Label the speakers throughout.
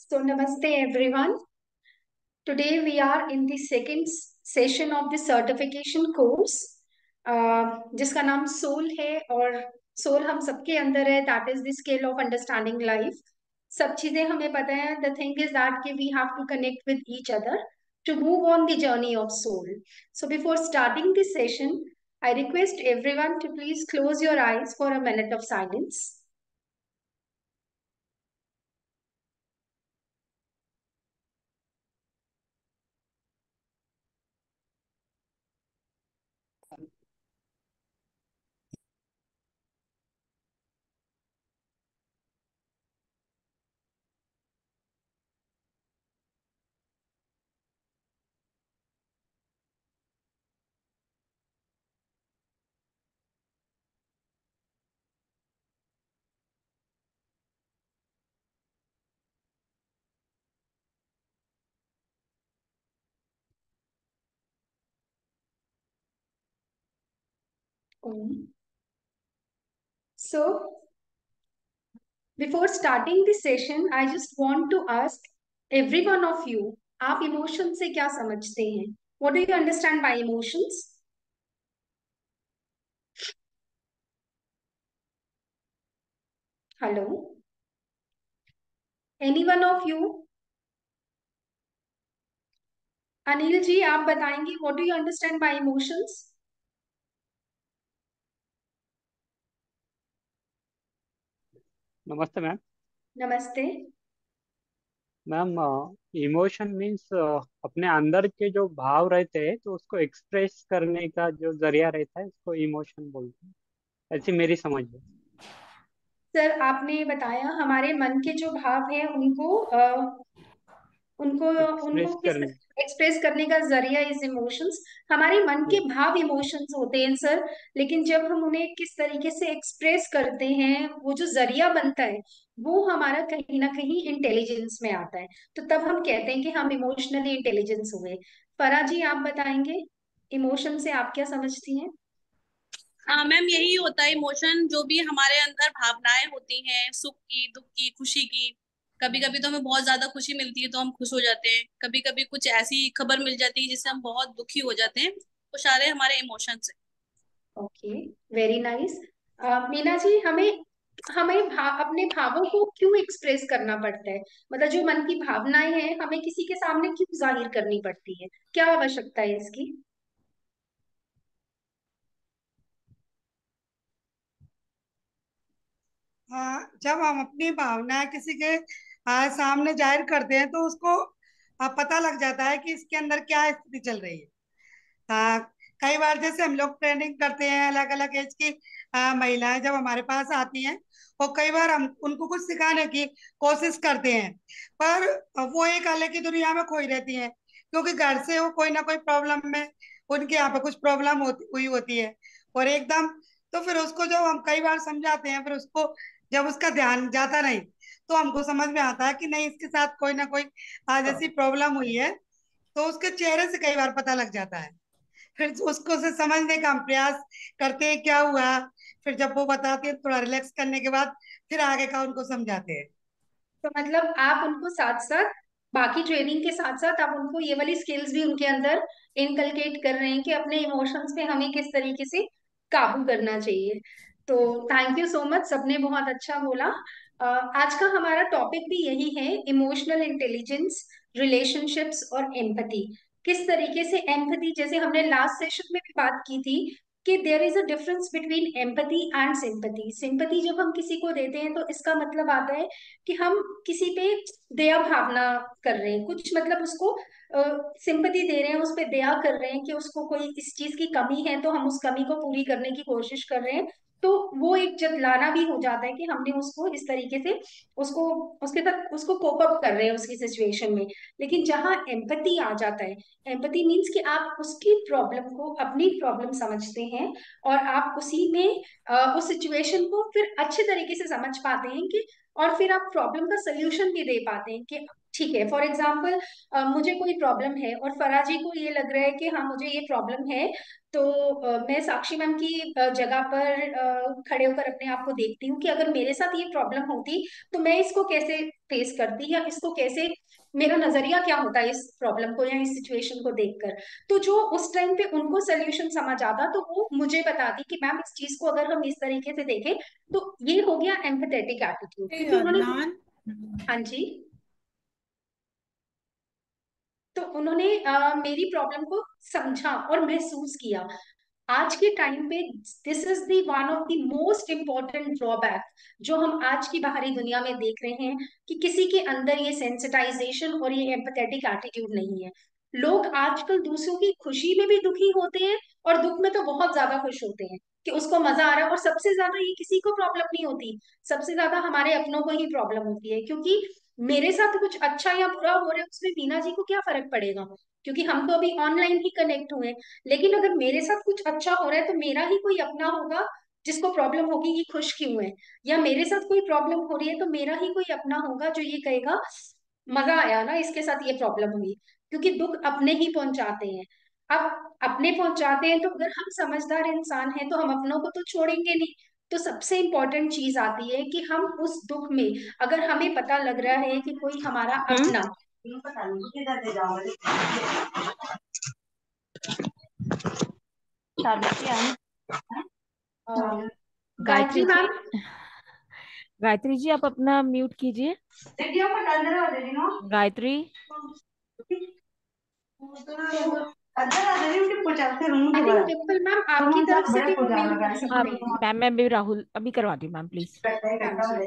Speaker 1: Namaste everyone. Today we are in the second session of the certification course, जिसका नाम soul है और soul हम सबके अंदर है. That is the skill of understanding life. सब चीजें हमें पता है. द थिंग इज दैट कि we have to connect with each other to move on the journey of soul. So before starting this session, I request everyone to please close your eyes for a minute of silence. So before starting the session, I just want to ask every one of you, आप emotion से क्या समझते हैं? What do you understand by emotions? Hello? Any one of you? Anil ji, आप बताएंगे what do you understand by emotions?
Speaker 2: नमस्ते ma'am.
Speaker 1: नमस्ते.
Speaker 2: Ma'am, emotion means अपने अंदर के जो भाव रहते हैं तो उसको एक्सप्रेस करने का जो जरिया रहता है उसको इमोशन बोलते हैं. ऐसी मेरी समझ है.
Speaker 1: सर, आपने बताया हमारे मन के जो भाव हैं उनको उनको
Speaker 2: एक्सप्रेस
Speaker 1: किस
Speaker 2: करने.
Speaker 1: एक्सप्रेस करने का जरिया इज इमोशंस. हमारे मन के भाव इमोशंस होते हैं सर. लेकिन जब हम उन्हें किस तरीके से एक्सप्रेस करते हैं, वो जो जरिया बनता है, वो हमारा कहीं ना कहीं इंटेलिजेंस में आता है. तो तब हम कहते हैं कि हम इमोशनली इंटेलिजेंस हुए. फरा जी, आप बताएंगे इमोशन से आप क्या समझती हैं?
Speaker 3: हाँ मैम, यही होता है इमोशन. जो भी हमारे अंदर भावनाएं होती हैं, सुख की, दुख की, खुशी की. कभी कभी तो हमें बहुत ज्यादा खुशी मिलती है तो हम खुश हो जाते हैं. कभी कभी कुछ ऐसी खबर मिल जाती है जिससे हम बहुत दुखी हो जाते हैं. वो सारे हमारे इमोशंस हैं.
Speaker 1: Okay, very nice. Meena ji, हमें हमें अपने भावों को क्यों एक्सप्रेस करना पड़ता है? मतलब जो मन की भावनाएं हैं, हमें किसी के सामने क्यों जाहिर करनी पड़ती है? क्या आवश्यकता है इसकी?
Speaker 4: हाँ, जब हम अपनी भावनाएं किसी के सामने जाहिर करते हैं तो उसको पता लग जाता है कि इसके अंदर क्या स्थिति चल रही है. हाँ, कई बार जैसे हम लोग ट्रेनिंग करते हैं, अलग अलग एज की महिलाएं जब हमारे पास आती हैं, और कई बार हम उनको कुछ सिखाने की कोशिश करते हैं, पर वो एक अलग ही दुनिया में खोई रहती हैं, क्योंकि घर से वो कोई ना कोई प्रॉब्लम में, उनके यहाँ पे कुछ प्रॉब्लम हुई होती है, और एकदम, तो फिर उसको जब हम कई बार समझाते हैं, फिर उसको जब उसका ध्यान जाता नहीं, तो हमको समझ में आता है कि नहीं, इसके साथ कोई ना कोई आज ऐसी प्रॉब्लम हुई है. तो उसके चेहरे से कई बार पता लग जाता है. फिर उसको से समझने का हम प्रयास करते हैं क्या हुआ. फिर जब वो बताते हैं, थोड़ा रिलैक्स करने के बाद फिर आगे का उनको समझाते हैं.
Speaker 1: तो मतलब आप उनको साथ साथ, बाकी ट्रेनिंग के साथ साथ आप उनको ये वाली स्किल्स भी उनके अंदर इनकलकेट कर रहे हैं कि अपने इमोशंस पे हमें किस तरीके से काबू करना चाहिए. तो थैंक यू सो मच, सबने बहुत अच्छा बोला. आज का हमारा टॉपिक भी यही है, इमोशनल इंटेलिजेंस, रिलेशनशिप्स और एम्पथी. किस तरीके से एम्पथी, जैसे हमने लास्ट सेशन में भी बात की थी कि there is a difference between empathy and sympathy. Sympathy जब हम किसी को देते हैं तो इसका मतलब आता है कि हम किसी पे दया भावना कर रहे हैं, कुछ मतलब उसको सिंपैथी दे रहे हैं, उस पे दया कर रहे हैं कि उसको कोई इस चीज की कमी है तो हम उस कमी को पूरी करने की कोशिश कर रहे हैं. तो वो एक जतलाना भी हो जाता है कि हमने उसको इस तरीके से उसको उसके साथ उसको कोप अप कर रहे हैं उसकी सिचुएशन में. लेकिन जहाँ एम्पैथी आ जाता है, एम्पैथी मीन्स कि आप उसकी प्रॉब्लम को अपनी प्रॉब्लम समझते हैं और आप उसी में उस सिचुएशन को फिर अच्छे तरीके से समझ पाते हैं कि, और फिर आप प्रॉब्लम का सोल्यूशन भी दे पाते हैं कि ठीक है, फॉर एग्जाम्पल मुझे कोई प्रॉब्लम है और फराह जी को ये लग रहा है कि हाँ मुझे ये प्रॉब्लम है, तो मैं साक्षी मैम की जगह पर खड़े होकर अपने आप को देखती हूँ कि अगर मेरे साथ ये प्रॉब्लम होती तो मैं इसको कैसे फेस करती, या इसको कैसे, मेरा नजरिया क्या होता है इस प्रॉब्लम को या इस सिचुएशन को देखकर। तो जो उस टाइम पे उनको सोल्यूशन समझ आता तो वो मुझे बताती कि मैम इस चीज को अगर हम इस तरीके से देखें, तो ये हो गया एम्पथेटिक एटीट्यूड, क्योंकि उन्होंने,
Speaker 5: अदनान।
Speaker 1: हाँ जी, तो उन्होंने मेरी प्रॉब्लम को समझा और महसूस किया। आज के टाइम पे this is the one of the most important drawback जो हम आज की बाहरी दुनिया में देख रहे हैं, कि किसी के अंदर ये सेंसिटाइजेशन और ये एम्पथेटिक एटीट्यूड नहीं है। लोग आजकल दूसरों की खुशी में भी दुखी होते हैं और दुख में तो बहुत ज्यादा खुश होते हैं कि उसको मजा आ रहा है, और सबसे ज्यादा ये किसी को प्रॉब्लम नहीं होती, सबसे ज्यादा हमारे अपनों को ही प्रॉब्लम होती है, क्योंकि मेरे साथ कुछ अच्छा या बुरा हो रहा है उसमें मीना जी को क्या फर्क पड़ेगा, क्योंकि हम तो अभी ऑनलाइन ही कनेक्ट हुए। लेकिन अगर मेरे साथ कुछ अच्छा हो रहा है तो मेरा ही कोई अपना होगा जिसको प्रॉब्लम होगी ये खुश क्यों है, या मेरे साथ कोई प्रॉब्लम हो रही है तो मेरा ही कोई अपना होगा जो ये कहेगा मजा आया ना इसके साथ ये प्रॉब्लम हुई, क्योंकि दुख अपने ही पहुंचाते हैं। अब अपने पहुंचाते हैं तो अगर हम समझदार इंसान हैं तो हम अपनों को तो छोड़ेंगे नहीं। तो सबसे इंपॉर्टेंट चीज आती है कि हम उस दुख में, अगर हमें पता लग रहा है कि कोई हमारा अपना, अ,
Speaker 6: गायत्री
Speaker 1: गायत्री मैम,
Speaker 6: जी, गायत्री जी आप अपना म्यूट कीजिए। Gayatri.
Speaker 1: I think Dimple ma'am आपकी तरफ से भी वो म्यूट कर
Speaker 6: आप,
Speaker 1: सकते हैं।
Speaker 6: मैम भी राहुल अभी करवाती हूँ मैम प्लीज।
Speaker 1: हाँ जी।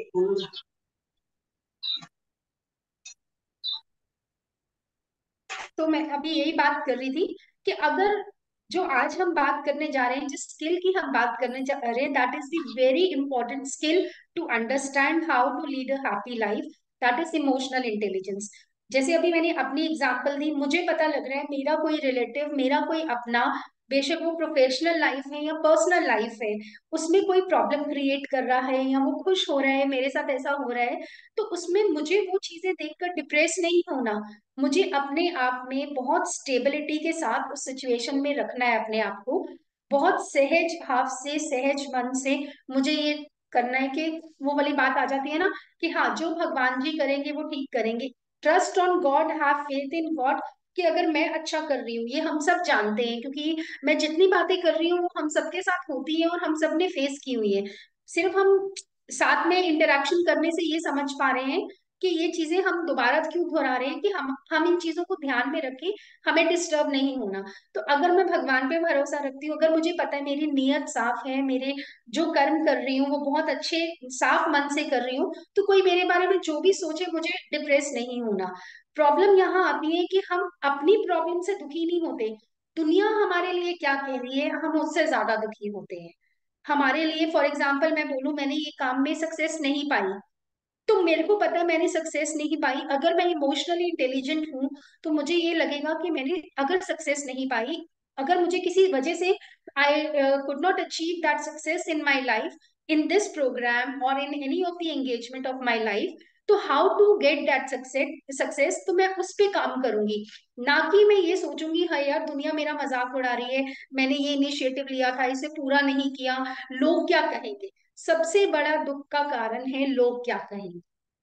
Speaker 1: तो मैं अभी यही बात कर रही थी कि अगर जो आज हम बात करने जा रहे हैं, जिस स्किल की हम बात करने जा रहे हैं, that is the very important skill to understand how to lead a happy life, that is emotional intelligence. जैसे अभी मैंने अपनी एग्जांपल दी, मुझे पता लग रहा है मेरा कोई रिलेटिव, मेरा कोई अपना, बेशक वो प्रोफेशनल लाइफ है या पर्सनल लाइफ है, उसमें कोई प्रॉब्लम क्रिएट कर रहा है या वो खुश हो रहा है, मेरे साथ ऐसा हो रहा है, तो उसमें मुझे वो चीजें देखकर डिप्रेस नहीं होना, मुझे अपने आप में बहुत स्टेबिलिटी के साथ उस सिचुएशन में रखना है अपने आप को, बहुत सहज भाव से, सहज मन से मुझे ये करना है कि वो वाली बात आ जाती है ना कि हाँ जो भगवान जी करेंगे वो ठीक करेंगे। Trust on God, have faith in God, कि अगर मैं अच्छा कर रही हूँ, ये हम सब जानते हैं, क्योंकि मैं जितनी बातें कर रही हूँ वो हम सबके साथ होती है और हम सब ने फेस की हुई है। सिर्फ हम साथ में इंटरेक्शन करने से ये समझ पा रहे हैं कि ये चीजें हम दोबारा क्यों दोहरा रहे हैं, कि हम इन चीजों को ध्यान में रखें, हमें डिस्टर्ब नहीं होना। तो अगर मैं भगवान पे भरोसा रखती हूँ, अगर मुझे पता है मेरी नीयत साफ है, मेरे जो कर्म कर रही हूँ वो बहुत अच्छे साफ मन से कर रही हूँ, तो कोई मेरे बारे में जो भी सोचे मुझे डिप्रेस नहीं होना। प्रॉब्लम यहाँ आती है कि हम अपनी प्रॉब्लम से दुखी नहीं होते, दुनिया हमारे लिए क्या कह रही है हम उससे ज्यादा दुखी होते हैं। हमारे लिए फॉर एग्जाम्पल मैं बोलूं, मैंने ये काम में सक्सेस नहीं पाई, तो मेरे को पता है मैंने सक्सेस नहीं पाई, अगर मैं इमोशनली इंटेलिजेंट हूँ तो मुझे ये लगेगा कि मैंने अगर सक्सेस नहीं पाई, अगर मुझे किसी वजह से I could not achieve that success in my life, in this program और in any of the engagement of my life, तो how to get that success, तो मैं उस पे काम करूंगी, ना कि मैं ये सोचूंगी हाँ यार दुनिया मेरा मजाक उड़ा रही है, मैंने ये इनिशिएटिव लिया था इसे पूरा नहीं किया, लोग क्या कहेंगे। सबसे बड़ा दुख का कारण है लोग क्या कहेंगे,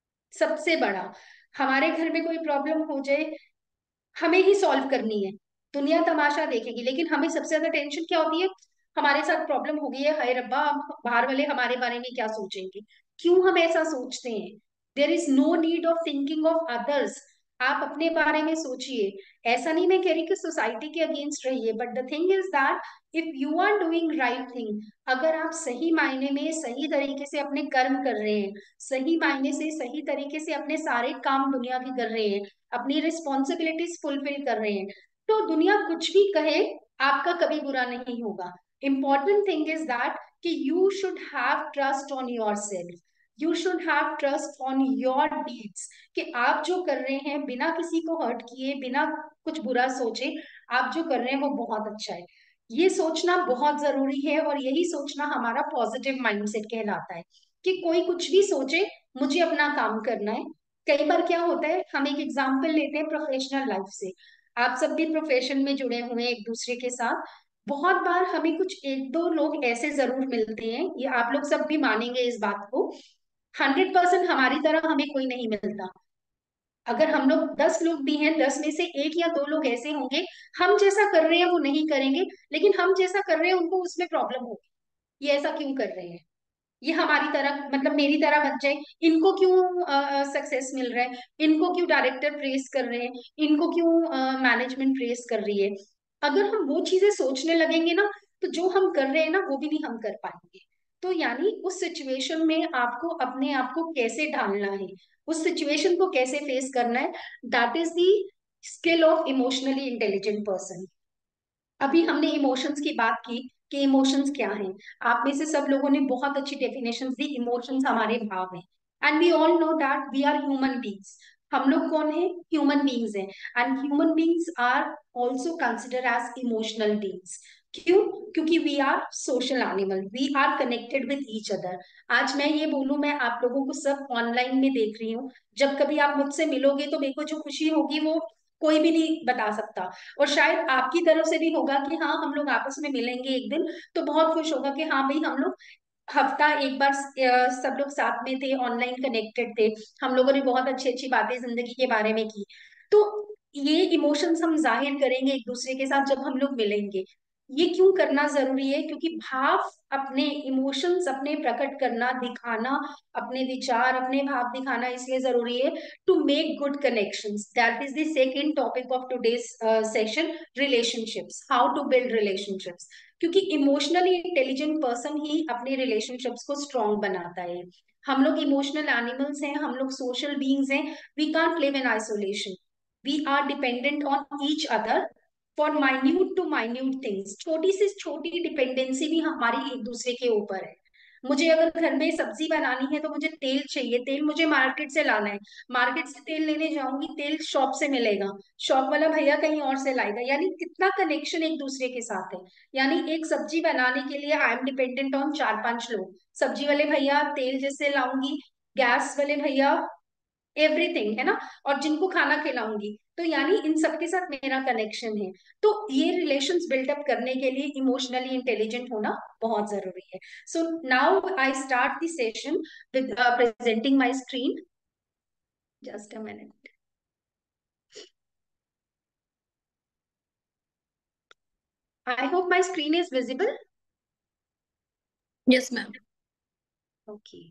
Speaker 1: सबसे बड़ा। हमारे घर में कोई प्रॉब्लम हो जाए, हमें ही सॉल्व करनी है, दुनिया तमाशा देखेगी, लेकिन हमें सबसे ज्यादा टेंशन क्या होती है, हमारे साथ प्रॉब्लम हो गई है, हाय रब्बा अब बाहर वाले हमारे बारे में क्या सोचेंगे। क्यों हम ऐसा सोचते हैं? There is no need of thinking of others, आप अपने बारे में सोचिए। ऐसा नहीं मैं कह रही कि सोसाइटी के अगेंस्ट रहिए, but the thing is that if you are doing right thing, अगर आप सही मायने में सही तरीके से अपने कर्म कर रहे हैं, सही मायने से सही तरीके से अपने सारे काम दुनिया के कर रहे हैं, अपनी रिस्पॉन्सिबिलिटीज फुलफिल कर रहे हैं, तो दुनिया कुछ भी कहे आपका कभी बुरा नहीं होगा। इंपॉर्टेंट थिंग इज दैट कि you should have trust on your self, you should have trust on your deeds, कि आप जो कर रहे हैं बिना किसी को हर्ट किए, बिना कुछ बुरा सोचे, आप जो कर रहे हैं वो बहुत अच्छा है। ये सोचना बहुत जरूरी है, और यही सोचना हमारा पॉजिटिव माइंडसेट कहलाता है, कि कोई कुछ भी सोचे, मुझे अपना काम करना है, कई बार क्या होता है, हम एक एग्जाम्पल लेते हैं प्रोफेशनल लाइफ से। आप सब भी प्रोफेशन में जुड़े हुए हैं एक दूसरे के साथ। बहुत बार हमें कुछ एक दो लोग ऐसे जरूर मिलते हैं, ये आप लोग सब भी मानेंगे इस बात को, 100% हमारी तरह हमें कोई नहीं मिलता। अगर हम लोग 10 लोग भी हैं, 10 में से एक या दो लोग ऐसे होंगे, हम जैसा कर रहे हैं वो नहीं करेंगे, लेकिन हम जैसा कर रहे हैं उनको उसमें प्रॉब्लम होगी, ये ऐसा क्यों कर रहे हैं, ये हमारी तरह मतलब मेरी तरह बन जाए, इनको क्यों सक्सेस मिल रहा है, इनको क्यों डायरेक्टर प्रेस कर रहे हैं, इनको क्यों मैनेजमेंट प्रेस कर रही है। अगर हम वो चीजें सोचने लगेंगे ना, तो जो हम कर रहे हैं ना वो भी नहीं हम कर पाएंगे। तो यानी उस सिचुएशन में आपको अपने आप को कैसे ढालना है, उस सिचुएशन को कैसे फेस करना है, that is the skill of emotionally intelligent person. अभी हमने इमोशंस की बात की कि इमोशंस क्या हैं। आप में से सब लोगों ने बहुत अच्छी डेफिनेशन दी, इमोशंस हमारे भाव हैं। And we all know that we are human beings. हम लोग कौन है, ह्यूमन बींग्स हैं। And human beings are also consider as emotional beings. क्यों? क्योंकि we are social animal, we are connected with each other. आज मैं ये बोलूं, मैं आप लोगों को सब ऑनलाइन में देख रही हूँ, जब कभी आप मुझसे मिलोगे तो मेरे को जो खुशी होगी वो कोई भी नहीं बता सकता। और शायद आपकी तरफ से भी होगा कि हाँ हम लोग आपस में मिलेंगे एक दिन, तो बहुत खुश होगा कि हाँ भाई हम लोग हफ्ता एक बार सब लोग साथ में थे, ऑनलाइन कनेक्टेड थे, हम लोगों ने बहुत अच्छी अच्छी बातें जिंदगी के बारे में की। तो ये इमोशंस हम जाहिर करेंगे एक दूसरे के साथ जब हम लोग मिलेंगे। ये क्यों करना जरूरी है? क्योंकि भाव, अपने इमोशंस अपने प्रकट करना, दिखाना, अपने विचार अपने भाव दिखाना इसलिए जरूरी है to make good connections. That is the second topic of today's session, relationships, how to build relationships. क्योंकि इमोशनली इंटेलिजेंट पर्सन ही अपने रिलेशनशिप्स को स्ट्रांग बनाता है। हम लोग इमोशनल एनिमल्स हैं, हम लोग सोशल बीइंग्स हैं, we can't live in isolation, we are dependent on each other for minute to minute things. छोटी से छोटी डिपेंडेंसी भी हमारी एक दूसरे के ऊपर है। मुझे अगर घर में सब्जी बनानी है तो मुझे तेल चाहिए, तेल मुझे मार्केट से लाना है, मार्केट से तेल लेने जाऊंगी, तेल शॉप से मिलेगा, शॉप वाला भैया कहीं और से लाएगा। यानी कितना कनेक्शन एक दूसरे के साथ है। यानी एक सब्जी बनाने के लिए आई एम डिपेंडेंट ऑन 4-5 लोग, सब्जी वाले भैया, तेल जैसे लाऊंगी, गैस वाले भैया, एवरीथिंग है ना, और जिनको खाना खिलाऊंगी, तो यानी इन सबके साथ मेरा कनेक्शन है। तो ये रिलेशंस बिल्डअप करने के लिए इमोशनली इंटेलिजेंट होना बहुत जरूरी है। So now I start the session with presenting my screen. Just a minute. I hope my screen is visible.
Speaker 3: Yes ma'am.
Speaker 1: Okay.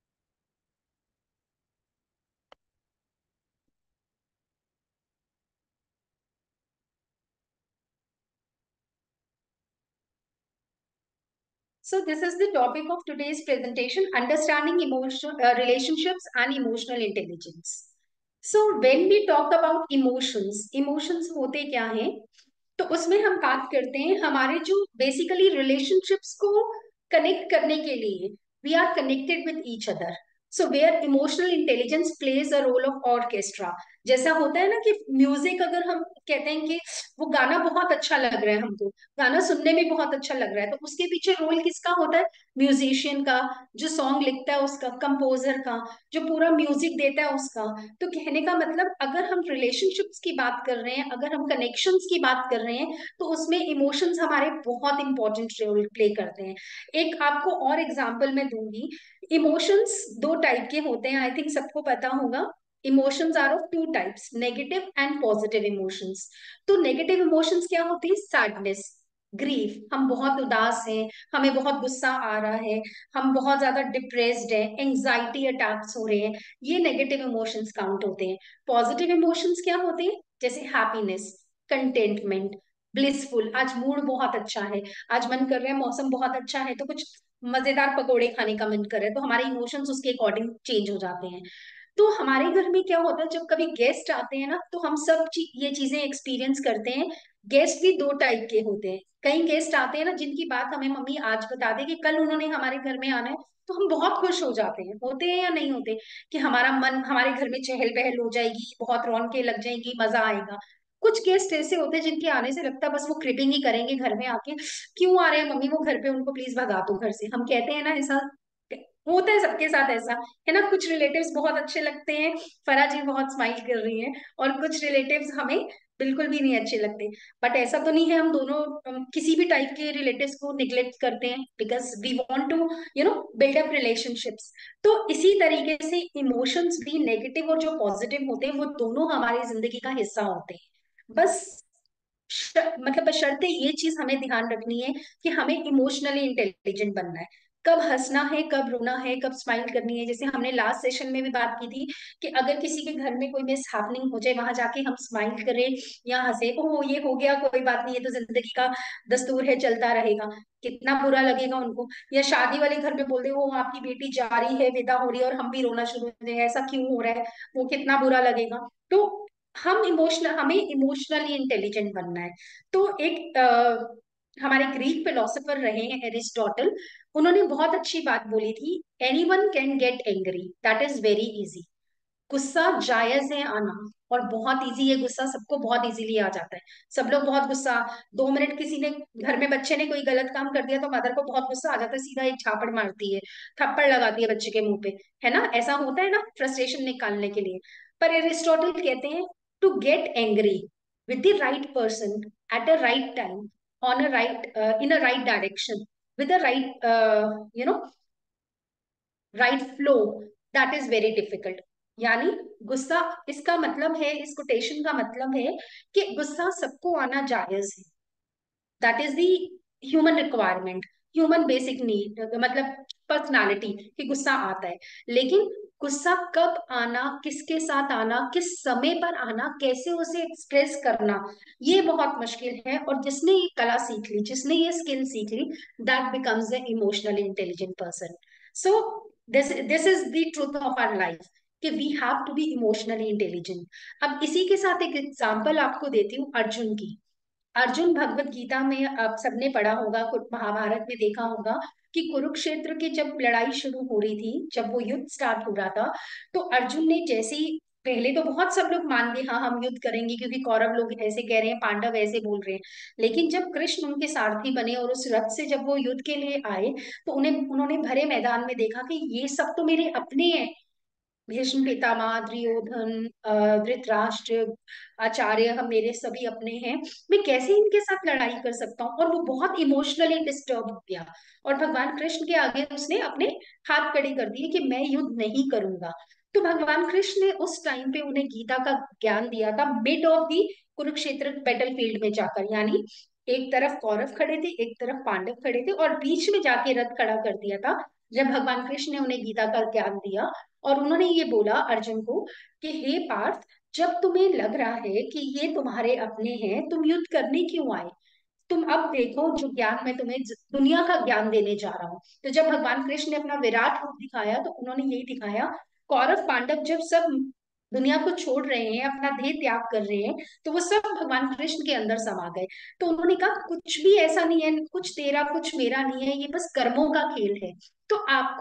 Speaker 1: So this is the topic of today's presentation, understanding relationships and emotional intelligence. So when we talk about emotions, emotions होते क्या हैं? तो उसमें हम बात करते हैं हमारे जो बेसिकली रिलेशनशिप्स को कनेक्ट करने के लिए, we are connected with each other. So where emotional intelligence plays a role of orchestra. जैसा होता है ना कि म्यूजिक, अगर हम कहते हैं कि वो गाना बहुत अच्छा लग रहा है हमको, गाना सुनने में बहुत अच्छा लग रहा है, तो उसके पीछे रोल किसका होता है? म्यूजिशियन का, जो सॉन्ग लिखता है उसका, कंपोजर का, जो पूरा म्यूजिक देता है उसका। तो कहने का मतलब, अगर हम रिलेशनशिप्स की बात कर रहे हैं, अगर हम कनेक्शंस की बात कर रहे हैं, तो उसमें इमोशंस हमारे बहुत इंपॉर्टेंट रोल प्ले करते हैं। एक आपको और एग्जांपल मैं दूंगी। इमोशंस दो टाइप के होते हैं, आई थिंक सबको पता होगा। Emotions are of two types, negative and positive emotions. तो नेगेटिव इमोशंस क्या होती है? सैडनेस, ग्रीफ, हम बहुत उदास हैं, हमें बहुत गुस्सा आ रहा है, हम बहुत ज्यादा डिप्रेस्ड है, एंजाइटी अटैक्स हो रहे हैं, ये नेगेटिव इमोशंस काउंट होते हैं। पॉजिटिव इमोशंस क्या होते हैं? जैसे हैप्पीनेस, कंटेंटमेंट, ब्लिसफुल, आज मूड बहुत अच्छा है, आज मन कर रहा है, मौसम बहुत अच्छा है, तो कुछ मजेदार पकोड़े खाने का मन कर रहा है, तो हमारे इमोशंस उसके अकॉर्डिंग चेंज हो जाते हैं। तो हमारे घर में क्या होता है, जब कभी गेस्ट आते हैं ना, तो हम सब ये चीजें एक्सपीरियंस करते हैं। गेस्ट भी दो टाइप के होते हैं। कई गेस्ट आते हैं ना, जिनकी बात हमें मम्मी आज बता दे कि कल उन्होंने हमारे घर में आना है, तो हम बहुत खुश हो जाते हैं। होते हैं या नहीं होते? कि हमारा मन, हमारे घर में चहल पहल हो जाएगी, बहुत रौनकें लग जाएंगी, मजा आएगा। कुछ गेस्ट ऐसे होते हैं जिनके आने से लगता है बस वो क्रिपिंग ही करेंगे घर में आके, क्यों आ रहे हैं मम्मी वो घर पे, उनको प्लीज भगा दो घर से, हम कहते हैं ना ऐसा। होता है सबके साथ ऐसा, है ना। कुछ रिलेटिव्स बहुत अच्छे लगते हैं, फरा जी बहुत स्माइल कर रही हैं, और कुछ रिलेटिव्स हमें बिल्कुल भी नहीं अच्छे लगते। बट ऐसा तो नहीं है हम दोनों किसी भी टाइप के रिलेटिव्स को निग्लेक्ट करते हैं, because we want to build up relationships. तो इसी तरीके से इमोशंस भी नेगेटिव और जो पॉजिटिव होते हैं वो दोनों हमारी जिंदगी का हिस्सा होते हैं। बस मतलब बशर्ते ये चीज हमें ध्यान रखनी है कि हमें इमोशनली इंटेलिजेंट बनना है। कब हंसना है, कब रोना है, कब स्माइल करनी है। जैसे हमने लास्ट सेशन में भी बात की थी कि अगर किसी के घर में कोई मिस हैपनिंग हो जाए, वहां जाके हम स्माइल करें या हंसे, ओह ये हो गया कोई बात नहीं, ये तो जिंदगी का दस्तूर है, चलता रहेगा। कितना बुरा लगेगा उनको। या शादी वाले घर में बोल दे, वो आपकी बेटी जा रही है, विदा हो रही है, और हम भी रोना शुरू हो जाए, ऐसा क्यों हो रहा है, वो कितना बुरा लगेगा। तो हमें इमोशनली इंटेलिजेंट बनना है। तो एक हमारे ग्रीक फिलोसोफर रहे हैं एरिस्टोटल, उन्होंने बहुत अच्छी बात बोली थी, anyone can get angry, that is very easy. गुस्सा जायज है आना, और बहुत इजी है गुस्सा, सबको बहुत इजीली आ जाता है। सब लोग बहुत गुस्सा, 2 मिनट किसी ने घर में बच्चे ने कोई गलत काम कर दिया तो मदर को बहुत गुस्सा आ जाता है, सीधा एक झापड़ मारती है, थप्पड़ लगाती है बच्चे के मुंह पे, है ना। ऐसा होता है ना, फ्रस्ट्रेशन निकालने के लिए। पर एरिस्टोटल कहते हैं to get angry with the right person at a right time on a right in a right direction with a right right flow, that is very difficult। यानी गुस्सा, इसका मतलब है, इस कोटेशन का मतलब है कि गुस्सा सबको आना जायज है। That is the human requirement, human basic need, मतलब पर्सनालिटी, कि गुस्सा आता है। लेकिन गुस्सा कब आना, किसके साथ आना, किस समय पर आना, कैसे उसे एक्सप्रेस करना, ये बहुत मुश्किल है। और जिसने ये कला सीख ली, जिसने ये स्किल सीख ली, that becomes the emotionally intelligent person. So this is the truth of our life, कि we have to be emotionally intelligent. अब इसी के साथ एक एग्जाम्पल आपको देती हूँ अर्जुन की। अर्जुन, भगवत गीता में आप सबने पढ़ा होगा, महाभारत में देखा होगा कि कुरुक्षेत्र की जब लड़ाई शुरू हो रही थी, जब वो युद्ध स्टार्ट हो रहा था, तो अर्जुन ने जैसे ही, पहले तो बहुत सब लोग मान गए, हाँ हम युद्ध करेंगे, क्योंकि कौरव लोग ऐसे कह रहे हैं, पांडव ऐसे बोल रहे हैं। लेकिन जब कृष्ण उनके सारथी बने और उस रथ से जब वो युद्ध के लिए आए, तो उन्होंने भरे मैदान में देखा कि ये सब तो मेरे अपने हैं, भीष्म पितामह, दुर्योधन, धृतराष्ट्र, आचार्य, हम मेरे सभी अपने हैं, मैं कैसे इनके साथ लड़ाई कर सकता हूँ। और वो बहुत इमोशनली डिस्टर्ब हो गया, और भगवान कृष्ण के आगे उसने अपने हाथ खड़े कर दिए कि मैं युद्ध नहीं करूंगा। तो भगवान कृष्ण ने उस टाइम पे उन्हें गीता का ज्ञान दिया था, mid of the Kurukshetra battle field में जाकर। यानी एक तरफ कौरव खड़े थे, एक तरफ पांडव खड़े थे, और बीच में जाके रथ खड़ा कर दिया था, जब भगवान कृष्ण ने उन्हें गीता का ज्ञान दिया। और उन्होंने ये बोला अर्जुन को कि हे पार्थ, जब तुम्हें लग रहा है कि ये तुम्हारे अपने हैं, तुम युद्ध करने क्यों आए? तुम अब देखो जो ज्ञान मैं तुम्हें दुनिया का ज्ञान देने जा रहा हूँ। तो जब भगवान कृष्ण ने अपना विराट रूप दिखाया, तो उन्होंने यही दिखाया, कौरव पांडव जब सब दुनिया को छोड़ रहे हैं, अपना देह त्याग कर रहे हैं, तो वो सब भगवान कृष्ण के अंदर समा गए। तो उन्होंने कहा कुछ भी ऐसा नहीं है, कुछ तेरा कुछ मेरा नहीं है, ये बस कर्मों का खेल है। तो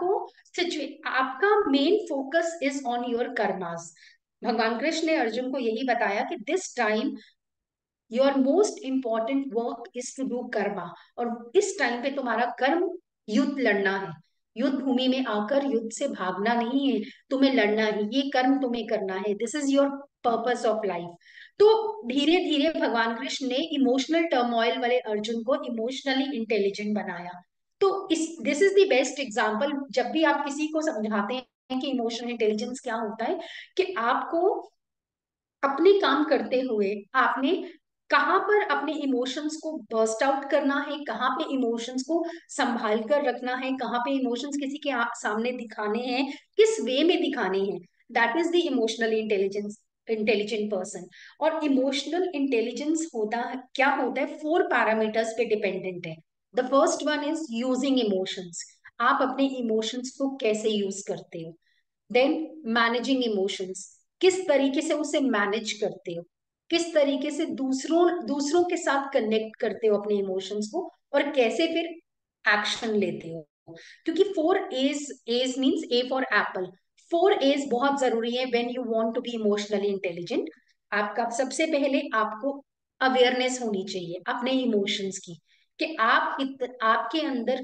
Speaker 1: आपका main focus is on your karmas. भगवान कृष्ण ने अर्जुन को यही बताया कि this time your most important work is to do karma. और इस टाइम पे तुम्हारा कर्म युद्ध लड़ना है। युद्ध भूमि में आकर युद्ध से भागना नहीं है, तुम्हें लड़ना है, ये कर्म तुम्हें करना है, this is your purpose of life. तो धीरे धीरे भगवान कृष्ण ने इमोशनल टर्मोइल वाले अर्जुन को इमोशनली इंटेलिजेंट बनाया। तो इस this is the best example. जब भी आप किसी को समझाते हैं कि इमोशनल इंटेलिजेंस क्या होता है, कि आपको अपने काम करते हुए आपने कहाँ पर अपने इमोशंस को बर्स्ट आउट करना है, कहाँ पे इमोशंस को संभाल कर रखना है, कहाँ पे इमोशंस किसी के सामने दिखाने हैं, किस वे में दिखाने हैं, that is the emotionally intelligent person. और इमोशनल इंटेलिजेंस होता है, क्या होता है, 4 पैरामीटर्स पे डिपेंडेंट है। The first one is using emotions, आप अपने इमोशंस को कैसे यूज करते हो। देन मैनेजिंग इमोशंस, किस तरीके से उसे मैनेज करते हो, किस तरीके से दूसरों दूसरों के साथ कनेक्ट करते हो अपने इमोशंस को, और कैसे फिर एक्शन लेते हो। क्योंकि 4 A's, A's means A for apple, 4 A's बहुत जरूरी है when you want to be emotionally intelligent. आपका सबसे पहले आपको अवेयरनेस होनी चाहिए अपने इमोशंस की, कि आपके अंदर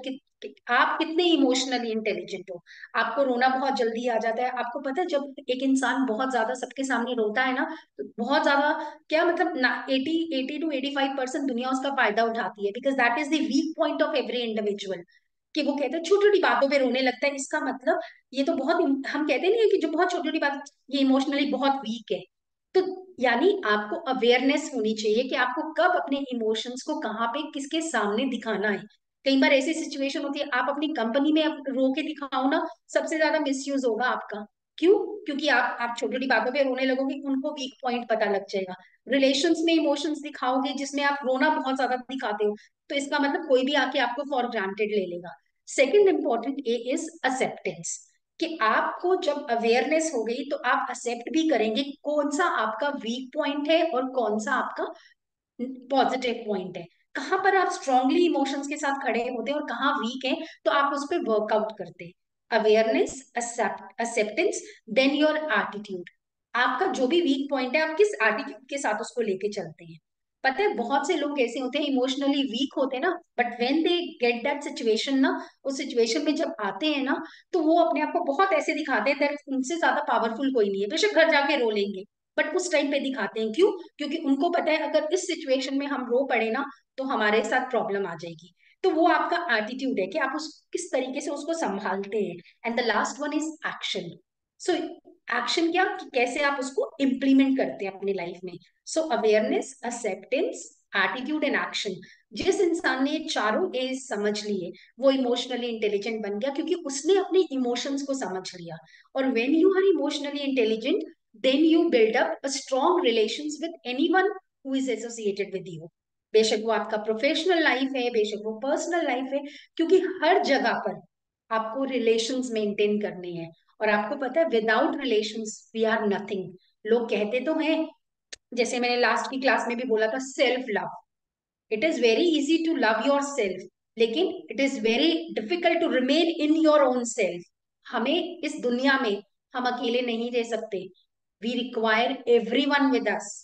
Speaker 1: कि आप कितने इमोशनली इंटेलिजेंट हो। आपको रोना बहुत जल्दी आ जाता है। आपको पता है जब एक इंसान बहुत ज्यादा सबके सामने रोता है ना, तो बहुत ज्यादा, क्या मतलब ना, 80 to 85% दुनिया उसका फायदा उठाती है, because that is the weak point of every individual. कि वो कहते हैं छोटी छोटी बातों पे रोने लगता है, इसका मतलब ये तो बहुत, हम कहते नहीं है कि जो बहुत छोटी छोटी बात, ये इमोशनली बहुत वीक है। तो यानी आपको अवेयरनेस होनी चाहिए कि आपको कब अपने इमोशंस को कहाँ पे किसके सामने दिखाना है। कई बार ऐसी सिचुएशन होती है, आप अपनी कंपनी में रो के दिखाओ ना, सबसे ज्यादा मिसयूज होगा आपका। क्यों? क्योंकि आप छोटी छोटी बातों पे रोने लगोगे, उनको वीक पॉइंट पता लग जाएगा। रिलेशंस में इमोशंस दिखाओगे जिसमें आप रोना बहुत ज्यादा दिखाते हो, तो इसका मतलब कोई भी आके आपको फॉर ग्रांटेड ले लेगा। Second important A is acceptance, कि आपको जब अवेयरनेस हो गई तो आप एक्सेप्ट भी करेंगे कौन सा आपका वीक पॉइंट है और कौन सा आपका पॉजिटिव पॉइंट है। कहाँ पर आप स्ट्रांगली इमोशंस के साथ खड़े होते हैं और कहाँ वीक है, तो आप उस पर वर्कआउट करते हैं। Awareness, acceptance, then your attitude. आपका जो भी वीक पॉइंट है, आप किस एटीट्यूड के साथ उसको लेके चलते हैं। पता है बहुत से लोग ऐसे होते हैं इमोशनली वीक होते हैं ना, but when they get that situation ना, उस सिचुएशन में जब आते हैं ना, तो वो अपने आप को बहुत ऐसे दिखाते हैं that उनसे ज्यादा पावरफुल कोई नहीं है, बेशक घर जाके रो लेंगे, बट उस टाइम पे दिखाते हैं। क्यों? क्योंकि उनको पता है अगर इस सिचुएशन में हम रो पड़े ना, तो हमारे साथ प्रॉब्लम आ जाएगी। तो वो आपका एटीट्यूड है कि आप उस किस तरीके से उसको संभालते हैं। And the last one is action. So action क्या, कि कैसे आप उसको इम्प्लीमेंट करते हैं अपनी लाइफ में। So awareness, acceptance, attitude and action. जिस इंसान ने ये चारों एज समझ लिए, वो इमोशनली इंटेलिजेंट बन गया, क्योंकि उसने अपने इमोशंस को समझ लिया। और when you are emotionally intelligent, then you build up a strong relations with anyone who is associated with you। बेशक वो आपका प्रोफेशनल लाइफ है, बेशक वो पर्सनल लाइफ है, क्योंकि हर जगह पर आपको रिलेशंस मेंटेन करने हैं। और आपको पता है without relations we are nothing. लोग कहते तो हैं, जैसे मैंने लास्ट की क्लास में भी बोला था, self love. It is very easy to love yourself, लेकिन it is very difficult to remain in your own self. हमें इस दुनिया में हम अकेले नहीं रह सकते। We require everyone with us.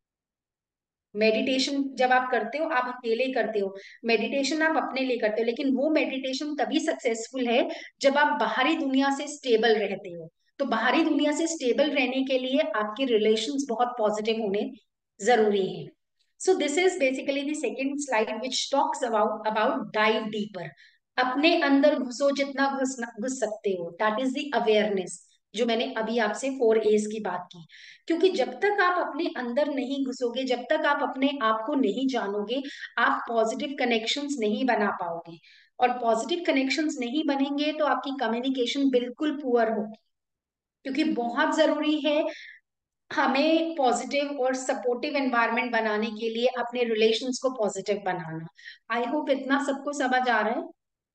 Speaker 1: Meditation जब आप करते हो, आप अकेले करते हो। मेडिटेशन आप अपने लिए करते हो, लेकिन वो मेडिटेशन तभी सक्सेसफुल है जब आप बाहरी दुनिया से स्टेबल रहते हो। तो बाहरी दुनिया से स्टेबल रहने के लिए आपके रिलेशंस बहुत पॉजिटिव होने जरूरी हैं। So this is basically the second slide which talks about dive deeper. अपने अंदर घुसो, जितना घुस सकते हो, दैट इज द अवेयरनेस, जो मैंने अभी आपसे 4 A's की बात की। क्योंकि जब तक आप अपने अंदर नहीं घुसोगे, जब तक आप अपने आप को नहीं जानोगे, आप पॉजिटिव कनेक्शंस नहीं बना पाओगे। और पॉजिटिव कनेक्शंस नहीं बनेंगे तो आपकी कम्युनिकेशन बिल्कुल पुअर हो। क्योंकि बहुत जरूरी है हमें पॉजिटिव और सपोर्टिव एनवायरनमेंट बनाने के लिए अपने रिलेशंस को पॉजिटिव बनाना। आई होप इतना सबको समझ आ रहा है।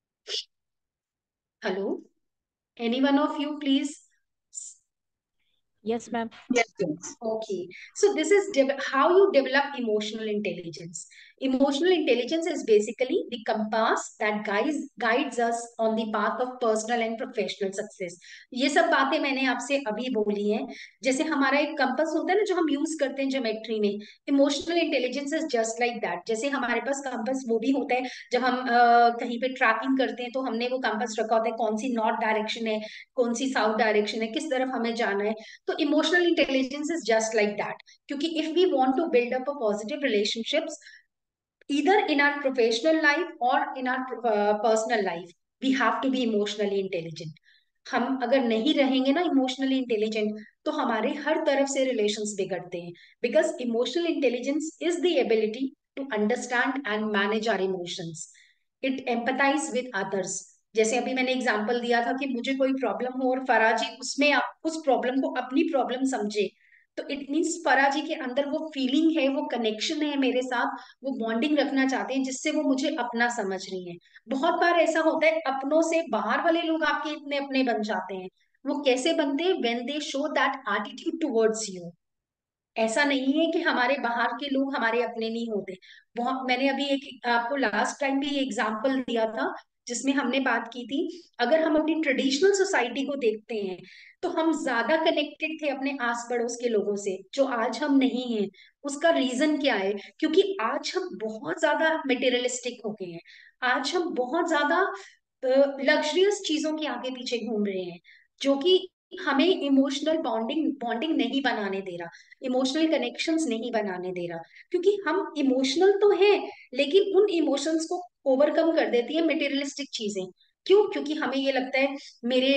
Speaker 1: Hello, any one of you please.
Speaker 6: Yes ma'am.
Speaker 1: Yes, yes. Okay. So this is how you develop emotional intelligence. Emotional intelligence is basically the compass that guides us on the path of personal and professional success. ये सब बातें मैंने आपसे अभी बोली हैं। जैसे हमारा एक कंपास होता है ना, जो हम यूज करते हैं ज्योमेट्री में, emotional intelligence is just like that. जैसे हमारे पास कंपास वो भी होता है जब हम कहीं पे ट्रैकिंग करते हैं, तो हमने वो कंपास रखा होता है, कौन सी नॉर्थ डायरेक्शन है, कौन सी साउथ डायरेक्शन है, किस तरफ हमें जाना है। तो emotional intelligence is just like that. क्योंकि if we want to build up a positive relationships either in our professional life or in our personal life, we have to be emotionally intelligent। हम अगर नहीं रहेंगे ना emotionally intelligent, तो हमारे हर तरफ से रिलेशंस बिगड़ते हैं। Because emotional intelligence is the ability to understand and manage our emotions. It empathise with others. जैसे अभी मैंने एग्जांपल दिया था कि मुझे कोई प्रॉब्लम हो और फराजी उसमें उस प्रॉब्लम को अपनी प्रॉब्लम समझे, तो इट मीन्स फराजी के अंदर वो फीलिंग है, वो कनेक्शन है मेरे साथ, वो बॉन्डिंग रखना चाहते हैं जिससे वो मुझे अपना समझ रही है। बहुत बार ऐसा होता है अपनों से बाहर वाले लोग आपके इतने अपने बन जाते हैं। वो कैसे बनते हैं? When they show that attitude towards you. ऐसा नहीं है कि हमारे बाहर के लोग हमारे अपने नहीं होते। बहुत, मैंने अभी एक आपको लास्ट टाइम भी एग्जांपल दिया था जिसमें हमने बात की थी, अगर हम अपनी ट्रेडिशनल सोसाइटी को देखते हैं, तो हम ज्यादा कनेक्टेड थे अपने आस पड़ोस के लोगों से, जो आज हम नहीं हैं। उसका रीजन क्या है? क्योंकि आज हम बहुत ज्यादा मटेरियलिस्टिक हो गए हैं। आज हम बहुत ज्यादा लग्जरियस चीजों के आगे पीछे घूम रहे हैं, जो कि हमें इमोशनल बॉन्डिंग बॉन्डिंग नहीं बनाने दे रहा, इमोशनल कनेक्शंस नहीं बनाने दे रहा। क्योंकि हम इमोशनल तो हैं, लेकिन उन इमोशंस को ओवरकम कर देती है मटेरियलिस्टिक चीजें। क्यों? क्योंकि हमें ये लगता है मेरे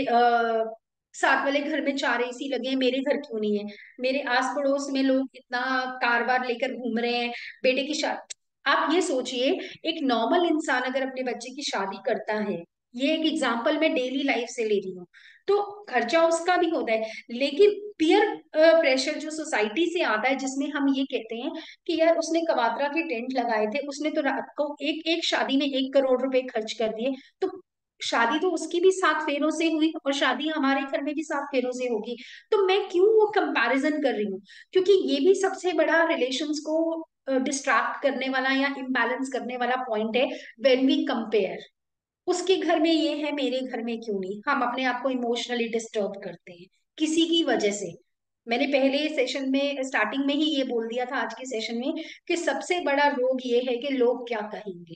Speaker 1: साथ वाले घर में 4 AC लगे हैं, मेरे घर क्यों नहीं है? मेरे आस पड़ोस में लोग इतना कार वार लेकर घूम रहे हैं, बेटे की शादी। आप ये सोचिए, एक नॉर्मल इंसान अगर अपने बच्चे की शादी करता है, ये एक एग्जाम्पल मैं डेली लाइफ से ले रही हूँ, तो खर्चा उसका भी होता है। लेकिन पीयर प्रेशर जो सोसाइटी से आता है, जिसमें हम ये कहते हैं कि यार उसने कवात्रा के टेंट लगाए थे, उसने तो रात को एक एक शादी में 1 करोड़ रुपए खर्च कर दिए, तो शादी तो उसकी भी 7 फेरों से हुई और शादी हमारे घर में भी 7 फेरों से होगी। तो मैं क्यों वो कंपैरिजन कर रही हूँ? क्योंकि ये भी सबसे बड़ा रिलेशंस को डिस्ट्रैक्ट करने वाला या इम्बैलेंस करने वाला पॉइंट है, व्हेन वी कंपेयर। उसके घर में ये है, मेरे घर में क्यों नहीं? हम अपने आप को इमोशनली डिस्टर्ब करते हैं किसी की वजह से। मैंने पहले सेशन में स्टार्टिंग में ही ये बोल दिया था आज के सेशन में, कि सबसे बड़ा रोग ये है कि लोग क्या कहेंगे।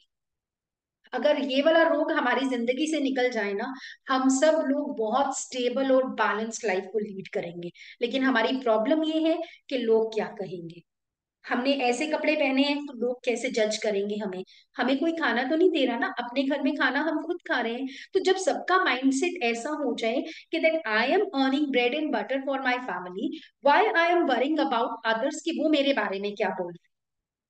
Speaker 1: अगर ये वाला रोग हमारी जिंदगी से निकल जाए ना, हम सब लोग बहुत स्टेबल और बैलेंस्ड लाइफ को लीड करेंगे। लेकिन हमारी प्रॉब्लम ये है कि लोग क्या कहेंगे। हमने ऐसे कपड़े पहने हैं तो लोग कैसे जज करेंगे हमें? हमें कोई खाना तो नहीं दे रहा ना, अपने घर में खाना हम खुद खा रहे हैं। तो जब सबका माइंडसेट ऐसा हो जाए कि that I am earning bread and butter for my family, why I am worrying about others कि वो मेरे बारे में क्या बोल रहे हैं।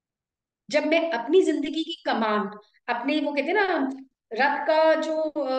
Speaker 1: जब मैं अपनी जिंदगी की कमान, अपने वो कहते हैं ना, रथ का जो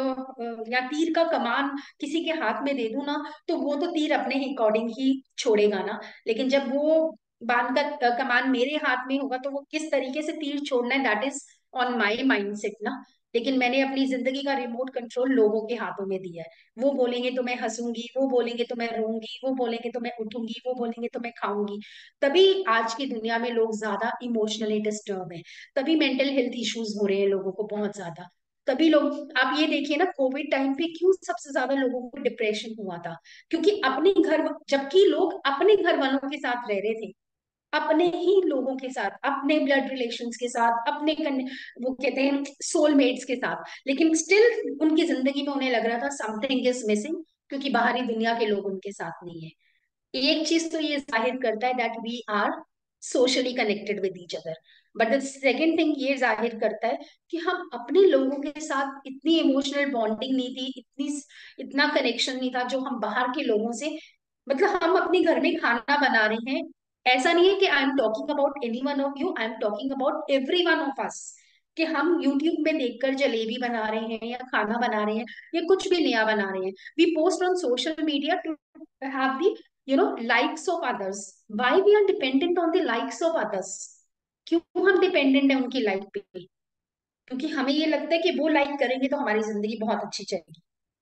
Speaker 1: या तीर का कमान किसी के हाथ में दे दूं ना, तो वो तो तीर अपने ही अकॉर्डिंग ही छोड़ेगा ना। लेकिन जब वो बाण का कमान मेरे हाथ में होगा, तो वो किस तरीके से तीर छोड़ना है, that is on my mindset ना। लेकिन मैंने अपनी जिंदगी का रिमोट कंट्रोल लोगों के हाथों में दिया है। वो बोलेंगे तो मैं हंसूंगी, वो बोलेंगे तो मैं रोऊंगी, वो बोलेंगे तो मैं उठूंगी, वो बोलेंगे तो मैं खाऊंगी। तभी आज की दुनिया में लोग ज्यादा इमोशनली डिस्टर्ब हैं, तभी मेंटल हेल्थ इश्यूज हो रहे हैं लोगों को बहुत ज्यादा। तभी लोग, आप ये देखिए ना, कोविड टाइम पे क्यों सबसे ज्यादा लोगों को डिप्रेशन हुआ था? क्योंकि अपने घर, जबकि लोग अपने घर वालों के साथ रह रहे थे, अपने ही लोगों के साथ, अपने ब्लड रिलेशंस के साथ, अपने वो कहते हैं सोलमेट्स के साथ, लेकिन स्टिल उनकी जिंदगी में उन्हें लग रहा था समथिंग इज मिसिंग, क्योंकि बाहरी दुनिया के लोग उनके साथ नहीं है। एक चीज तो ये जाहिर करता है that we are socially connected with each other, but the second thing ये जाहिर करता है कि हम अपने लोगों के साथ इतनी इमोशनल बॉन्डिंग नहीं थी, इतना कनेक्शन नहीं था जो हम बाहर के लोगों से। मतलब हम अपने घर में खाना बना रहे हैं, ऐसा नहीं है कि I am talking about any one of you, I am talking about every one of us, कि हम यूट्यूब में देखकर जलेबी बना रहे हैं या खाना बना रहे हैं या कुछ भी नया बना रहे हैं, we post on social media to have the likes of others. Why we are dependent on the likes of others? क्यों हम डिपेंडेंट है उनकी लाइक पे? क्योंकि हमें ये लगता है कि वो लाइक करेंगे तो हमारी जिंदगी बहुत अच्छी चलेगी।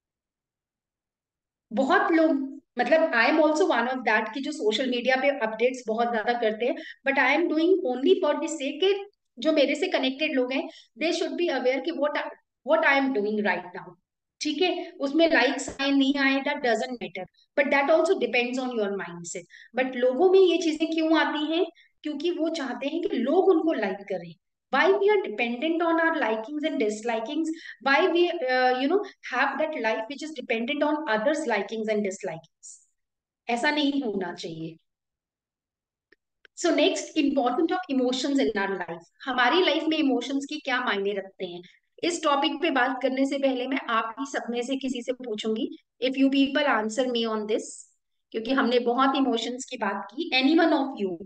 Speaker 1: बहुत लोग, मतलब I am also one of that, कि जो सोशल मीडिया पे अपडेट्स बहुत ज्यादा करते हैं, but I am doing only for this से कि जो मेरे से कनेक्टेड लोग हैं, दे शुड बी अवेयर कि what I am doing right now. ठीक है, उसमें लाइक्स आए नहीं आए, that doesn't matter, but that also depends on your mindset. बट लोगों में ये चीजें क्यों आती हैं? क्योंकि वो चाहते हैं कि लोग उनको लाइक करें। why we are dependent on our likings and dislikings? Why we have that life which is dependent on others likings and dislikings? ऐसा नहीं होना चाहिए। So next, important of emotions in our life. हमारी life में emotions की क्या मायने रखते हैं? इस टॉपिक पे बात करने से पहले मैं आप ही सब में से किसी से पूछूंगी, if you people answer me on this, क्योंकि हमने बहुत इमोशंस की बात की। Any one of you?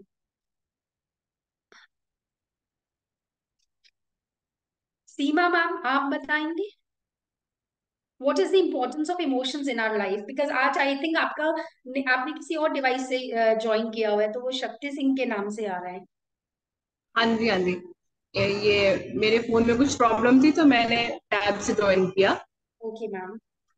Speaker 1: Seema ma'am, आप बताएंगे what is the importance of emotions in our life? Because आज आई थिंक आपने किसी और डिवाइस से ज्वाइन किया हुआ है, तो वो शक्ति सिंह के नाम से आ रहा है।
Speaker 5: हाँ जी, हाँ जी। ये मेरे फोन में कुछ प्रॉब्लम थी तो मैंने टैब से ज्वाइन किया।
Speaker 1: Okay ma'am.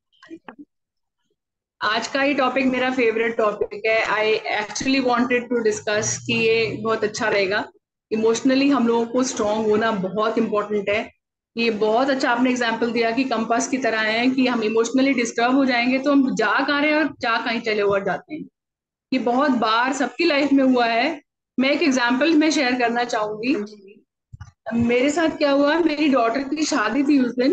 Speaker 5: आज का ये टॉपिक मेरा फेवरेट टॉपिक है। I actually wanted to discuss कि ये बहुत अच्छा रहेगा। इमोशनली हम लोगों को स्ट्रांग होना बहुत इंपॉर्टेंट है। ये बहुत अच्छा आपने एग्जांपल दिया कि कंपास की तरह है कि हम इमोशनली डिस्टर्ब हो जाएंगे तो हम जा कहाँ रहे हैं और जा कहीं चले हुए जाते हैं। ये बहुत बार सबकी लाइफ में हुआ है। मैं एक एग्जांपल में शेयर करना चाहूंगी।
Speaker 1: हाँ जी।
Speaker 5: मेरे साथ क्या हुआ, मेरी डॉटर की शादी थी उस दिन।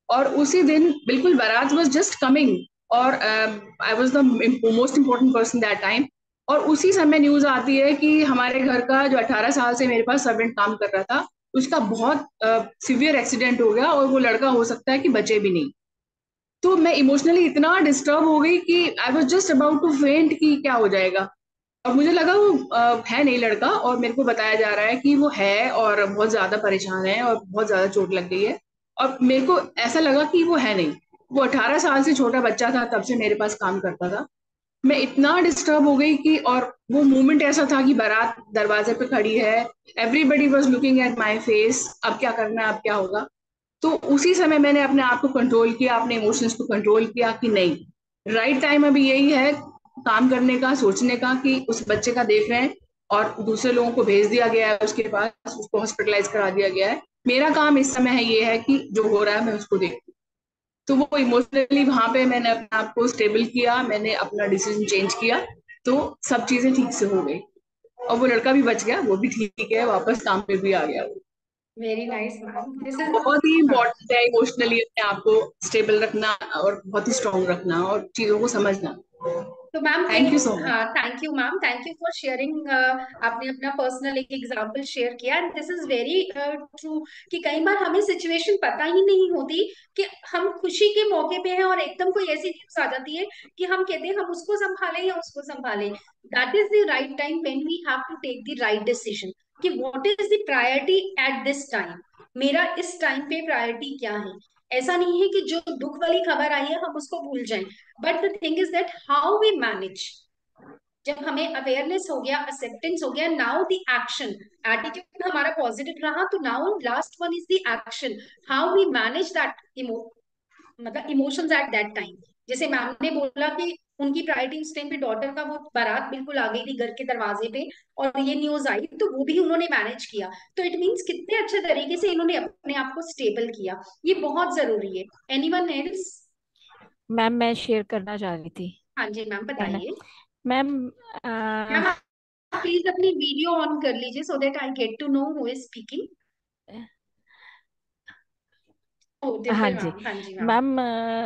Speaker 5: और उसी दिन बिल्कुल बारात वाज जस्ट कमिंग, और I was the most important person that time. और उसी समय न्यूज आती है कि हमारे घर का जो 18 साल से मेरे पास सर्वेंट काम कर रहा था, उसका बहुत सिवियर एक्सीडेंट हो गया, और वो लड़का हो सकता है कि बचे भी नहीं। तो मैं इमोशनली इतना डिस्टर्ब हो गई कि I was just about to faint कि क्या हो जाएगा। और मुझे लगा वो है नहीं लड़का, और मेरे को बताया जा रहा है कि वो है और बहुत ज्यादा परेशान है और बहुत ज्यादा चोट लग गई है। और मेरे को ऐसा लगा कि वो है नहीं। वो 18 साल से छोटा बच्चा था, तब से मेरे पास काम करता था। मैं इतना डिस्टर्ब हो गई कि, और वो मोमेंट ऐसा था कि बारात दरवाजे पे खड़ी है, everybody was looking at my face, अब क्या करना है, अब क्या होगा। तो उसी समय मैंने अपने आप को कंट्रोल किया, अपने इमोशंस को कंट्रोल किया कि नहीं, राइट टाइम अभी यही है काम करने का, सोचने का कि उस बच्चे का देख रहे हैं, और दूसरे लोगों को भेज दिया गया है उसके पास, उसको हॉस्पिटलाइज करा दिया गया है। मेरा काम इस समय है ये है कि जो हो रहा है मैं उसको देखूं। तो वो इमोशनली वहां पे मैंने अपने आप को स्टेबल किया, मैंने अपना डिसीजन चेंज किया, तो सब चीजें ठीक से हो गई। और वो लड़का भी बच गया, वो भी ठीक है, वापस काम पे भी आ गया वो।
Speaker 1: Very nice ma'am, this is.
Speaker 5: बहुत ही
Speaker 1: हाँ,
Speaker 5: इम्पोर्टेंट है इमोशनली अपने आप को स्टेबल रखना, और बहुत ही स्ट्रांग रखना, और चीजों को समझना।
Speaker 1: तो मैम
Speaker 5: थैंक यू
Speaker 1: एक,
Speaker 5: सो
Speaker 1: हाँ,
Speaker 5: much.
Speaker 1: Thank you ma'am, thank you for sharing. आपने अपना पर्सनल एक एग्जांपल शेयर किया, and this is very true कि कई बार हमें सिचुएशन पता ही नहीं होती कि हम खुशी के मौके पे हैं और एकदम कोई ऐसी न्यूज आ जाती है कि हम कहते हैं हम उसको संभालें या उसको संभालें। That is the right time when we have to take the right decision कि what is the priority at this time. मेरा इस टाइम पे प्रायोरिटी क्या है। ऐसा नहीं है कि जो दुख वाली खबर आई है हम उसको भूल जाएं, but the thing is that how we manage. जब हमें अवेयरनेस हो गया, एक्सेप्टेंस हो गया, नाउ द एक्शन, एटीट्यूड हमारा पॉजिटिव रहा, तो now last one is the action, how we manage that मतलब इमोशंस एट दैट टाइम। जैसे मैम ने बोला कि उनकी प्रायोरिटी उस टाइम पे डॉटर का, वो बारात बिल्कुल आ गई थी घर के दरवाजे पे और ये न्यूज आई, तो वो भी उन्होंने मैनेज किया। तो इट मीन्स कितने अच्छे तरीके से इन्होंने अपने आप को स्टेबल किया। ये बहुत जरूरी है। Anyone else?
Speaker 6: मैम मैं शेयर करना चाह रही थी।
Speaker 1: हाँ जी मैम,
Speaker 6: है ना
Speaker 1: बताइए।
Speaker 6: मैम।
Speaker 1: मैम आप प्लीज अपनी वीडियो ऑन कर लीजिए so that I get to know who is speaking. ओ
Speaker 6: हाँ
Speaker 1: डिम्पल
Speaker 6: जी
Speaker 1: मैम, हाँ जी मैम।
Speaker 6: मैम।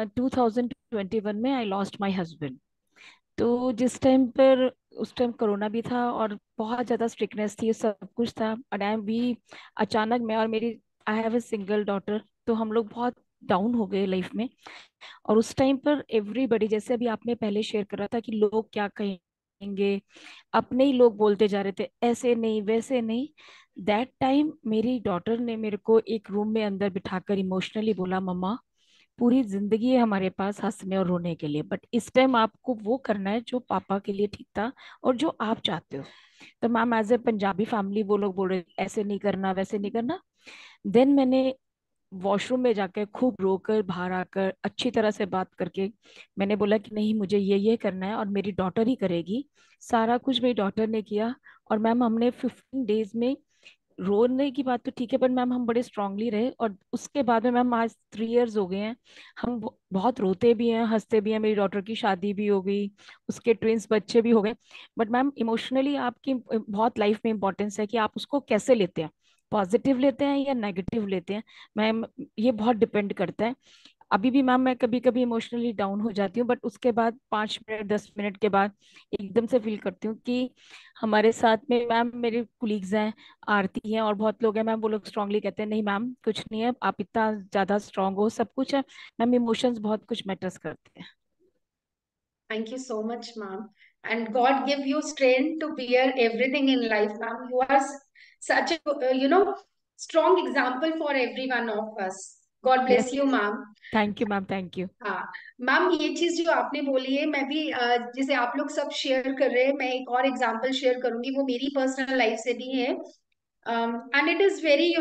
Speaker 6: 2021 में आई लॉस्ट माय हस्बैंड। तो जिस टाइम पर, उस टाइम कोरोना भी था और बहुत ज़्यादा स्ट्रिक्टनेस थी, सब कुछ था, और आई एम भी अचानक मैं और मेरी, I have a single daughter, तो हम लोग बहुत डाउन हो गए लाइफ में। और उस टाइम पर एवरीबडी, जैसे अभी आपने पहले शेयर करा था कि लोग क्या कहेंगे, अपने ही लोग बोलते जा रहे थे ऐसे नहीं वैसे नहीं। दैट टाइम मेरी डॉटर ने मेरे को एक रूम में अंदर बिठाकर इमोशनली बोला, मम्मा पूरी जिंदगी है हमारे पास हंसने और रोने के लिए, बट इस टाइम आपको वो करना है जो पापा के लिए ठीक था और जो आप चाहते हो। तो ma'am as a Punjabi family वो लोग बोल रहे ऐसे नहीं करना वैसे नहीं करना। देन मैंने वॉशरूम में जाकर खूब रोकर बाहर आकर अच्छी तरह से बात करके मैंने बोला कि नहीं, मुझे ये करना है और मेरी डॉटर ही करेगी। सारा कुछ मेरी डॉटर ने किया। और मैम हमने 15 डेज में, रोने की बात तो ठीक है पर मैम हम बड़े स्ट्रांगली रहे, और उसके बाद में मैम आज 3 इयर्स हो गए हैं। हम बहुत रोते भी हैं, हंसते भी हैं, मेरी डॉटर की शादी भी हो गई, उसके ट्विंस बच्चे भी हो गए। बट मैम इमोशनली आपकी बहुत लाइफ में इंपॉर्टेंस है कि आप उसको कैसे लेते हैं, पॉजिटिव लेते हैं या नेगेटिव लेते हैं मैम, ये बहुत डिपेंड करता है। अभी भी मैम मैं कभी कभी इमोशनली डाउन हो जाती हूँ, बट उसके बाद 5 मिनट 10 मिनट के बाद एकदम से फील करती हूँ कि हमारे साथ में मैम मेरे कुलीग्स हैं, आरती हैं और बहुत लोग हैं मैम, वो लोग स्ट्रांगली कहते हैं नहीं मैम कुछ नहीं है, आप इतना ज्यादा स्ट्रांग हो, सब कुछ है। मैम इमोशंस बहुत कुछ मैटर्स करते हैं।
Speaker 1: Thank you so much, ma'am. And God give you strength to bear everything in life, ma'am. You are such a, strong example for every one of us. God
Speaker 6: yes.
Speaker 1: bless you, ma'am.
Speaker 6: Thank you ma'am, thank you.
Speaker 1: हाँ ma'am, ये चीज जो आपने बोली है, मैं भी जैसे आप लोग सब शेयर कर रहे हैं, मैं एक और एग्जांपल शेयर करूंगी, वो मेरी पर्सनल लाइफ से भी है। एंड इट इज वेरी,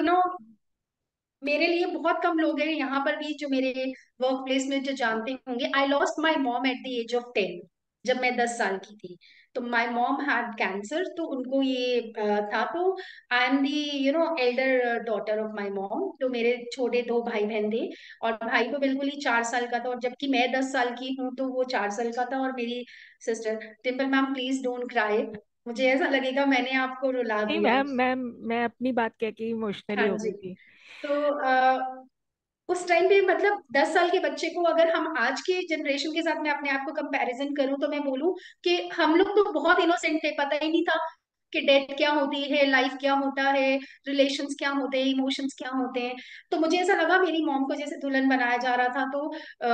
Speaker 1: मेरे लिए बहुत कम लोग हैं यहाँ पर भी जो मेरे वर्क प्लेस में जो जानते होंगे। I lost my mom at the age of 10, जब मैं 10 साल की थी। तो माई मॉम हैड कैंसर, तो उनको ये था। तो I am the elder daughter of my mom. तो मेरे छोटे दो भाई बहन थे, और भाई तो बिल्कुल ही 4 साल का था, और जबकि मैं 10 साल की हूँ तो वो 4 साल का था। और मेरी sister, Dimple ma'am please don't cry, मुझे ऐसा लगेगा मैंने आपको रुला
Speaker 6: नहीं
Speaker 1: दिया।
Speaker 6: मैम, मैं अपनी बात कह के इमोशनली
Speaker 1: हाँ
Speaker 6: हो
Speaker 1: जी।
Speaker 6: गई थी।
Speaker 1: तो उस टाइम पे मतलब 10 साल के बच्चे को अगर हम आज के जनरेशन के साथ मैं अपने आप को कंपैरिजन करूं तो मैं बोलूं कि हम लोग तो बहुत इनोसेंट थे, पता ही नहीं था कि डेथ क्या होती है, लाइफ क्या होता है, रिलेशंस क्या होते हैं, इमोशंस क्या होते हैं। तो मुझे ऐसा लगा मेरी मॉम को जैसे दुल्हन बनाया जा रहा था, तो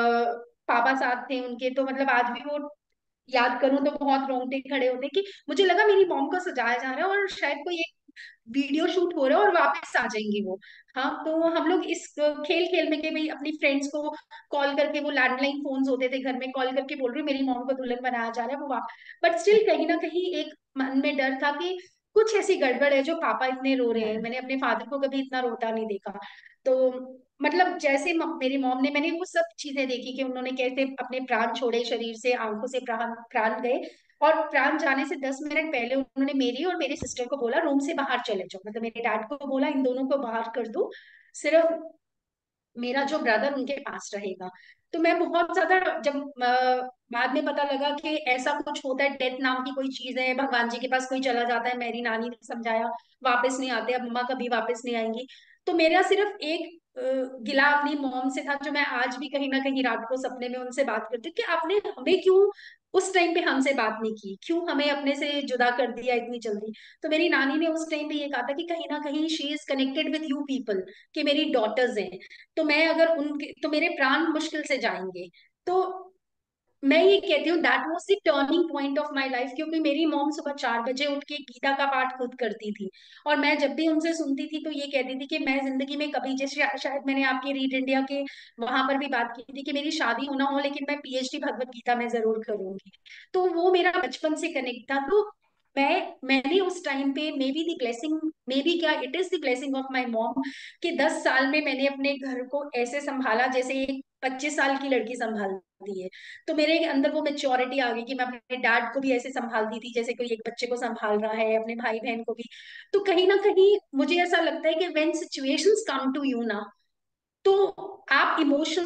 Speaker 1: पापा साथ थे उनके, तो मतलब आज भी वो याद करूं तो बहुत रोंगटे खड़े होते हैं कि मुझे लगा मेरी मॉम को सजाया जा रहा है और शायद कोई एक वीडियो शूट हो रहा है और वापस आ जाएंगे वो। हाँ, तो हम लोग इस खेल खेल में के भाई अपनी फ्रेंड्स को कॉल करके, वो लैंडलाइन फोन्स होते थे घर में, कॉल करके बोल रही हूँ मेरी मॉम को दुल्हन बनाया जा रहा है, वो बट स्टिल कहीं ना कहीं एक मन में डर था कि कुछ ऐसी गड़बड़ है जो पापा इतने रो रहे हैं। मैंने अपने फादर को कभी इतना रोता नहीं देखा। तो मतलब जैसे मेरी मॉम ने, मैंने वो सब चीजें देखी कि उन्होंने कैसे अपने प्राण छोड़े शरीर से, आंखों से प्राण प्राण गए, और प्राण जाने से 10 मिनट पहले उन्होंने मेरी और मेरे सिस्टर को बोला रूम से बाहर चले जाओ, मतलब मेरे डैड को बोला इन दोनों को बाहर कर दो, सिर्फ मेरा जो ब्रदर उनके पास रहेगा। तो मैं बहुत ज्यादा, जब बाद में पता लगा कि ऐसा कुछ होता है, डेथ नाम की कोई चीज है, भगवान जी के पास कोई चला जाता है, मेरी नानी ने समझाया वापस नहीं आते, अब मम्मा कभी वापस नहीं आएंगी। तो मेरा सिर्फ एक गिला अपनी मॉम से था, जो मैं आज भी कहीं ना कहीं रात को सपने में उनसे बात करती हूँ कि आपने हमें क्यों उस टाइम पे हमसे बात नहीं की, क्यों हमें अपने से जुदा कर दिया इतनी जल्दी। तो मेरी नानी ने उस टाइम पे ये कहा था कि कहीं ना कहीं she is connected with you people, कि मेरी डॉटर्स हैं, तो मैं अगर उनके, तो मेरे प्राण मुश्किल से जाएंगे। तो मैं ये कहती हूँ that was the turning point of my life, क्योंकि मेरी मॉम सुबह 4 बजे उठ के गीता का पाठ खुद करती थी, और मैं जब भी उनसे सुनती थी तो ये कहती थी कि मैं जिंदगी में कभी, जैसे शायद मैंने आपके रीड इंडिया के वहां पर भी बात की थी कि मेरी शादी होना हो लेकिन मैं पीएचडी भगवत गीता में जरूर करूंगी। तो वो मेरा बचपन से कनेक्ट था। तो मैंने उस टाइम पे, maybe the blessing, maybe क्या, it is the blessing of my mom, कि 10 साल में मैंने अपने घर को ऐसे संभाला जैसे एक 25 साल की लड़की संभालती है। तो मेरे अंदर वो मेच्योरिटी आ गई कि मैं अपने डैड को भी ऐसे संभालती थी जैसे कोई एक बच्चे को संभाल रहा है, अपने भाई बहन को भी। तो कहीं ना कहीं मुझे ऐसा लगता है कि when situations come to you ना, तो आप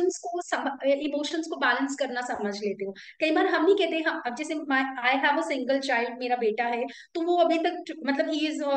Speaker 1: इमोशंस को बैलेंस करना समझ लेते हो। कई बार हम नहीं कहते, हम अब जैसे I have a single child, मेरा बेटा है, तो वो अभी तक मतलब ही इज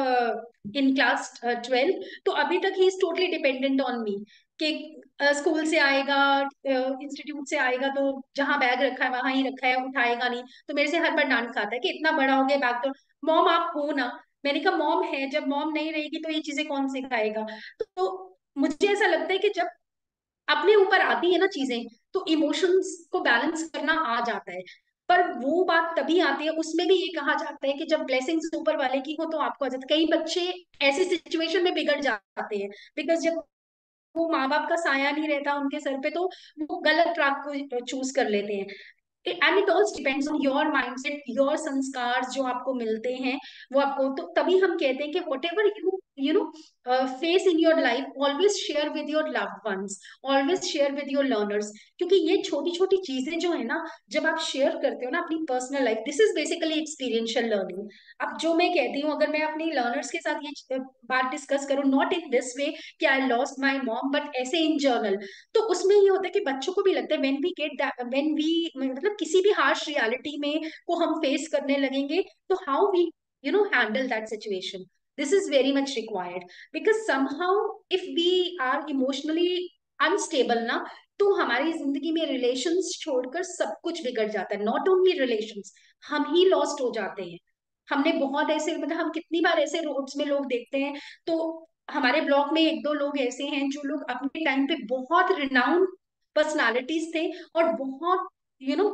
Speaker 1: इन क्लास 12, तो अभी तक he is totally dependent on me, कि स्कूल से आएगा, इंस्टीट्यूट से आएगा, तो जहां बैग रखा है वहां ही रखा है, उठाएगा नहीं, तो मेरे से हर बार डांट खाता है कि इतना बड़ा हो गया बैग, तो मॉम आप हो ना। मैंने कहा मॉम है, जब मॉम नहीं रहेगी तो ये चीजें कौन सिखाएगा। तो मुझे ऐसा लगता है कि जब अपने ऊपर आती है ना चीजें, तो इमोशंस को बैलेंस करना आ जाता है। पर वो बात तभी आती है, उसमें भी ये कहा जाता है कि जब ब्लेसिंग्स ऊपर वाले की हो तो आपको आ जाता है। कई बच्चे ऐसी सिचुएशन में बिगड़ जाते हैं, बिकॉज जब वो माँ बाप का साया नहीं रहता उनके सर पे, तो वो गलत ट्रैक को चूज कर लेते हैं। And it also depends on your mindset, your sanskar जो आपको मिलते हैं वो आपको, तो तभी हम कहते हैं कि whatever you know face in your life, always share with your loved ones, always share with your learners. क्योंकि ये छोटी छोटी चीजें जो है ना, जब आप शेयर करते हो ना अपनी personal life, this is basically experiential learning. अब जो मैं कहती हूँ, अगर मैं अपनी लर्नर्स के साथ ये बात डिस्कस करूँ, नॉट इन दिस वे कि I lost my mom, but ऐसे इन जर्नल, तो उसमें ये होता है कि बच्चों को भी लगता है व्हेन वी मतलब किसी भी हार्श रियलिटी में को हम फेस करने लगेंगे, तो how we handle that situation, this is very much required. Because somehow if we are emotionally unstable ना, तो हमारी जिंदगी में रिलेशंस छोड़कर सब कुछ बिगड़ जाता है। नॉट ओनली रिलेशंस, हम ही लॉस्ट हो जाते हैं। हमने बहुत ऐसे, मतलब हम कितनी बार ऐसे रोड्स में लोग देखते हैं, तो हमारे ब्लॉक में एक दो लोग ऐसे हैं जो लोग अपने टाइम पे बहुत रिनाउंड पर्सनालिटीज थे, और बहुत you know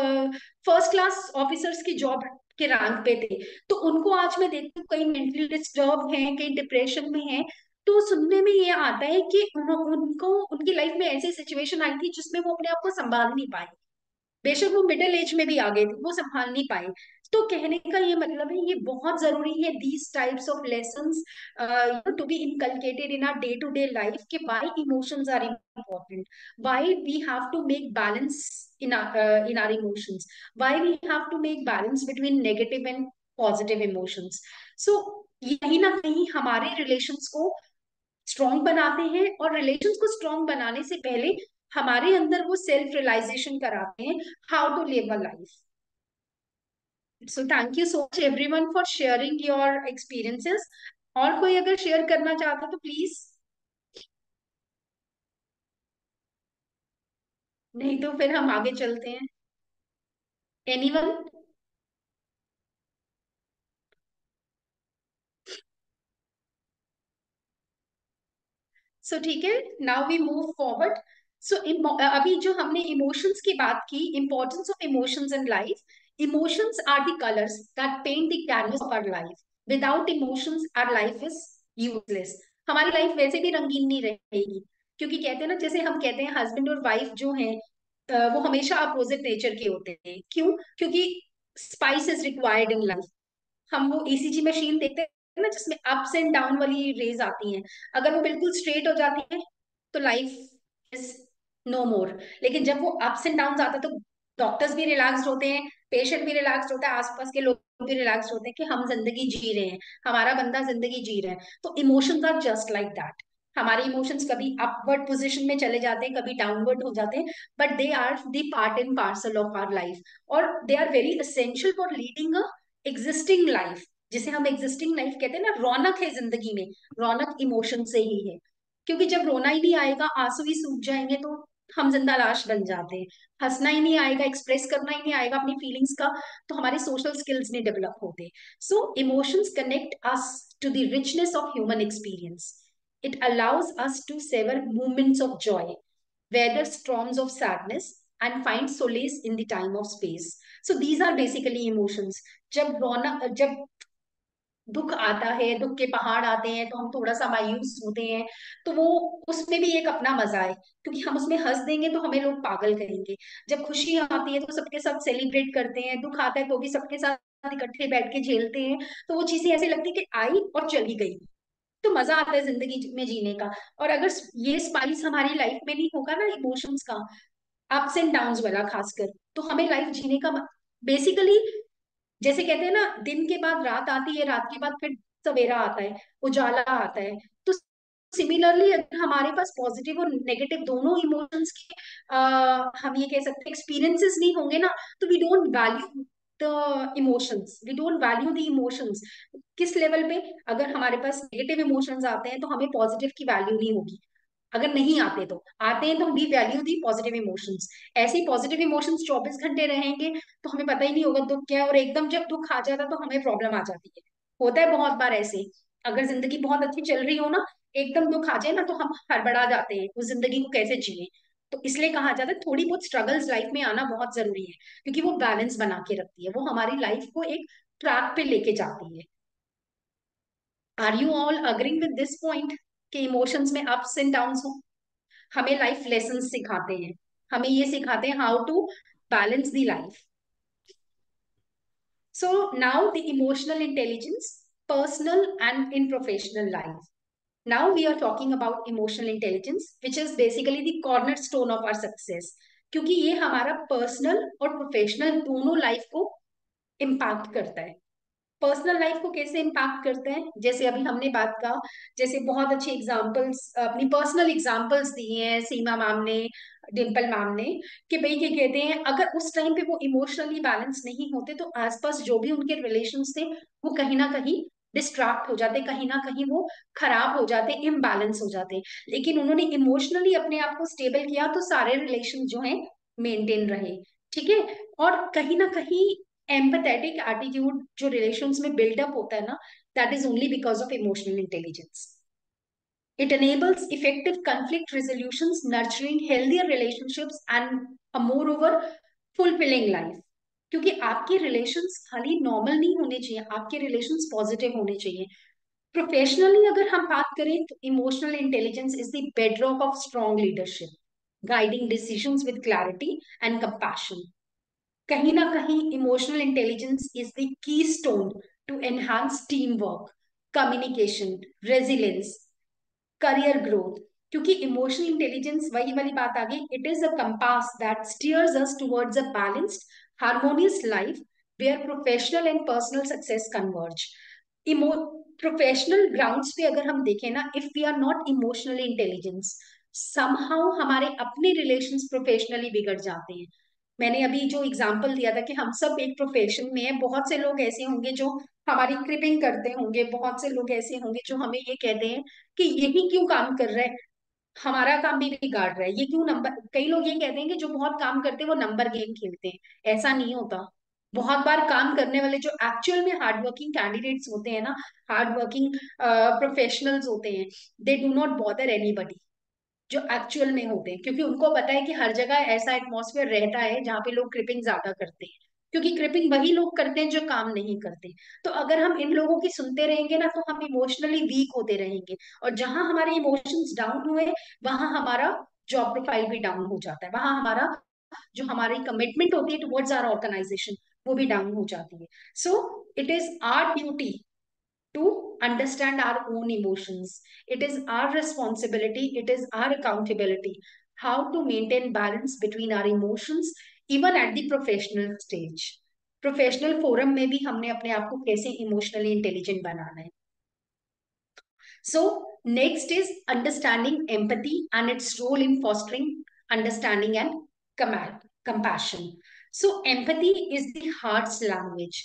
Speaker 1: first class officers की जॉब के रैंक पे थे। तो उनको आज मैं देखती हूँ कई मेंटली डिस्टर्ब हैं, कई डिप्रेशन में हैं। तो सुनने में ये आता है कि उनको उनकी लाइफ में ऐसी सिचुएशन आई थी जिसमें वो अपने आप को संभाल नहीं पाए, बेशक वो मिडिल एज में भी आ गए थे, वो संभाल नहीं पाए। तो कहने का ये मतलब है, ये बहुत जरूरी है these types of lessons to be inculcated in our day to day life, कि why emotions are important, why we have to make balance in our emotions, why we have to make balance between negative and positive emotions. So ये कहीं ना कहीं हमारे relations को strong बनाते हैं, और रिलेशंस को स्ट्रॉन्ग बनाने से पहले हमारे अंदर वो सेल्फ रियलाइजेशन कराते हैं how to live a life. So thank you so much everyone for sharing your experiences. और कोई अगर शेयर करना चाहता तो प्लीज। नहीं तो फिर हम आगे चलते हैं। एनीवन? सो ठीक है, now we move forward. So अभी जो हमने इमोशंस की बात की, importance of emotions in life. Emotions are the colours that paint the canvas of our life. Without emotions our life is useless. हमारी लाइफ वैसे भी रंगीन नहीं रहेगी, क्योंकि कहते हैं ना, जैसे हम कहते हैं हस्बैंड और वाइफ जो हैं वो हमेशा अपोजिट नेचर के होते हैं। क्यों? क्योंकि spice is required in life. हम वो ईसीजी मशीन देखते हैं ना, जिसमें अप्स एंड डाउन वाली रेज आती हैं, अगर वो बिल्कुल स्ट्रेट हो जाती है तो लाइफ इज नो मोर। लेकिन जब वो अप्स एंड डाउन आता है तो डॉक्टर्स भी रिलैक्स्ड होते हैं, पेशेंट भी रिलैक्स्ड होता है, आसपास के लोग भी रिलैक्स्ड होते हैं कि हम जिंदगी जी रहे हैं, हमारा बंदा जिंदगी जी रहा है। तो emotions are just like that. हमारे इमोशंस कभी अपवर्ड पोजिशन में चले जाते हैं, कभी डाउनवर्ड हो जाते हैं, but they are the part and parcel of our life, और they are very essential for leading a existing life. जिसे हम एग्जिस्टिंग लाइफ कहते हैं ना, रौनक है जिंदगी में, रौनक इमोशन से ही है। क्योंकि जब रोना ही नहीं आएगा, आंसू ही सूख जाएंगे, तो हम जिंदा लाश बन जाते हैं। हंसना ही नहीं आएगा, एक्सप्रेस करना ही नहीं आएगा अपनी फीलिंग्स का, तो हमारे सोशल स्किल्स नहीं डेवलप होते। So emotions connect us to the richness of human experience. It allows us to savour moments of joy, weather storms of sadness, and find solace in the time of space. So these are basically emotions. जब दुख आता है, दुख के पहाड़ आते हैं, तो हम थोड़ा सा मायूस होते हैं, तो वो उसमें भी एक अपना मजा है, क्योंकि हम उसमें हंस देंगे तो हमें लोग पागल कहेंगे। जब खुशी आती है तो सबके साथ सेलिब्रेट करते हैं, दुख आता है तो भी सबके साथ इकट्ठे बैठ के झेलते हैं। तो वो चीजें ऐसे लगती है कि आई और चली गई। तो मजा आता है जिंदगी में जीने का। और अगर ये स्पाइस हमारी लाइफ में नहीं होगा ना, इमोशंस का, अप्स एंड डाउन्स वाला खासकर, तो हमें लाइफ जीने का बेसिकली, जैसे कहते हैं ना, दिन के बाद रात आती है, रात के बाद फिर सवेरा आता है, उजाला आता है। तो सिमिलरली अगर हमारे पास पॉजिटिव और नेगेटिव दोनों इमोशंस के हम ये कह सकते हैं एक्सपीरियंसेस नहीं होंगे ना, तो we don't value the emotions, we don't value the emotions. किस लेवल पे? अगर हमारे पास नेगेटिव इमोशंस आते हैं तो हमें पॉजिटिव की वैल्यू नहीं होगी। अगर नहीं आते तो आते हैं तो we value the positive emotions. ऐसे ही पॉजिटिव इमोशंस 24 घंटे रहेंगे तो हमें पता ही नहीं होगा दुख क्या है, और एकदम जब दुख आ जाता है तो हमें प्रॉब्लम आ जाती है। होता है बहुत बार ऐसे। अगर जिंदगी बहुत अच्छी चल रही हो ना, एकदम दुख आ जाए ना, तो हम हड़बड़ा जाते हैं उस जिंदगी को कैसे जिए। तो इसलिए कहा जाता है थोड़ी बहुत स्ट्रगल्स लाइफ में आना बहुत जरूरी है, क्योंकि वो बैलेंस बना के रखती है, वो हमारी लाइफ को एक ट्रैक पे लेके जाती है। Are you all agreeing with this point कि इमोशंस में अप्स एंड डाउन्स हो? हमें लाइफ लेसन सिखाते हैं, हमें ये सिखाते हैं how to balance the life. So now the emotional intelligence, personal and in professional life. Now we are talking about emotional intelligence which is basically the cornerstone of our success, क्योंकि ये हमारा personal और professional दोनों life को impact करता है। Personal life को कैसे इम्पैक्ट करते हैं, जैसे अभी हमने बात का, जैसे बहुत अच्छी एग्जांपल्स, अपनी पर्सनल एग्जांपल्स दी हैं सीमा मैम ने, डिम्पल मैम ने, कि भाई क्या कहते हैं, अगर उस टाइम पे वो इमोशनली बैलेंस नहीं होते तो आसपास जो भी उनके रिलेशंस थे वो कहीं ना कहीं डिस्ट्रैक्ट हो जाते, कहीं ना कहीं वो खराब हो जाते, इम्बैलेंस हो जाते। लेकिन उन्होंने इमोशनली अपने आप को स्टेबल किया तो सारे रिलेशन जो हैं मेंटेन रहे। ठीक है। और कहीं ना कहीं एम्पैथेटिक एटीट्यूड जो रिलेशंस में बिल्डअप होता है ना, that is only because of emotional intelligence. It enables effective conflict resolutions, nurturing healthier relationships and a moreover fulfilling life। क्योंकि आपके रिलेशंस खाली नॉर्मल नहीं होने चाहिए, आपके रिलेशंस पॉजिटिव होने चाहिए। प्रोफेशनली अगर हम बात करें तो emotional intelligence is the bedrock of strong leadership, guiding decisions with clarity and compassion. कहीं ना कहीं emotional intelligence is the keystone to enhance team work, communication, resilience, career growth. क्योंकि इमोशनल इंटेलिजेंस, वही वाली बात आ गई, it is a compass that steers us towards a balanced harmonious life where professional and personal success converge. इमो professional grounds पे अगर हम देखें ना, if we are not emotionally intelligence, somehow हमारे अपने रिलेशंस प्रोफेशनली बिगड़ जाते हैं। मैंने अभी जो एग्जांपल दिया था कि हम सब एक प्रोफेशन में है, बहुत से लोग ऐसे होंगे जो हमारी क्रिपिंग करते होंगे, बहुत से लोग ऐसे होंगे जो हमें ये कहते हैं कि यही क्यों काम कर रहा है, हमारा काम भी बिगाड़ रहा है। ये क्यों नंबर, कई लोग ये कहते हैं कि जो बहुत काम करते हैं वो नंबर गेम खेलते हैं, ऐसा नहीं होता। बहुत बार काम करने वाले जो एक्चुअल में हार्ड वर्किंग कैंडिडेट्स होते हैं ना, हार्ड वर्किंग प्रोफेशनल्स होते हैं, they do not bother anybody, जो एक्चुअल में होते हैं, क्योंकि उनको पता है कि हर जगह ऐसा एटमॉस्फेयर रहता है जहाँ पे लोग क्रिपिंग ज्यादा करते हैं, क्योंकि क्रिपिंग वही लोग करते हैं जो काम नहीं करते। तो अगर हम इन लोगों की सुनते रहेंगे ना, तो हम इमोशनली वीक होते रहेंगे, और जहां हमारे इमोशंस डाउन हुए, वहां हमारा जॉब प्रोफाइल भी डाउन हो जाता है, वहां हमारा जो हमारी कमिटमेंट होती है टुवर्ड्स आवर ऑर्गेनाइजेशन, वो भी डाउन हो जाती है। So it is our duty to understand our own emotions. It is our responsibility, it is our accountability how to maintain balance between our emotions even at the professional stage. Professional forum में भी हमने अपने आप को कैसे emotionally intelligent बनाना है। So next is understanding empathy and its role in fostering understanding and compassion. So empathy is the heart's language.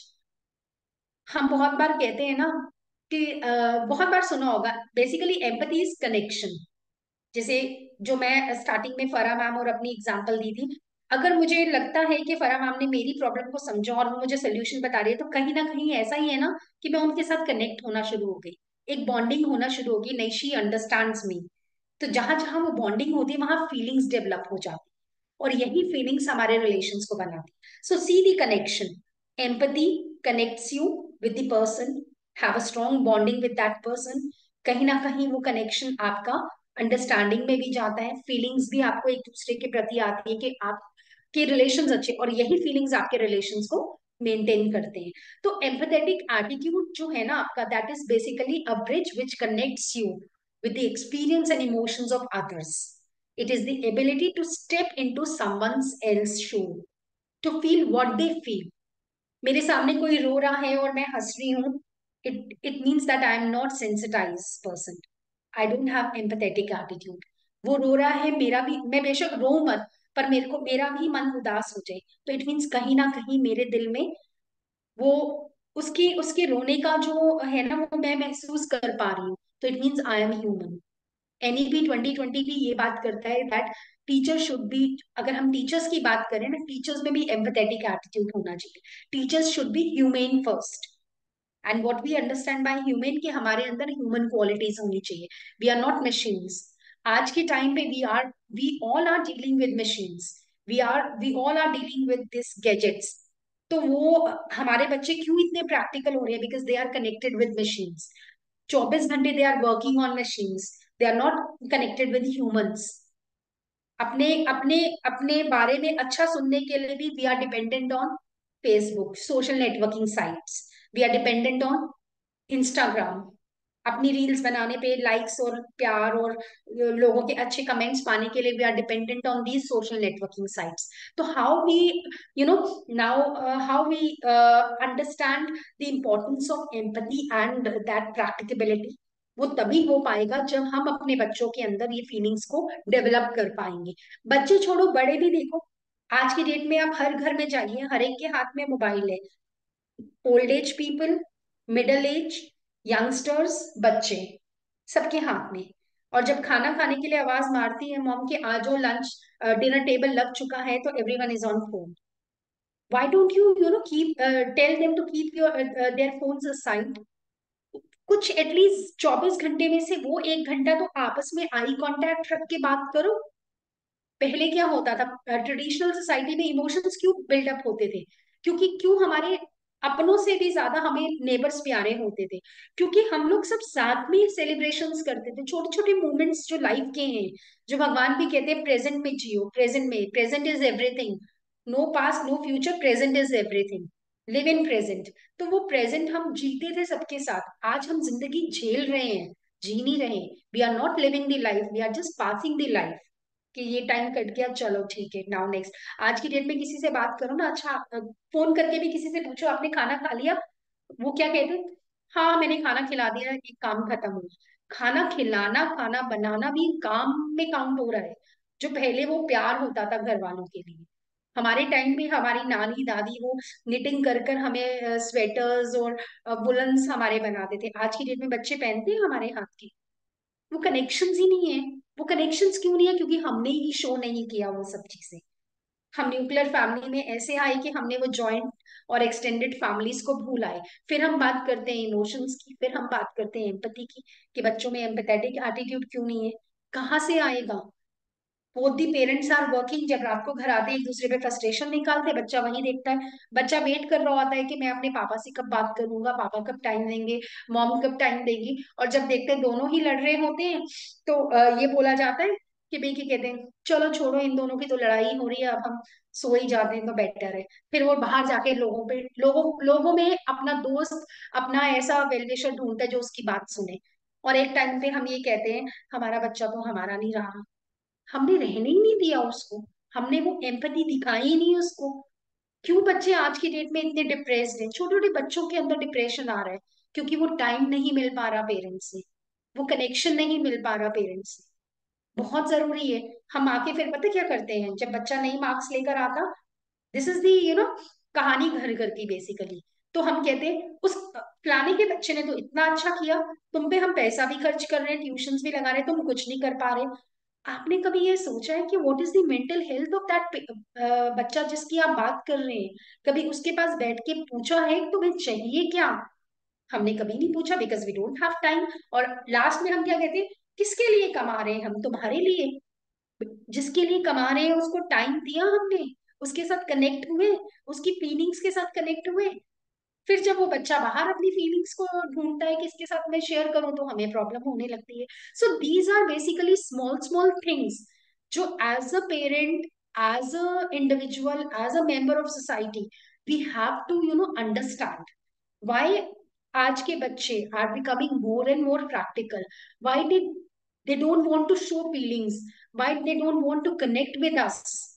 Speaker 1: हम बहुत बार कहते हैं ना कि बहुत बार सुना होगा, बेसिकली एम्पैथी इज कनेक्शन। जैसे जो मैं स्टार्टिंग में फरा मैम और अपनी एग्जांपल दी थी, अगर मुझे लगता है कि फरा मैम ने मेरी प्रॉब्लम को समझा और वो मुझे सोल्यूशन बता रही है, तो कहीं ना कहीं ऐसा ही है ना कि मैं उनके साथ कनेक्ट होना शुरू हो गई, एक बॉन्डिंग होना शुरू होगी, नहीं शी अंडरस्टैंड्स मी। तो जहां जहां वो बॉन्डिंग होती है वहां फीलिंग्स डेवलप हो जाती है, और यही फीलिंग्स हमारे रिलेशंस को बनाती है। So see the connection, empathy connects you with the person, have a strong bonding with that person. कहीं ना कहीं वो कनेक्शन आपका अंडरस्टैंडिंग में भी जाता है, फीलिंग्स भी आपको एक दूसरे के प्रति आती है कि आपके रिलेशंस अच्छे, और यही फीलिंग्स आपके रिलेशंस को मेंटेन करते हैं। तो एम्पैथेटिक एटीट्यूड जो है ना आपका, that is basically a bridge which connects you with the experience and emotions of others. It is the ability to step into someone else's shoe, to feel what they feel. मेरे सामने कोई रो रहा है और मैं हंस रही हूँ, it means that I am not sensitized person. I don't have empathetic attitude. वो रो रहा है, मेरा भी, मैं बेशक रो मत, पर मेरे को मेरा भी मन उदास हो जाए, तो इट मीन्स कहीं ना कहीं मेरे दिल में वो उसकी उसके रोने का जो है ना, वो मैं महसूस कर पा रही हूँ, तो it means I am human. NEP 2020 भी ये बात करता है दैट टीचर शुड बी, अगर हम टीचर्स की बात करें ना, टीचर्स में भी एम्पैथेटिक एटीट्यूड होना चाहिए। Teachers should be humane first, and what we understand by human, कि हमारे अंदर ह्यूमन क्वालिटीज होनी चाहिए। We are not machines. आज के टाइम पे we all are dealing with machines, we all are dealing with this gadgets. तो वो हमारे बच्चे क्यों इतने प्रैक्टिकल हो रहे हैं? Because they are connected with machines. 24 घंटे they are working on machines, they are not connected with humans. अपने अपने अपने बारे में अच्छा सुनने के लिए भी we are dependent on Facebook, social networking sites, we are dependent on Instagram. अपनी रील्स बनाने पे लाइक्स और प्यार और लोगों के अच्छे कमेंट्स पाने के लिए we are dependent on these social networking sites. तो how we, you know, now how we understand the importance of empathy and that practicability, वो तभी हो पाएगा जब हम अपने बच्चों के अंदर ये फीलिंग्स को डेवलप कर पाएंगे। बच्चे छोड़ो, बड़े भी देखो, आज की डेट में आप हर घर में जाइए, हर एक के हाथ में मोबाइल है। Old age people, middle age, youngsters, बच्चे, सबके हाथ में। और जब खाना खाने के लिए आवाज मारती है मॉम के आ जाओ लंच, डिनर टेबल लग चुका है, तो everyone is on phone. Why don't you you know keep tell them to keep your their phones aside? कुछ एटलीस्ट 24 घंटे में से वो 1 घंटा तो आपस में आई कांटेक्ट रख के बात करो। पहले क्या होता था, ट्रेडिशनल सोसाइटी में इमोशंस क्यों बिल्डअप होते थे? क्योंकि क्यों हमारे अपनों से भी ज्यादा हमें नेबर्स प्यारे होते थे, क्योंकि हम लोग सब साथ में सेलिब्रेशंस करते थे, छोटे छोटे मोमेंट्स जो लाइफ के हैं, जो भगवान भी कहते हैं प्रेजेंट में जियो, प्रेजेंट में, present is everything, no past no future, present is everything, live in present. तो वो प्रेजेंट हम जीते थे सबके साथ। आज हम जिंदगी झेल रहे हैं, जी नहीं रहे। We are not living the life, we are just passing the life, कि ये टाइम कट गया, चलो ठीक है, नाउ नेक्स्ट। आज की डेट में किसी से बात करो ना, अच्छा फोन करके भी किसी से पूछो आपने खाना खा लिया, वो क्या कहते हैं? हाँ मैंने खाना खिला दिया, एक काम खत्म हो गया। खाना खिलाना, खाना बनाना भी काम में काउंट हो रहा है। जो पहले वो प्यार होता था घर वालों के लिए, हमारे टाइम में हमारी नानी दादी वो निटिंग कर कर हमें स्वेटर्स और वुलन्स हमारे बनाते थे। आज की डेट में बच्चे पहनते हैं हमारे हाथ के, वो कनेक्शंस ही नहीं है। वो कनेक्शंस क्यों नहीं है? क्योंकि हमने ही शो नहीं किया वो सब चीजें। हम न्यूक्लियर फैमिली में ऐसे आए कि हमने वो जॉइंट और एक्सटेंडेड फैमिलीज को भूल आए। फिर हम बात करते हैं इमोशंस की, फिर हम बात करते हैं एम्पैथी की, कि बच्चों में एम्पैथेटिक एटीट्यूड क्यों नहीं है, कहाँ से आएगा? Both the parents are working, जब रात को घर आते एक दूसरे पे फ्रस्ट्रेशन निकालते, बच्चा वहीं देखता है, बच्चा वेट कर रहा होता है कि मैं अपने पापा से कब बात करूंगा, पापा कब टाइम देंगे, मॉम कब टाइम देगी। और जब देखते हैं दोनों ही लड़ रहे होते हैं, तो ये बोला जाता है कि बेकी कहते हैं चलो छोड़ो, इन दोनों की तो लड़ाई हो रही है, अब हम सो ही जाते हैं तो बेटर है। फिर वो बाहर जाके लोगों में अपना दोस्त, अपना ऐसा वेलविशर ढूंढता है जो उसकी बात सुने। और एक टाइम पे हम ये कहते हैं हमारा बच्चा तो हमारा नहीं रहा, हमने रहने ही नहीं दिया उसको, हमने वो एम्पैथी दिखाई ही नहीं उसको। क्यों बच्चे आज की डेट में इतने डिप्रेस्ड हैं? छोटे छोटे बच्चों के अंदर डिप्रेशन आ रहा है, क्योंकि वो टाइम नहीं मिल पा रहा पेरेंट्स से, वो कनेक्शन नहीं मिल पा रहा पेरेंट्स से। बहुत जरूरी है। हम आके फिर पता क्या करते हैं, जब बच्चा नई मार्क्स लेकर आता, दिस इज दी कहानी घर घर की बेसिकली। तो हम कहते हैं उस फलाने के बच्चे ने तो इतना अच्छा किया, तुम पे हम पैसा भी खर्च कर रहे हैं, ट्यूशंस भी लगा रहे हैं, तुम कुछ नहीं कर पा रहे। आपने कभी ये सोचा है कि what is the mental health of that बच्चा जिसकी आप बात कर रहे हैं? कभी उसके पास बैठ के पूछा है तुम्हें चाहिए क्या? हमने कभी नहीं पूछा, because we don't have time. और लास्ट में हम क्या कहते हैं, किसके लिए कमा रहे हैं हम? तुम्हारे लिए। जिसके लिए कमा रहे हैं उसको टाइम दिया हमने, उसके साथ कनेक्ट हुए, उसकी फीलिंग्स के साथ कनेक्ट हुए। फिर जब वो बच्चा बाहर अपनी फीलिंग्स को ढूंढता है किसके साथ मैं शेयर करूं, तो हमें प्रॉब्लम होने लगती है। So these are basically small small things जो as a parent, as a individual, as a member of society we have to understand why आज के बच्चे are becoming more and more practical, why they don't want to show feelings, why they don't want to connect with us.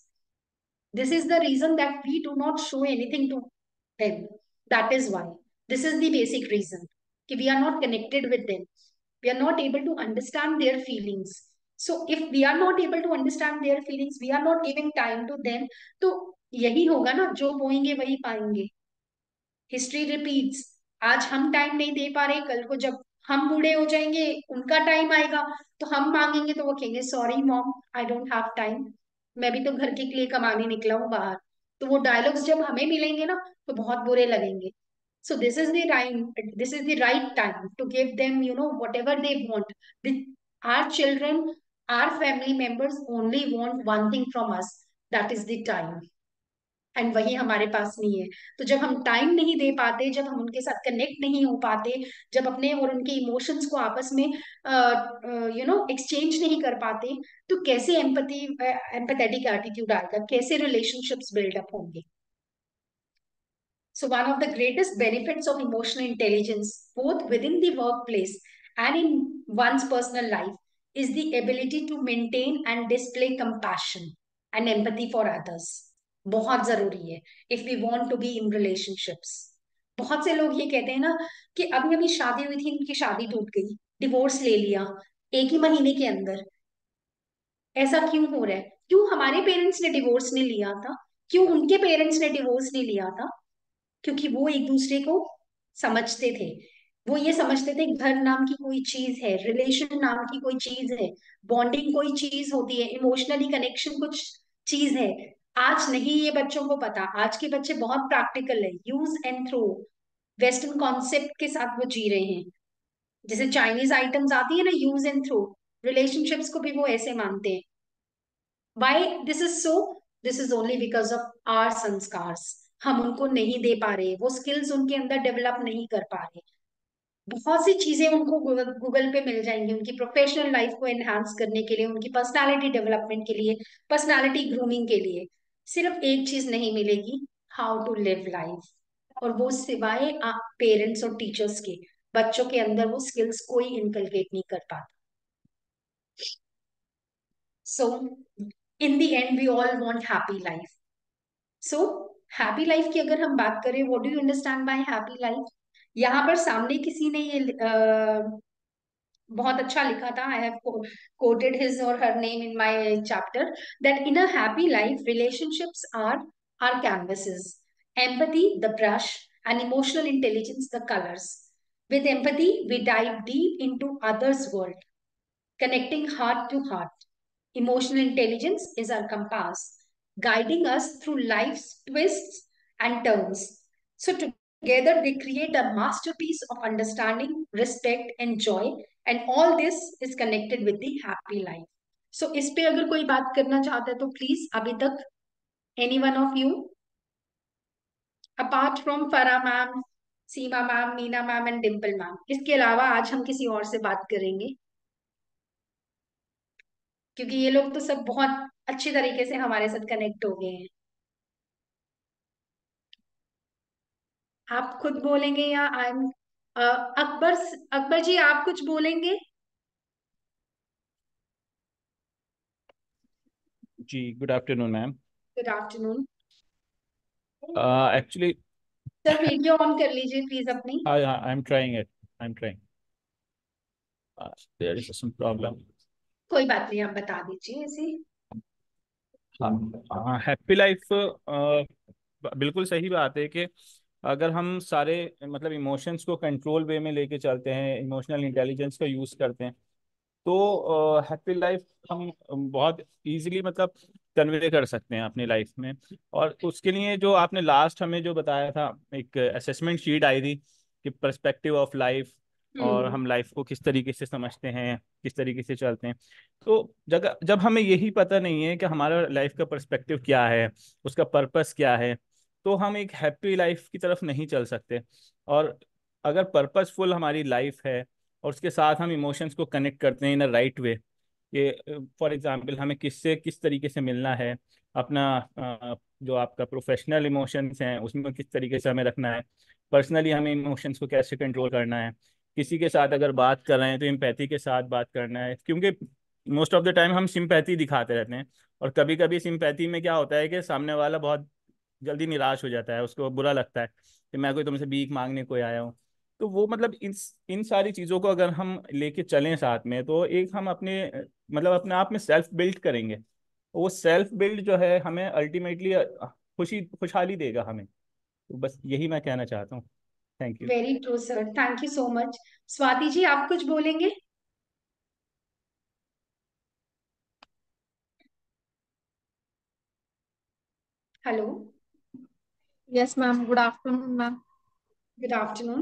Speaker 1: This is the reason that we do not show anything to them. That is why. This is the basic reason. That we are not connected with them. We are not able to understand their feelings. So if we are not able to understand their feelings, we are not giving time to them. तो यही होगा ना, जो बोएंगे वही पाएंगे। History repeats. आज हम टाइम नहीं दे पा रहे, कल को जब हम बूढ़े हो जाएंगे, उनका टाइम आएगा, तो हम मांगेंगे तो वो कहेंगे sorry mom, I don't have time, मैं भी तो घर के लिए कमाने निकला हूँ बाहर। तो वो डायलॉग्स जब हमें मिलेंगे ना, तो बहुत बुरे लगेंगे। So this is the right time to give them, whatever they want. Our children, our family members only want one thing from us, that is the time. And वही हमारे पास नहीं है। तो जब हम टाइम नहीं दे पाते, जब हम उनके साथ कनेक्ट नहीं हो पाते, जब अपने और उनके इमोशंस को आपस में एक्सचेंज नहीं कर पाते, तो कैसे एम्पैथेटिक एटीट्यूड आएगा, कैसे रिलेशनशिप्स बिल्डअप होंगे? So one of the greatest benefits of emotional intelligence, both within the workplace and in one's personal life, is the ability to maintain and display compassion and empathy for others. बहुत जरूरी है if we want to be in relationships. बहुत से लोग ये कहते हैं ना कि अभी अभी शादी हुई थी, इनकी शादी टूट गई, डिवोर्स ले लिया एक ही महीने के अंदर। ऐसा क्यों हो रहा है? क्यों हमारे पेरेंट्स ने डिवोर्स नहीं लिया था? क्यों उनके पेरेंट्स ने डिवोर्स नहीं लिया था? क्योंकि वो एक दूसरे को समझते थे। वो ये समझते थे घर नाम की कोई चीज है, रिलेशन नाम की कोई चीज है, बॉन्डिंग कोई चीज होती है, इमोशनली कनेक्शन कुछ चीज है। आज नहीं ये बच्चों को पता। आज के बच्चे बहुत प्रैक्टिकल है, use and throw western concept के साथ वो जी रहे हैं। जैसे चाइनीज आइटम्स आती है ना, यूज एंड थ्रो, रिलेशनशिप्स को भी वो ऐसे मानते हैं। Why this is so? This is only because of our sanskars. हम उनको नहीं दे पा रहे, वो स्किल्स उनके अंदर डेवलप नहीं कर पा रहे। बहुत सी चीजें उनको गूगल पे मिल जाएंगी उनकी प्रोफेशनल लाइफ को एनहांस करने के लिए, उनकी पर्सनालिटी डेवलपमेंट के लिए, पर्सनालिटी ग्रूमिंग के लिए। सिर्फ एक चीज नहीं मिलेगी, हाउ टू लिव लाइफ। और वो सिवाय पेरेंट्स और टीचर्स के, बच्चों के अंदर वो स्किल्स कोई इनकलकेट नहीं कर पाता। So in the end we all want happy life. So happy life की अगर हम बात करें, what do you understand by happy life? यहाँ पर सामने किसी ने ये बहुत अच्छा लिखा था, आई हैव कोटेड हिज और her name in my chapter, that in a happy life relationships are canvases, empathy the brush, and emotional intelligence the colors. With empathy we dive deep into others world, connecting heart to heart. Emotional intelligence is our compass, guiding us through life's twists and turns. So, together, they create a masterpiece of understanding, respect, and joy. And all this is connected with the happy life. So, इस पे अगर कोई बात करना चाहता है तो please अभी तक any one of you apart from Farah ma'am, Seema ma'am, Meena ma'am and Dimple ma'am, इसके अलावा आज हम किसी और से बात करेंगे क्योंकि ये लोग तो सब बहुत अच्छे तरीके से हमारे साथ कनेक्ट हो गए हैं। आप खुद बोलेंगे या आई एम अकबर, अकबर जी आप कुछ बोलेंगे?
Speaker 7: जी good afternoon ma'am.
Speaker 1: Good afternoon.
Speaker 7: Actually
Speaker 1: sir video on कर लीजिए प्लीज अपनी।
Speaker 7: I am trying it, I am trying, there is some problem.
Speaker 1: कोई बात नहीं, आप बता दीजिए ऐसे।
Speaker 7: हाँ, हैप्पी लाइफ बिल्कुल सही बात है कि अगर हम सारे मतलब इमोशंस को कंट्रोल वे में लेके चलते हैं, इमोशनल इंटेलिजेंस का यूज़ करते हैं, तो हैप्पी लाइफ हम बहुत इजीली मतलब कन्वे कर सकते हैं अपनी लाइफ में। और उसके लिए जो आपने लास्ट हमें जो बताया था, एक असेसमेंट शीट आई थी कि पर्सपेक्टिव ऑफ लाइफ, और हम लाइफ को किस तरीके से समझते हैं, किस तरीके से चलते हैं। तो जगह जब हमें यही पता नहीं है कि हमारा लाइफ का पर्सपेक्टिव क्या है, उसका पर्पस क्या है, तो हम एक हैप्पी लाइफ की तरफ नहीं चल सकते। और अगर पर्पसफुल हमारी लाइफ है और उसके साथ हम इमोशंस को कनेक्ट करते हैं इन अ राइट वे, कि फॉर एग्जांपल हमें किससे किस तरीके से मिलना है, अपना जो आपका प्रोफेशनल इमोशंस हैं उसमें किस तरीके से हमें रखना है, पर्सनली हमें इमोशंस को कैसे कंट्रोल करना है, किसी के साथ अगर बात कर रहे हैं तो एम्पैथी के साथ बात करना है, क्योंकि मोस्ट ऑफ द टाइम हम सिंपैथी दिखाते रहते हैं। और कभी कभी सिंपैथी में क्या होता है कि सामने वाला बहुत जल्दी निराश हो जाता है, उसको बुरा लगता है कि मैं कोई तुमसे भीख मांगने कोई आया हूँ। तो वो मतलब इन सारी चीज़ों को अगर हम लेके चलें साथ में, तो एक हम अपने मतलब अपने आप में सेल्फ बिल्ड करेंगे। वो सेल्फ बिल्ड जो है हमें अल्टीमेटली खुशहाली देगा हमें। तो बस यही मैं कहना चाहता हूँ। Thank you.
Speaker 1: Very true sir, thank you so much. Swati ji आप कुछ बोलेंगे? Hello.
Speaker 8: Yes ma'am, good afternoon ma'am.
Speaker 1: Good afternoon.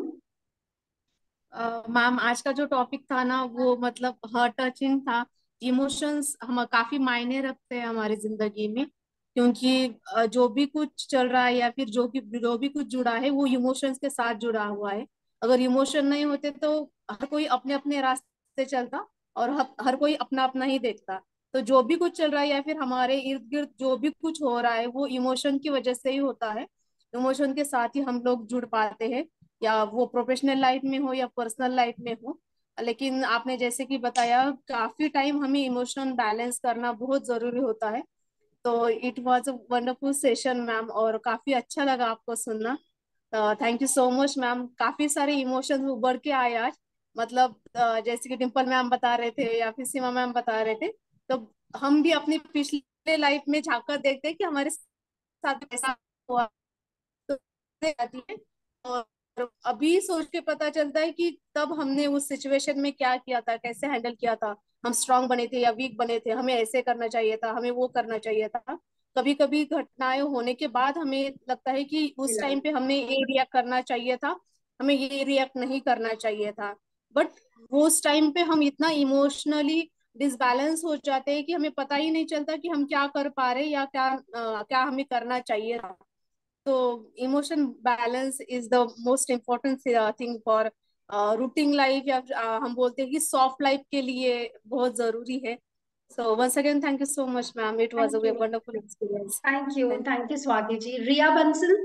Speaker 8: Ma'am आज का जो टॉपिक था ना वो मतलब हार्ट टचिंग था। इमोशंस हम काफी मायने रखते हैं हमारी जिंदगी में, क्योंकि जो भी कुछ चल रहा है या फिर जो भी कुछ जुड़ा है वो इमोशंस के साथ जुड़ा हुआ है। अगर इमोशन नहीं होते तो हर कोई अपने अपने रास्ते चलता और हर कोई अपना अपना ही देखता। तो जो भी कुछ चल रहा है या फिर हमारे इर्द गिर्द जो भी कुछ हो रहा है वो इमोशन की वजह से ही होता है। इमोशन के साथ ही हम लोग जुड़ पाते हैं, या वो प्रोफेशनल लाइफ में हो या पर्सनल लाइफ में हो। लेकिन आपने जैसे कि बताया काफी टाइम हमें इमोशनल बैलेंस करना बहुत जरूरी होता है। तो it was a wonderful session ma'am, और काफी अच्छा लगा आपको सुनना। Thank you so much ma'am. काफी सारे इमोशंस उभर के आए आज। मतलब जैसे कि डिम्पल मैम बता रहे थे या फिर सीमा मैम बता रहे थे, तो हम भी अपनी पिछले लाइफ में झांक कर देखते हैं कि हमारे साथ ऐसा हुआ, तो आती है। और अभी सोच के पता चलता है कि तब हमने उस सिचुएशन में क्या किया था, कैसे हैंडल किया था, हम स्ट्रांग बने थे या वीक बने थे, हमें ऐसे करना चाहिए था, हमें वो करना चाहिए था। कभी कभी घटनाएं होने के बाद हमें लगता है कि उस टाइम पे हमें ये रिएक्ट करना चाहिए था, हमें ये रिएक्ट नहीं करना चाहिए था। बट वो उस टाइम पे हम इतना इमोशनली डिसबैलेंस हो जाते हैं कि हमें पता ही नहीं चलता कि हम क्या कर पा रहे हैं या क्या हमें करना चाहिए था। तो emotion balance is the most important thing for routing life, या हम बोलते हैं कि सॉफ्ट लाइफ के लिए बहुत जरूरी है। So once again thank you so much ma'am, it was a
Speaker 1: thank you.
Speaker 8: Wonderful experience.
Speaker 1: Thank you Swati ji. Riya Bansal,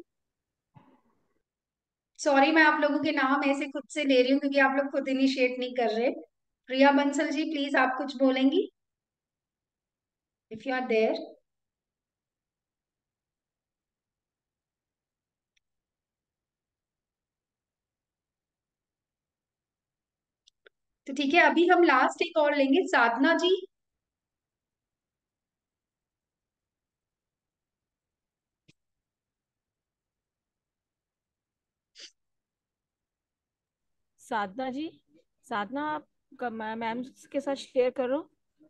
Speaker 1: sorry मैं आप लोगों के नाम ऐसे खुद से ले रही हूँ क्योंकि आप लोग खुद इनिशिएट नहीं कर रहे। रिया बंसल जी प्लीज आप कुछ बोलेंगी इफ यू आर देयर। तो ठीक है, अभी हम लास्ट एक और लेंगे, साधना जी।
Speaker 6: साधना जी, साधना आप मैम के साथ शेयर करो।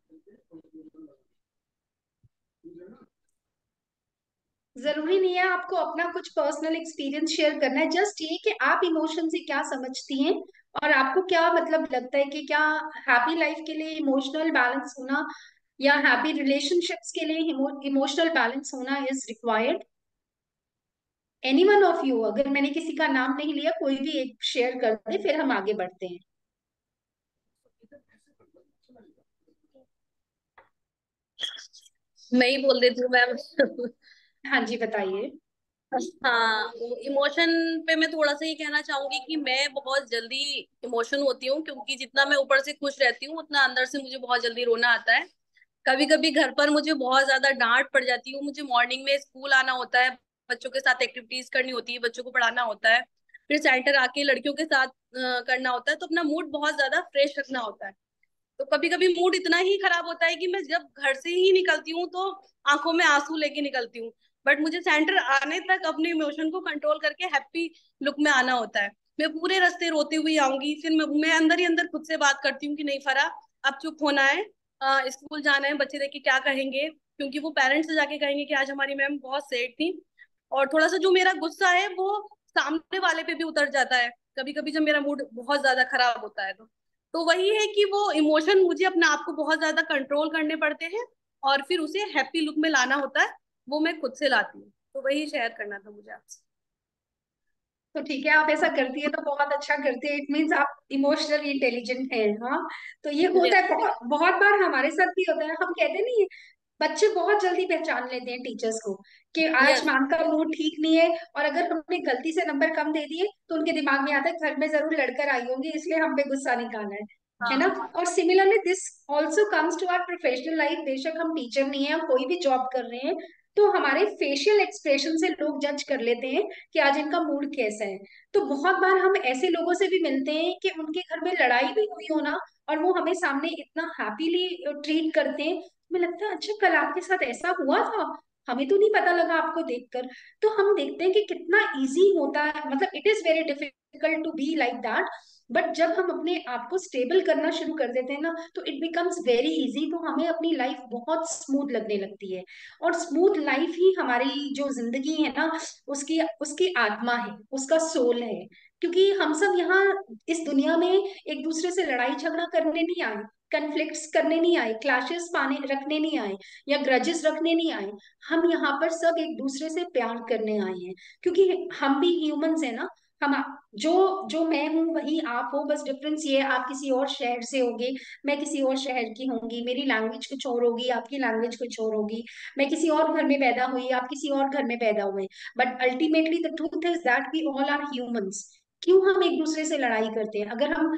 Speaker 1: जरूरी नहीं है आपको अपना कुछ पर्सनल एक्सपीरियंस शेयर करना है, जस्ट ये कि आप इमोशन से क्या समझती हैं और आपको क्या मतलब लगता है कि क्या हैप्पी लाइफ के लिए इमोशनल बैलेंस होना या हैप्पी रिलेशनशिप्स के लिए इमोशनल बैलेंस होना is required. Any one of you, अगर मैंने किसी का नाम नहीं लिया, कोई भी एक शेयर कर दे, फिर हम आगे बढ़ते हैं।
Speaker 3: मैं ही बोल देती हूँ मैम।
Speaker 1: हाँ जी, बताइए।
Speaker 3: हाँ, इमोशन पे मैं थोड़ा सा ये कहना चाहूंगी कि मैं बहुत जल्दी इमोशन होती हूँ, क्योंकि जितना मैं ऊपर से खुश रहती हूँ उतना अंदर से मुझे बहुत जल्दी रोना आता है। कभी कभी घर पर मुझे बहुत ज्यादा डांट पड़ जाती है, मुझे मॉर्निंग में स्कूल आना होता है, बच्चों के साथ एक्टिविटीज करनी होती है, बच्चों को पढ़ाना होता है, फिर सेंटर आके लड़कियों के साथ करना होता है, तो अपना मूड बहुत ज्यादा फ्रेश रखना होता है। तो कभी कभी मूड इतना ही खराब होता है कि मैं जब घर से ही निकलती हूँ तो आंखों में आंसू लेके निकलती हूँ। बट मुझे सेंटर आने तक अपने इमोशन को कंट्रोल करके हैप्पी लुक में आना होता है। मैं पूरे रास्ते रोते हुए आऊंगी, फिर मैं अंदर ही अंदर खुद से बात करती हूँ कि नहीं फरा, अब चुप होना है, स्कूल जाना है, बच्चे देख के क्या कहेंगे, क्योंकि वो पेरेंट्स से जाके कहेंगे कि आज हमारी मैम बहुत सैड थी। और थोड़ा सा जो मेरा गुस्सा है वो सामने वाले पे भी उतर जाता है कभी कभी, जब मेरा मूड बहुत ज्यादा खराब होता है तो वही है कि वो इमोशन मुझे अपने आप को बहुत ज्यादा कंट्रोल करने पड़ते हैं और फिर उसे हैप्पी लुक में लाना होता है, वो मैं खुद से लाती हूँ। तो वही शेयर करना था मुझे आपसे।
Speaker 1: तो ठीक है, आप ऐसा करती है तो बहुत अच्छा करती है, इट मीन्स आप इमोशनली इंटेलिजेंट हैं। हाँ, तो ये होता
Speaker 3: यस।
Speaker 1: है, बहुत बहुत बार हमारे साथ भी होता है। हम कहते नहीं है, बच्चे बहुत जल्दी पहचान लेते हैं टीचर्स को कि आज
Speaker 3: यस।
Speaker 1: मैम का मूड ठीक नहीं है, और अगर हमने गलती से नंबर कम दे दिए तो उनके दिमाग में आता है घर में जरूर लड़कर आई होंगी, इसलिए हम पे गुस्सा निकालना है ना।
Speaker 3: हाँ।
Speaker 1: और similarly this also comes to our professional life. बेशक हम टीचर नहीं है, हम कोई भी जॉब कर रहे हैं, तो हमारे फेशियल एक्सप्रेशन से लोग जज कर लेते हैं कि आज इनका मूड कैसा है। तो बहुत बार हम ऐसे लोगों से भी मिलते हैं कि उनके घर में लड़ाई भी हुई हो ना, और वो हमें सामने इतना हैप्पीली ट्रीट करते हैं, हमें लगता है अच्छा कल आपके साथ ऐसा हुआ था, हमें तो नहीं पता लगा आपको देखकर। तो हम देखते हैं कि कितना इजी होता है, मतलब it is very difficult to be like that. But जब हम अपने आप को स्टेबल करना शुरू कर देते हैं ना, तो इट बिकम्स वेरी इजी, तो हमें अपनी लाइफ बहुत स्मूथ लगने लगती है। और स्मूथ लाइफ ही हमारी जो जिंदगी है ना, उसकी उसकी आत्मा है, उसका सोल है। क्योंकि हम सब यहाँ इस दुनिया में एक दूसरे से लड़ाई झगड़ा करने नहीं आए, कन्फ्लिक्ट्स करने नहीं आए, क्लैशेस पाने रखने नहीं आए, या ग्रजेस रखने नहीं आए। हम यहाँ पर सब एक दूसरे से प्यार करने आए हैं, क्योंकि हम भी ह्यूमंस है ना। हम जो जो मैं हूँ वही आप हो, बस डिफरेंस ये है, आप किसी और शहर से होगे, मैं किसी और शहर की होंगी, मेरी लैंग्वेज कुछ और होगी, आपकी लैंग्वेज कुछ और होगी, मैं किसी और घर में पैदा हुई, आप किसी और घर में पैदा हुए। But ultimately the truth is that we all are humans. क्यों हम एक दूसरे से लड़ाई करते हैं? अगर हम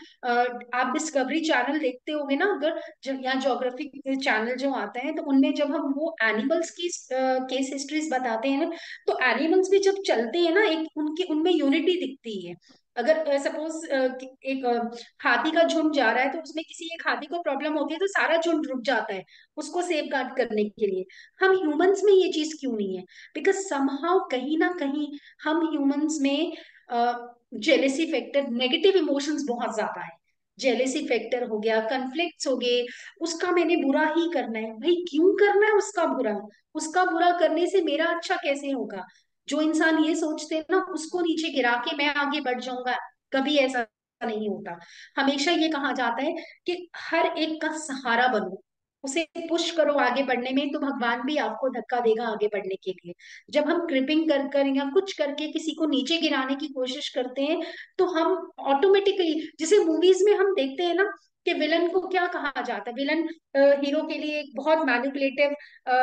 Speaker 1: आप डिस्कवरी चैनल देखते होंगे ना, अगर जब यहाँ ज्योग्राफी चैनल जो आता है, तो उनमें जब हम वो एनिमल्स की केस हिस्ट्रीज बताते हैं ना, तो एनिमल्स भी जब चलते हैं ना, एक उनकी उनमें यूनिटी दिखती है। अगर सपोज एक हाथी का झुंड जा रहा है, तो उसमें किसी एक हाथी को प्रॉब्लम होती है तो सारा झुंड रुक जाता है उसको सेफ गार्ड करने के लिए। हम ह्यूमंस में ये चीज क्यों नहीं है? बिकॉज समहाउ कहीं ना कहीं हम ह्यूमंस में जेलेसी फैक्टर, नेगेटिव इमोशंस बहुत ज्यादा है। जेलेसी फैक्टर हो गया, कन्फ्लिक्ट्स हो गए, उसका मैंने बुरा ही करना है। भाई क्यों करना है उसका बुरा? उसका बुरा करने से मेरा अच्छा कैसे होगा? जो इंसान ये सोचते हैं ना, उसको नीचे गिरा के मैं आगे बढ़ जाऊंगा, कभी ऐसा नहीं होता। हमेशा ये कहा जाता है कि हर एक का सहारा बनो, उसे पुश करो आगे बढ़ने में, तो भगवान भी आपको धक्का देगा आगे बढ़ने के लिए। जब हम क्रिपिंग कर कर या कुछ करके किसी को नीचे गिराने की कोशिश करते हैं, तो हम ऑटोमेटिकली, जैसे मूवीज में हम देखते हैं ना कि विलन को क्या कहा जाता है, विलन हीरो के लिए एक बहुत मैनिपुलेटिव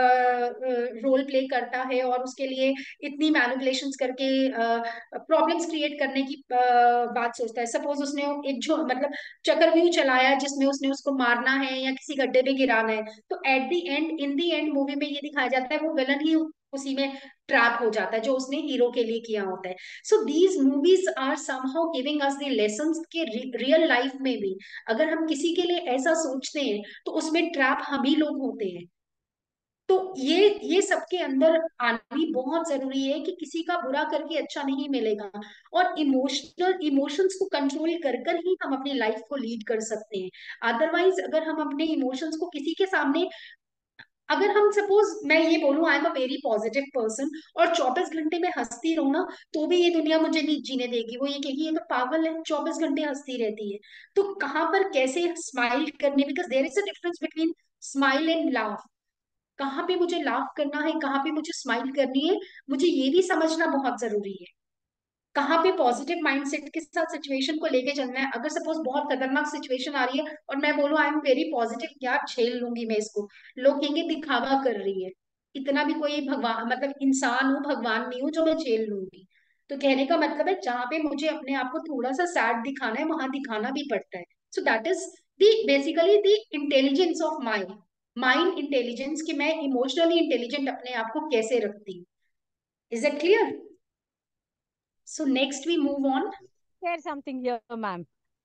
Speaker 1: रोल प्ले करता है, और उसके लिए इतनी मैनिपुलेशंस करके प्रॉब्लम्स क्रिएट करने की बात सोचता है। सपोज उसने एक जो मतलब चक्रव्यूह चलाया जिसमें उसने उसको मारना है या किसी गड्ढे में गिराना है, तो at the end, in the end movie में ये दिखाया जाता है वो विलन ही उसी में ट्रैप हो जाता है जो उसने हीरो के लिए किया होता है। So these movies are somehow giving us the lessons के रियल लाइफ में भी अगर हम किसी के लिए ऐसा सोचते हैं तो उसमें ट्रैप हम ही लोग होते हैं। तो ये सबके अंदर आनी बहुत जरूरी है कि किसी का बुरा करके अच्छा नहीं मिलेगा। और इमोशंस को कंट्रोल कर कर ही हम अपनी लाइफ को लीड कर सकते हैं। अदरवाइज अगर हम अपने इमोशंस को किसी के सामने, अगर हम सपोज मैं ये बोलूं I am a very positive person और 24 घंटे में हंसती रहूं ना, तो भी ये दुनिया मुझे नहीं जीने देगी। वो ये कहेगी ये तो पागल है, 24 घंटे हंसती रहती है। तो कहाँ पर कैसे स्माइल करने, because there is a difference between smile and laugh. कहाँ पे मुझे लाफ करना है, कहाँ पे मुझे स्माइल करनी है, मुझे ये भी समझना बहुत जरूरी है। कहाँ पे पॉजिटिव माइंडसेट के साथ सिचुएशन को लेके चलना है। अगर सपोज बहुत खतरनाक सिचुएशन आ रही है और मैं बोलूँ आई एम वेरी पॉजिटिव, यार झेल लूंगी मैं इसको, लोग कहेंगे दिखावा कर रही है। इतना भी कोई भगवान मतलब इंसान हूँ, भगवान नहीं हूँ जो मैं झेल लूंगी। तो कहने का मतलब है जहाँ पे मुझे अपने आप को थोड़ा सा सैड दिखाना है वहां दिखाना भी पड़ता है। So that is the basically the intelligence of mind, mind intelligence, कि मैं इमोशनली इंटेलिजेंट अपने आप को कैसे रखती हूँ। Is it clear? So next we move on.
Speaker 9: Share something here, ma'am.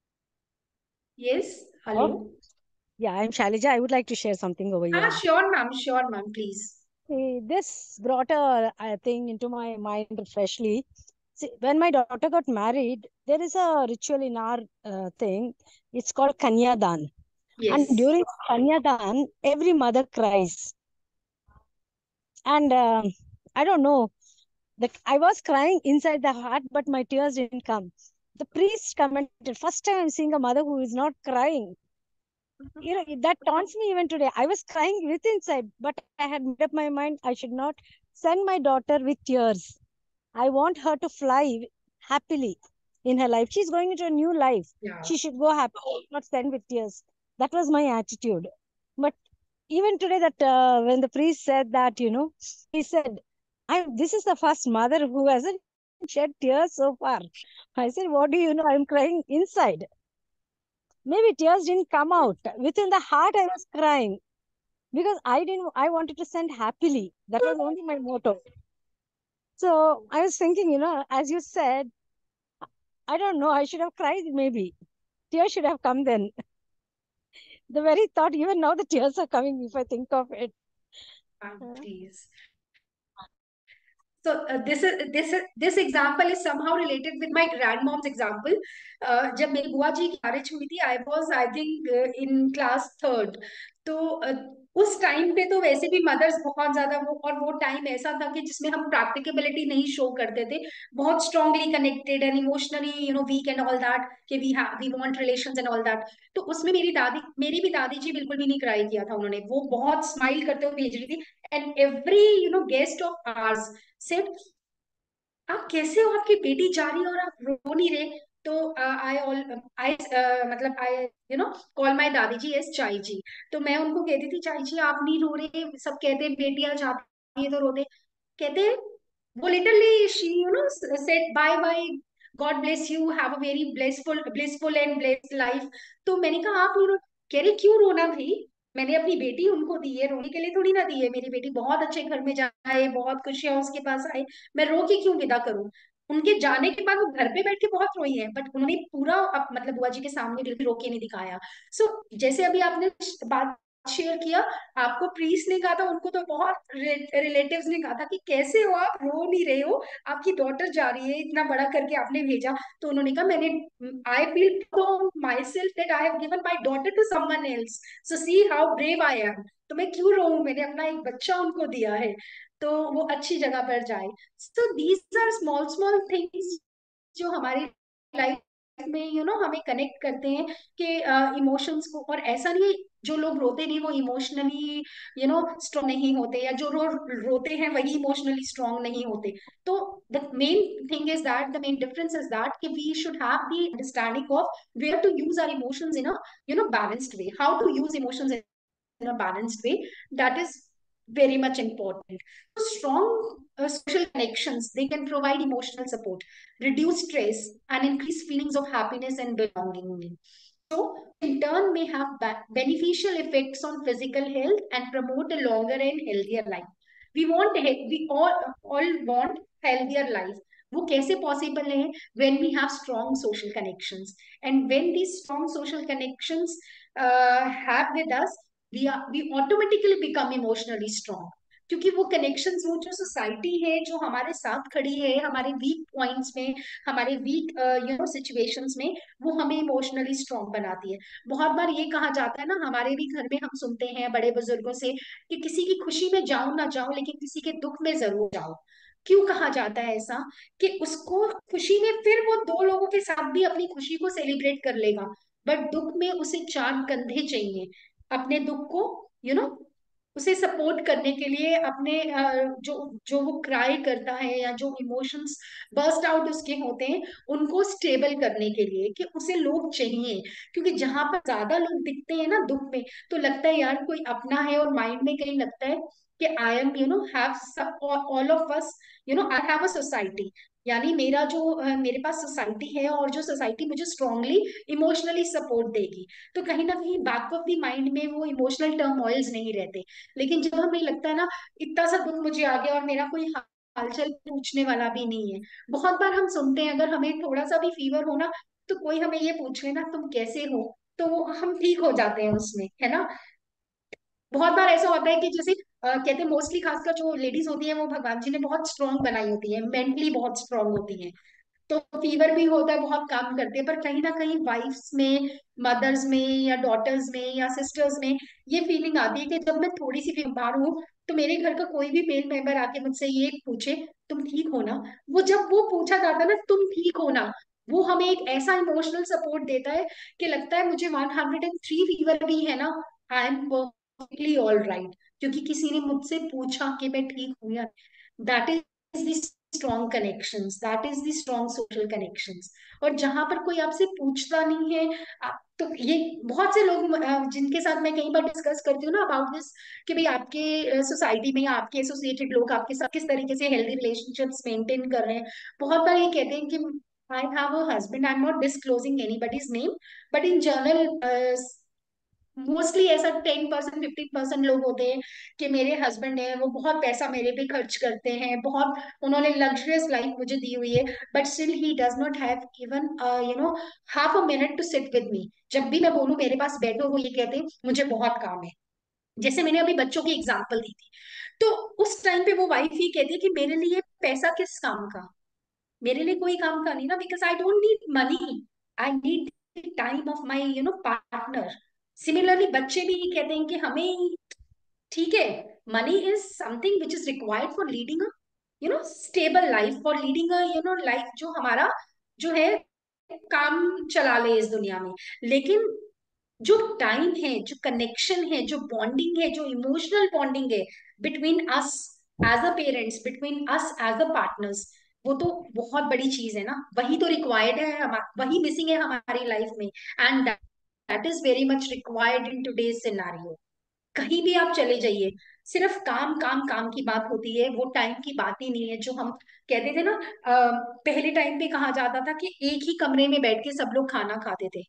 Speaker 1: Yes,
Speaker 9: Hello?
Speaker 1: hello.
Speaker 9: Yeah, I'm Shailaja. I would like to share something over here.
Speaker 1: Sure, ma'am, please.
Speaker 9: See, this brought a thing into my mind freshly. See, when my daughter got married, there is a ritual in our thing. It's called Kanyadan.
Speaker 1: Yes.
Speaker 9: And during Kanyadan, every mother cries. And I don't know, I was crying inside the heart, but my tears didn't come. The priest commented, first time I'm seeing a mother who is not crying. You know, that taunts me even today. I was crying with inside, but I had made up my mind I should not send my daughter with tears. I want her to fly happily in her life. She's going into a new life.
Speaker 1: Yeah.
Speaker 9: She should go happy, not send with tears. That was my attitude. But even today, that when the priest said that, you know, he said, this is the first mother who hasn't shed tears so far. I said, what do you know? I'm crying inside. Maybe tears didn't come out. Within the heart, I was crying because I wanted to send happily. That was only my motto. So I was thinking, you know, as you said, I don't know, I should have cried maybe. Tears should have come then. The very thought, even now the tears are coming if I think of it.
Speaker 1: Please. So this example is somehow related with my grandmom's example. जब मेरी बुआ जी की marriage हुई थी, I was I think in class third. तो उस time पे तो वैसे भी मदर्स बहुत ज्यादा वो टाइम ऐसा था कि जिसमें हम प्रैक्टिकेबिलिटी नहीं शो करते थे, बहुत strongly connected and emotionally weak and all that, कि we want relations and all that. तो उसमें मेरी भी दादी जी बिल्कुल भी नहीं क्राई किया था उन्होंने, वो बहुत स्माइल करते हुए भेज रही थी। And every guest of ours said, आप कैसे हो, आपकी बेटी जा रही है और आप रो नहीं रहे। तो आई मतलब आई कॉल माई दादी जी एस चाई जी। तो मैं उनको कहती थी चाई जी आप नहीं रो रहे, सब कहते हैं बेटियां जाती है तो रोते। कहते वो literally she said bye bye, God bless you, have a very blessful and blessed life. तो मैंने कहा आप नहीं रो, कह रहे क्यों रोना भाई, मैंने अपनी बेटी उनको दी है, रोने के लिए थोड़ी ना दी है। मेरी बेटी बहुत अच्छे घर में जाए, बहुत खुशियां उसके पास आए, मैं रो के क्यों विदा करूं। उनके जाने के बाद वो घर पे बैठ के बहुत रोई है, बट उन्होंने पूरा मतलब बुआ जी के सामने बिल्कुल रो के नहीं दिखाया। सो जैसे अभी आपने बात शेयर किया, आपको प्रीस्ट ने कहा था, उनको तो बहुत रिलेटिव्स ने कहा था कि कैसे हो आप, रो नहीं रहे हो, आपकी डॉटर जा रही है, इतना बड़ा करके आपने भेजा। तो उन्होंने कहा मैंने I feel my self that I have given my daughter to someone else, so see how brave I am. तो मैं क्यों रोऊं, मैंने अपना एक बच्चा उनको दिया है, तो वो अच्छी जगह पर जाए। So these are small small things जो हमारी लाइफ में हमें कनेक्ट करते हैं कि इमोशंस को। और ऐसा नहीं है जो लोग रोते नहीं वो इमोशनली स्ट्रॉन्ग नहीं होते, या जो रोते हैं वही इमोशनली स्ट्रॉन्ग नहीं होते। तो the main thing is that, the main difference is that कि we should have the understanding of where to use our emotions in a balanced way, how to use emotions in a balanced way. That is very much important. Strong social connections, they can provide emotional support, reduce stress, and increase feelings of happiness and belonging. So in turn may have beneficial effects on physical health and promote a longer and healthier life. We all want healthier life. वो कैसे possible है, when we have strong social connections, and when these strong social connections have with us, we automatically become emotionally strong, क्योंकि वो connections, वो जो society है जो हमारे साथ खड़ी है हमारे वीक पॉइंट्स में, हमारे वीक सिचुएशंस में, वो हमें इमोशनली स्ट्रांग बनाती है। बहुत बार ये कहा जाता है ना, हमारे भी घर में हम सुनते हैं बड़े बुजुर्गों से कि किसी की खुशी में जाओ ना जाओ लेकिन किसी के दुख में जरूर जाओ। क्यों कहा जाता है ऐसा? कि उसको खुशी में फिर वो दो लोगों के साथ भी अपनी खुशी को सेलिब्रेट कर लेगा, बट दुख में उसे चार कंधे चाहिए अपने दुख को, उसे सपोर्ट करने के लिए, अपने जो जो वो क्राई करता है या जो इमोशंस बर्स्ट आउट उसके होते हैं उनको स्टेबल करने के लिए, कि उसे लोग चाहिए। क्योंकि जहां पर ज्यादा लोग दिखते हैं ना दुख में, तो लगता है यार कोई अपना है, और माइंड में कहीं लगता है कि I am have all of us, I have a society, यानी मेरा जो मेरे पास सोसाइटी है, और जो सोसाइटी मुझे स्ट्रांगली इमोशनली सपोर्ट देगी। तो कहीं ना कहीं बैक ऑफ द माइंड में वो इमोशनल टर्मोइल्स नहीं रहते। लेकिन जब हमें लगता है ना इतना सा दुख मुझे आ गया और मेरा कोई हालचाल पूछने वाला भी नहीं है, बहुत बार हम सुनते हैं अगर हमें थोड़ा सा भी फीवर हो ना, तो कोई हमें ये पूछ लेना तुम कैसे हो, तो हम ठीक हो जाते हैं उसमें, है ना। बहुत बार ऐसा होता है कि जैसे कहते हैं मोस्टली खासकर जो लेडीज होती हैं वो भगवान जी ने बहुत स्ट्रांग बनाई होती है, मेंटली बहुत स्ट्रांग होती हैं। तो फीवर भी होता है, बहुत काम करते हैं, पर कहीं ना कहीं वाइफ्स में, मदर्स में या डॉटर्स में या सिस्टर्स में ये फीलिंग आती है कि जब मैं थोड़ी सी बीमार हूँ तो मेरे घर का कोई भी मेल मेंबर आके मुझसे ये पूछे तुम ठीक हो ना, वो जब वो पूछा जाता है ना तुम ठीक हो ना, वो हमें एक ऐसा इमोशनल सपोर्ट देता है कि लगता है मुझे 103 फीवर भी है ना, I am perfectly all right, क्योंकि किसी ने मुझसे पूछा कि मैं ठीक हूँ या। That is strong connections, that is the strong social connections. और जहां पर कोई आपसे पूछता नहीं है तो ये बहुत से लोग जिनके साथ मैं कई बार डिस्कस करती हूँ ना अबाउट दिस, कि भाई आपके सोसाइटी में या आपके एसोसिएटेड लोग आपके साथ किस तरीके से हेल्दी रिलेशनशिप्स मेंटेन कर रहे हैं। बहुत बार ये कहते हैं कि I have a husband, I am not disclosing anybody's name, but in general mostly ऐसा 10% 15% लोग होते हैं कि मेरे हस्बैंड है वो बहुत पैसा मेरे पे खर्च करते हैं, बहुत उन्होंने लग्जरियस लाइफ मुझे दी हुई है, but still he does not have even half a minute to sit with me. जब भी मैं बोलूं मेरे पास बैठो, वो ये कहते हैं मुझे बहुत काम है। जैसे मैंने अभी बच्चों की एग्जाम्पल दी थी, तो उस टाइम पे वो वाइफ ही कहती है कि मेरे लिए पैसा किस काम का, मेरे लिए कोई काम का नहीं ना, because I don't need money, I need time of my partner. Similarly बच्चे भी ये कहते हैं कि हमें, ठीक है, money is something which is required for leading stable life, for leading life जो हमारा जो है काम चला ले इस दुनिया में। लेकिन जो टाइम है, जो कनेक्शन है, जो बॉन्डिंग है, जो इमोशनल बॉन्डिंग है between us as a parents, between us as a partners, वो तो बहुत बड़ी चीज है ना, वही तो रिक्वायर्ड है वही मिसिंग है हमारी लाइफ में। And that is very much required in today's scenario. कहीं भी आप चले जाइए, सिर्फ काम काम काम की बात होती है, वो टाइम की बात ही नहीं है जो हम कहते थे ना। पहले टाइम पे कहा जाता था कि एक ही कमरे में बैठ के सब लोग खाना खाते थे।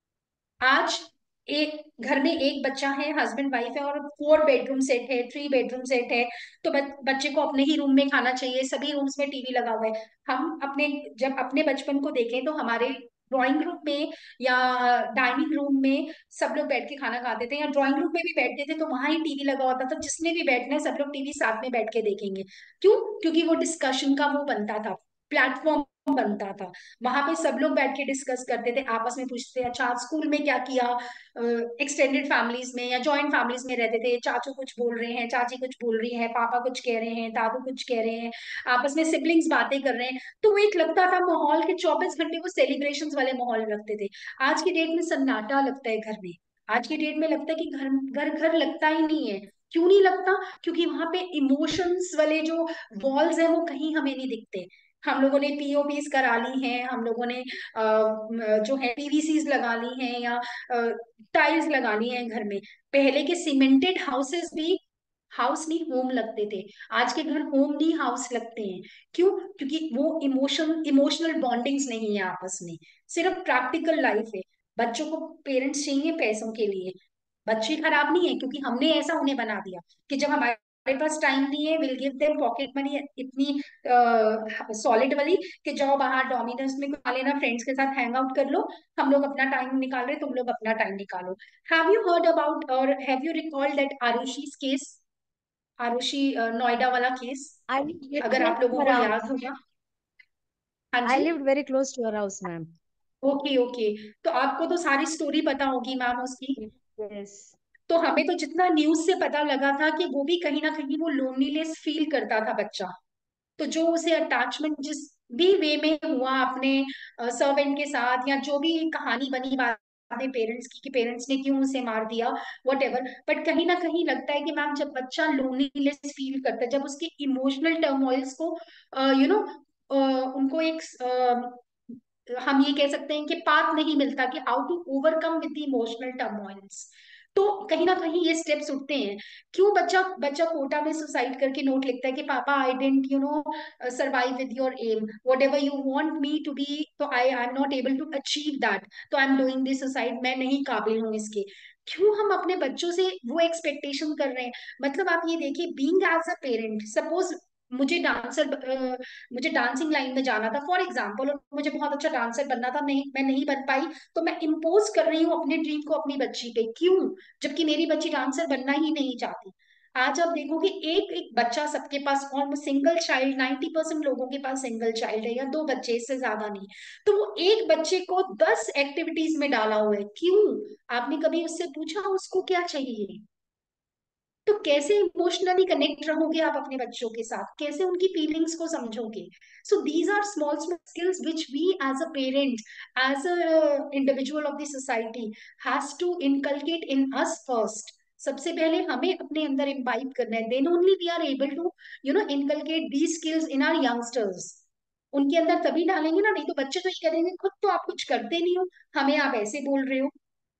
Speaker 1: आज एक घर में एक बच्चा है, हस्बैंड वाइफ है, और 4 बेडरूम सेट है, 3 बेडरूम सेट है, तो बच्चे को अपने ही रूम में खाना चाहिए, सभी रूम्स में टीवी लगा हुआ है। हम अपने जब अपने बचपन को देखें तो हमारे ड्राइंग रूम में या डाइनिंग रूम में सब लोग बैठ के खाना खाते थे, या ड्राइंग रूम में भी बैठते थे तो वहां ही टीवी लगा होता था, जिसने भी बैठना है सब लोग टीवी साथ में बैठ के देखेंगे। क्यों? क्योंकि वो डिस्कशन का वो बनता था, प्लेटफॉर्म बनता था, वहां पे सब लोग बैठ के डिस्कस करते थे, आपस में पूछते थे अच्छा आज स्कूल में क्या किया। एक्सटेंडेड फैमिलीज में या जॉइंट फैमिलीज में रहते थे, चाचू कुछ बोल रहे हैं, चाची कुछ बोल रही है, पापा कुछ कह रहे हैं, दादू कुछ कह रहे हैं, आपस में सिबलिंग्स बातें कर रहे हैं, तो वो एक लगता था माहौल के 24 घंटे वो सेलिब्रेशन वाले माहौल रखते थे। आज की डेट में सन्नाटा लगता है घर में। आज की डेट में लगता है कि घर घर घर लगता ही नहीं है। क्यों नहीं लगता? क्योंकि वहां पे इमोशंस वाले जो वॉल्स हैं वो कहीं हमें नहीं दिखते। हम लोगों ने पीओपीस करा ली हैं, हम लोगों ने जो है पीवीसीज लगा ली हैं, या टाइल्स लगा ली हैं घर में। पहले के सीमेंटेड हाउसेस भी हाउस नहीं होम लगते थे, आज के घर होम नहीं हाउस लगते हैं। क्यों? क्योंकि वो इमोशनल बॉन्डिंग्स नहीं है आपस में, सिर्फ प्रैक्टिकल लाइफ है। बच्चों को पेरेंट्स चाहिए पैसों के लिए, बच्चे खराब नहीं है क्योंकि हमने ऐसा उन्हें बना दिया कि जब हमारे पास टाइम नहीं है, will give them pocket money इतनी सॉलिड वाली कि जाओ बाहर डोमिनोज में खा लेना, फ्रेंड्स के साथ हैंग आउट कर लो, हम लोग अपना टाइम निकाल रहे, तुम लोग अपना टाइम निकालो। हैव यू हर्ड अबाउट और have you recalled that Arushi's case, Arushi Noida वाला केस,
Speaker 9: I lived very
Speaker 1: अगर
Speaker 9: close
Speaker 1: आप
Speaker 9: to
Speaker 1: लोगों
Speaker 9: her
Speaker 1: को
Speaker 9: house.
Speaker 1: याद होगा? हाँ
Speaker 9: I
Speaker 1: जी।
Speaker 9: lived very close to her house, ma'am.
Speaker 1: Okay okay, तो आपको तो सारी स्टोरी पता होगी मैम उसकी।
Speaker 9: Yes.
Speaker 1: तो हमें तो जितना न्यूज से पता लगा था कि वो भी कहीं ना कहीं वो लोनलीनेस फील करता था बच्चा, तो जो उसे अटैचमेंट जिस भी वे में हुआ अपने सर्वेंट के साथ, या जो भी कहानी बनी बातें पेरेंट्स की कि पेरेंट्स ने क्यों उसे मार दिया, वट एवर, बट कहीं ना कहीं लगता है कि मैम जब बच्चा लोनलीनेस फील करता है, जब उसके इमोशनल टर्मोइल्स को यू नो उनको एक हम ये कह सकते हैं कि पाथ नहीं मिलता कि how to overcome with the emotional turmoils, तो कहीं ना कहीं ये स्टेप्स उठते हैं। क्यों बच्चा बच्चा कोटा में सुसाइड करके नोट लिखता है कि पापा I didn't survive with your aim, whatever you want me to be, तो I am not able to achieve that, तो I am doing this suicide, मैं नहीं काबिल हूँ इसके। क्यों हम अपने बच्चों से वो एक्सपेक्टेशन कर रहे हैं? मतलब आप ये देखिए, being as a parent, suppose मुझे मुझे डांसिंग लाइन में जाना था फॉर एग्जाम्पल, और मुझे बहुत अच्छा डांसर बनना था, नहीं मैं नहीं बन पाई, तो मैं इम्पोज कर रही हूँ अपने ड्रीम को अपनी बच्ची पे। क्यों? जबकि मेरी बच्ची डांसर बनना ही नहीं चाहती। आज आप देखोगे एक एक बच्चा सबके पास, ऑलमोस्ट सिंगल चाइल्ड, 90% लोगों के पास सिंगल चाइल्ड है, या दो बच्चे, इससे ज्यादा नहीं। तो वो एक बच्चे को 10 एक्टिविटीज में डाला हुआ है। क्यों? आपने कभी उससे पूछा उसको क्या चाहिए? तो कैसे इमोशनली कनेक्ट रहोगे आप अपने बच्चों के साथ, कैसे उनकी फीलिंग्स को समझोगे? So these are small small skills which we as a parent, as a individual of the society has to inculcate in us first. सबसे पहले हमें अपने अंदर इम्बाइब करना है, then only we are able to inculcate these skills in our youngsters. उनके अंदर तभी डालेंगे ना, नहीं तो बच्चे तो ये करेंगे, खुद तो आप कुछ करते नहीं हो, हमें आप ऐसे बोल रहे हो।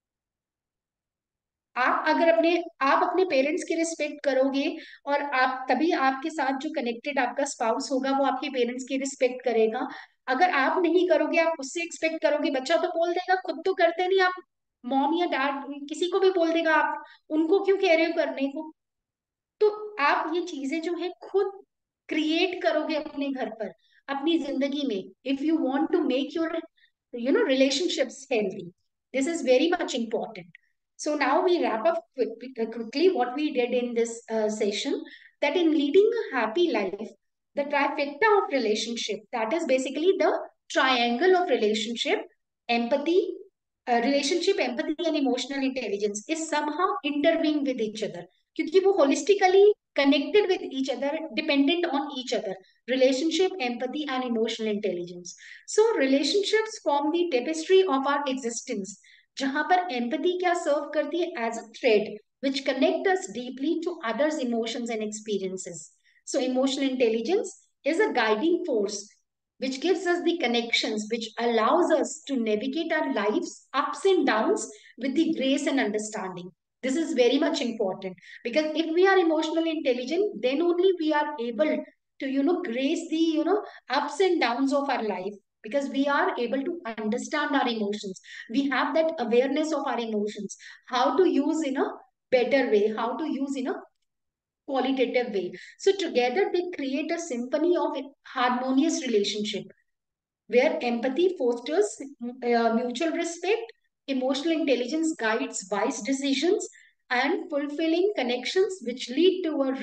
Speaker 1: आप अपने पेरेंट्स की रिस्पेक्ट करोगे, और आप तभी आपके साथ जो कनेक्टेड आपका स्पाउस होगा वो आपके पेरेंट्स की रिस्पेक्ट करेगा। अगर आप नहीं करोगे, आप उससे एक्सपेक्ट करोगे, बच्चा तो बोल देगा, खुद तो करते नहीं आप, मॉम या डैड किसी को भी बोल देगा, आप उनको क्यों कह रहे हो करने को? तो आप ये चीजें जो है खुद क्रिएट करोगे अपने घर पर, अपनी जिंदगी में, if you want to make your relationships healthy. This is very much important. So now we wrap up quickly what we did in this session, that in leading a happy life, the trifecta of relationship, that is basically the triangle of relationship, empathy, relationship, empathy and emotional intelligence is somehow intertwined with each other, क्योंकि वो holistically connected with each other, dependent on each other. Relationship, empathy and emotional intelligence. So relationships form the tapestry of our existence, जहां पर empathy क्या serve करती है? As a thread which connect us deeply to others emotions and experiences. So emotional intelligence is a guiding force which gives us the connections which allows us to navigate our lives ups and downs with the grace and understanding. This is very much important, because if we are emotionally intelligent, then only we are able to grace the ups and downs of our life, because we are able to understand our emotions, we have that awareness of our emotions, how to use in a better way, how to use in a qualitative way. So together they create a symphony of harmonious relationship where empathy fosters mutual respect, emotional intelligence guides wise decisions, and fulfilling connections which lead to a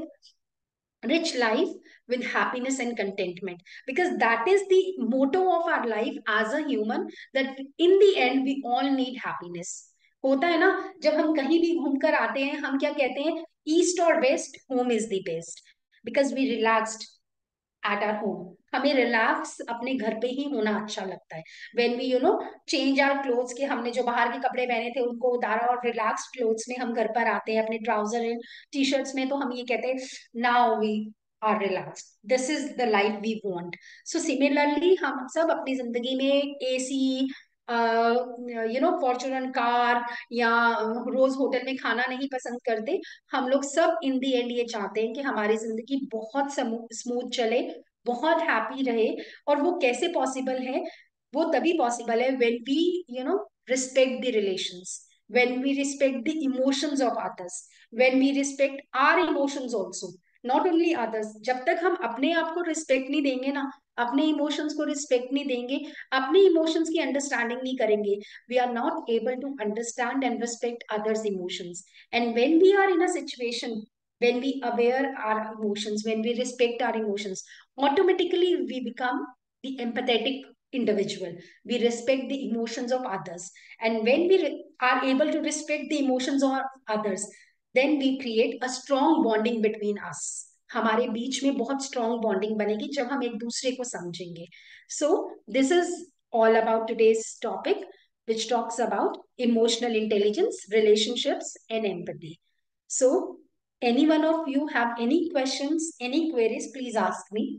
Speaker 1: rich life with happiness and contentment, because that is the motto of our life as a human, that in the end we all need happiness. होता है ना, जब हम कहीं भी घूमकर आते हैं, हम क्या कहते हैं? ईस्ट और west, home is the best, because we relaxed at our home. हमें रिलैक्स अपने घर पे ही होना अच्छा लगता है। When we change our clothes, के हमने जो बाहर के कपड़े पहने थे उनको उतारा और रिलैक्स क्लोथ्स में हम घर पर आते हैं, अपने ट्राउजर एंड टी शर्ट्स में, तो हम ये कहते हैं now we are relaxed, this is the life we want. So similarly हम सब अपनी जिंदगी में एसी, फॉर्चूनर कार, या रोज होटल में खाना नहीं पसंद करते। हम लोग सब इन दी एंड ये चाहते हैं कि हमारी जिंदगी बहुत स्मूथ चले, बहुत हैप्पी रहे। और वो कैसे पॉसिबल है? वो तभी पॉसिबल है when we respect the relations, when we respect the emotions of others, when we respect our emotions also, not only others. जब तक हम अपने आप को रिस्पेक्ट नहीं देंगे ना, अपने इमोशंस को रिस्पेक्ट नहीं देंगे, अपने इमोशंस की अंडरस्टैंडिंग नहीं करेंगे, we are not able to understand and respect others emotions. And when we are in a situation, when we aware our emotions, when we respect our emotions, automatically we become the empathetic individual. We respect the emotions of others, and when we are able to respect the emotions of others, then we create a strong bonding between us. हमारे बीच में बहुत strong bonding बनेगी जब हम एक दूसरे को समझेंगे. So this is all about today's topic, which talks about emotional intelligence, relationships, and empathy. So any one of you have any questions, any queries, please ask me.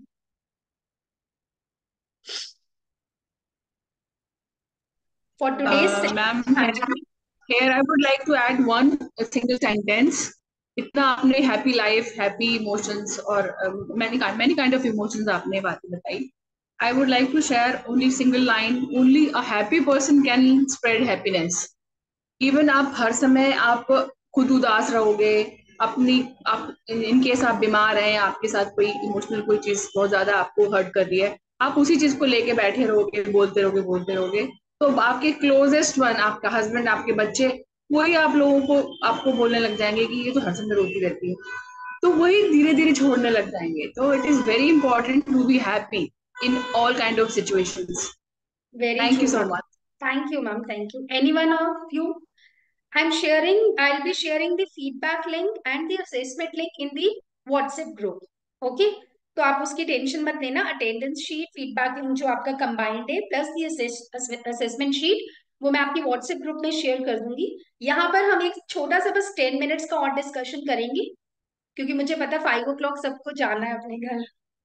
Speaker 1: For today's
Speaker 5: Ma'am, here I would like to add a single sentence. इतना आपने happy life, happy emotions और many kind of emotions आपने बातें बताई. I would like to share only single line. Only a happy person can spread happiness. Even आप हर समय आप खुद उदास रहोगे, अपनी आप इन केस आप बीमार हैं, आपके साथ कोई इमोशनल कोई चीज बहुत ज्यादा आपको हर्ट कर रही है, आप उसी चीज को लेके बैठे रहोगे, बोलते रहोगे, तो आपके क्लोजेस्ट वन, आपका हस्बैंड, आपके बच्चे, वही आप लोगों को आपको बोलने लग जाएंगे कि ये तो हर समय रोती रहती है, तो वही धीरे धीरे छोड़ने लग जाएंगे. तो it is very important to be happy in all kind of situations.
Speaker 1: Very
Speaker 5: Thank
Speaker 1: true,
Speaker 5: you so
Speaker 1: ma'am.
Speaker 5: much.
Speaker 1: Thank you, ma'am. Thank you. Any one of you? I'll be sharing the feedback link and the assessment link in the WhatsApp group. Okay? तो आप उसकी tension मत लेना. Attendance sheet, feedback link जो आपका combined है, plus दी assessment sheet, वो मैं आपकी व्हाट्सएप ग्रुप में शेयर कर दूंगी. यहाँ पर हम एक छोटा सा बस 10 मिनट्स का और डिस्कशन करेंगे, क्योंकि मुझे पता 5 o'clock सबको जाना है अपने घर.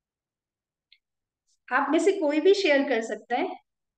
Speaker 1: आप में से कोई भी शेयर कर सकता है.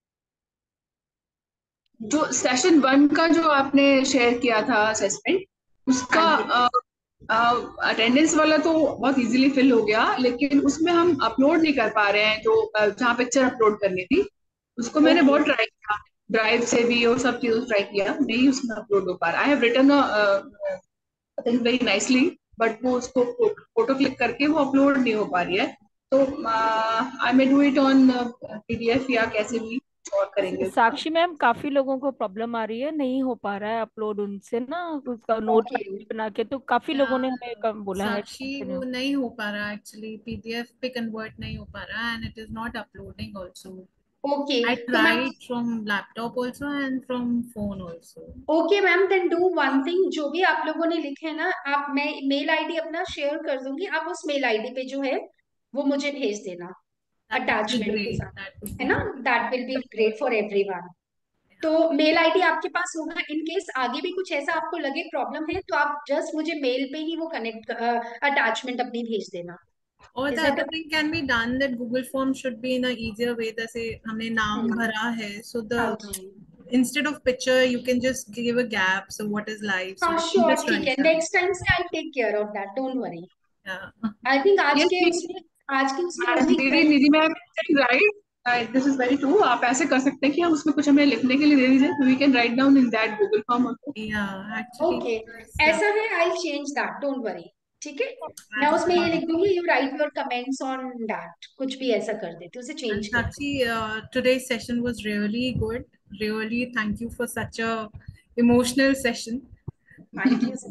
Speaker 5: जो सेशन 1 का जो आपने शेयर किया था असेसमेंट, उसका अटेंडेंस वाला तो बहुत इजीली फिल हो गया, लेकिन उसमें हम अपलोड नहीं कर पा रहे हैं. जो जहाँ पिक्चर अपलोड करनी थी, उसको मैंने बहुत ट्राई किया, ड्राइव से भी और सब चीजों ट्राई किया, नहीं उसमें अपलोड हो पा रहा. I have written I think very nicely, but वो उसको फोटो क्लिक करके वो अपलोड नहीं हो पा रही है. तो I may do it on PDF या कैसे भी और करेंगे.
Speaker 6: साक्षी मैम, काफी लोगों को प्रॉब्लम आ रही है, नहीं हो पा रहा है अपलोड उनसे ना, उसका नोट बना के, तो काफी लोगों ने हमें बोला है.
Speaker 10: साक्षी, वो नहीं हो पा रहा एक्चुअली, PDF पे कन्वर्ट नहीं हो पा रहा and it is not uploading also.
Speaker 1: Okay.
Speaker 10: I tried from laptop also and from phone also.
Speaker 1: Okay, ma'am. Then do one thing. जो भी आप लोगों ने लिखे ना, आप, मैं मेल आईडी अपना शेयर कर दूंगी, आप उस मेल आईडी पे जो है वो मुझे भेज देना अटैचमेंट के साथ, है ना. That will be great for everyone. तो मेल आईडी आपके पास होगा. इन केस आगे भी कुछ ऐसा आपको लगे प्रॉब्लम है, तो आप जस्ट मुझे मेल पे ही वो कनेक्ट अटैचमेंट अपनी भेज देना.
Speaker 10: Or the other thing can be done that Google Form should be in a easier way. जैसे हमने नाम भरा है, so the instead of picture you can just give a gap. So what is life?
Speaker 1: हाँ, sure, ठीक है. Next time से I'll take care of that. Don't worry. I think आज के उसमें
Speaker 5: Nidhi ma'am right, this is very true. आप ऐसे कर सकते हैं कि हम उसमें कुछ हमें लिखने के लिए दे दीजिए, we can write down in that Google form also.
Speaker 1: Okay, ऐसा है. I'll change that. Don't worry. ठीक है, मैं उसमें ये लिख दूंगी, you write your comments on that, कुछ भी ऐसा कर देती, उसे चेंज कर.
Speaker 10: Sakshi, today's session was really good. Really, thank you for such a emotional session.
Speaker 1: Thank you,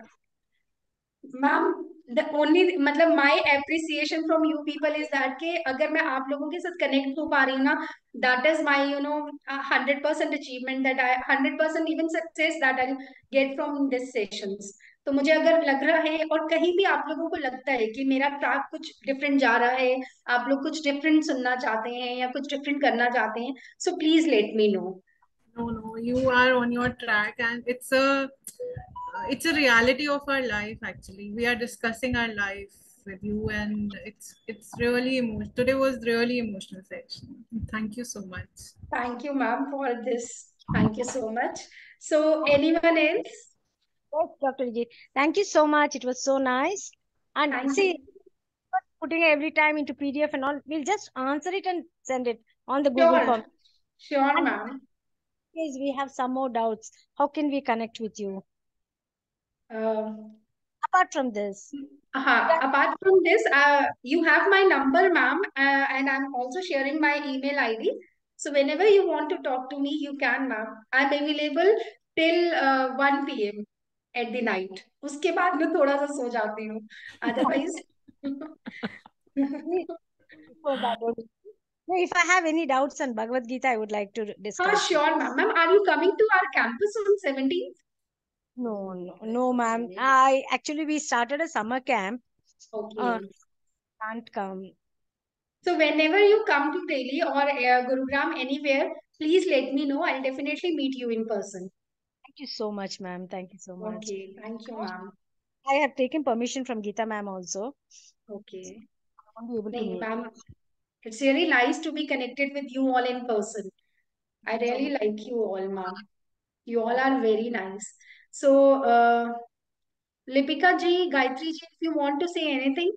Speaker 1: ma'am. The only मतलब my appreciation from you people is that के अगर मैं आप लोगों के साथ कनेक्ट हो पा रही हूँ ना, that is my 100% achievement, that I 100% even success that I get from this sessions. तो मुझे अगर लग रहा है और कहीं भी आप लोगों को लगता है कि मेरा ट्रैक कुछ डिफरेंट जा रहा है, आप लोग कुछ डिफरेंट सुनना चाहते हैं या कुछ डिफरेंट करना चाहते हैं, so please let me know.
Speaker 10: No, you are on your track, and it's a reality of our life. Actually, we are discussing our life with you, and it's really emotional. Today was really emotional section. Thank you so much.
Speaker 1: Thank you, ma'am, for this. Thank you so much. So anyone else?
Speaker 9: Yes, Dr. Ji. Thank you so much. It was so nice. And see, putting every time into PDF and all, we'll just answer it and send it on the Google form.
Speaker 1: Sure, ma'am.
Speaker 9: case we have some more doubts, how can we connect with you apart from this?
Speaker 1: Apart from this, you have my number, ma'am, and I'm also sharing my email ID. So whenever you want to talk to me, you can, ma'am. I'm available till 1 p.m. at the night. उसके बाद मैं थोड़ा सा सो जाती हूँ. Otherwise,
Speaker 9: Before that, no, if I have any doubts on Bhagavad Gita, I would like to discuss.
Speaker 1: sure, ma'am. Ma'am, are you coming to our campus on 17th?
Speaker 9: No, ma'am. We started a summer camp.
Speaker 1: Okay.
Speaker 9: Can't come.
Speaker 1: So whenever you come to Delhi or Gurugram, anywhere, please let me know. I'll definitely meet you in person.
Speaker 9: Thank you so much, ma'am. Thank you so much.
Speaker 1: Okay, thank you, ma'am.
Speaker 9: I have taken permission from Geeta ma'am also.
Speaker 1: Okay.
Speaker 9: I won't be able to
Speaker 1: Thank
Speaker 9: meet.
Speaker 1: ma'am. It's really nice to be connected with you all in person. I really like you all, ma'am. You all are very nice. So, Lipika ji, Gayatri ji, if you want to say anything.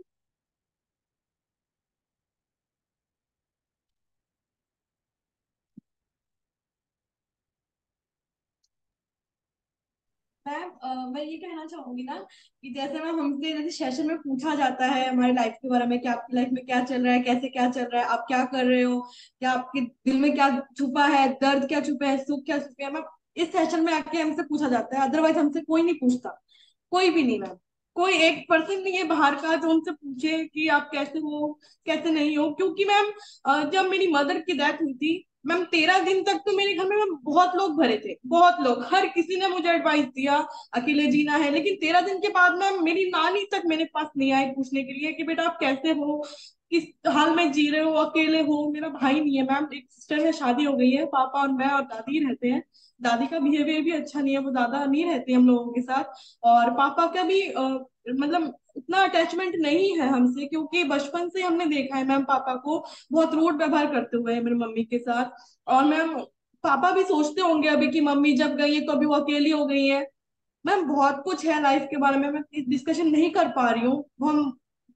Speaker 11: Ma'am मैं ये कहना चाहूंगी ना कि जैसे ma'am हमसे जैसे session में पूछा जाता है हमारी लाइफ के बारे में कि आपकी लाइफ में क्या चल रहा है, कैसे क्या चल रहा है, आप क्या कर रहे हो, क्या आपके दिल में क्या छुपा है, दर्द क्या छुपा है, सुख क्या छुपा है, मैम इस सेशन में आके हमसे पूछा जाता है। अदरवाइज हमसे कोई नहीं पूछता, कोई भी नहीं मैम। कोई एक पर्सन नहीं है बाहर का जो हमसे पूछे कि आप कैसे हो कैसे नहीं हो। क्योंकि मैम जब मेरी मदर की डेथ हुई थी मैम 13 दिन तक तो मेरे घर में मैम बहुत लोग भरे थे, बहुत लोग, हर किसी ने मुझे एडवाइस दिया अकेले जीना है। लेकिन 13 दिन के बाद मैम मेरी नानी तक मेरे पास नहीं आई पूछने के लिए कि बेटा आप कैसे हो, किस हाल में जी रहे हो, अकेले हो। मेरा भाई नहीं है मैम, एक सिस्टर है, शादी हो गई है, पापा और मैं और दादी रहते हैं। दादी का बिहेवियर भी अच्छा नहीं है, वो ज्यादा नहीं रहती हम लोगों के साथ। और पापा का भी मतलब उतना अटैचमेंट नहीं है हमसे, क्योंकि बचपन से हमने देखा है मैम पापा को बहुत रूड व्यवहार करते हुए मेरी मम्मी के साथ। और मैम पापा भी सोचते होंगे अभी कि मम्मी जब गई है तो अभी वो अकेली हो गई है। मैम बहुत कुछ है लाइफ के बारे में, मैं डिस्कशन नहीं कर पा रही हूँ। वो हम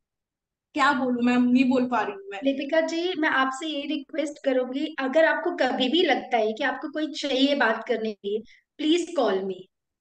Speaker 11: क्या बोलूं मैम, नहीं बोल पा रही हूँ मैं।
Speaker 1: लिपिका जी, मैं आपसे ये रिक्वेस्ट करूंगी, अगर आपको कभी भी लगता है कि आपको कोई चाहिए बात करने के लिए, please call me.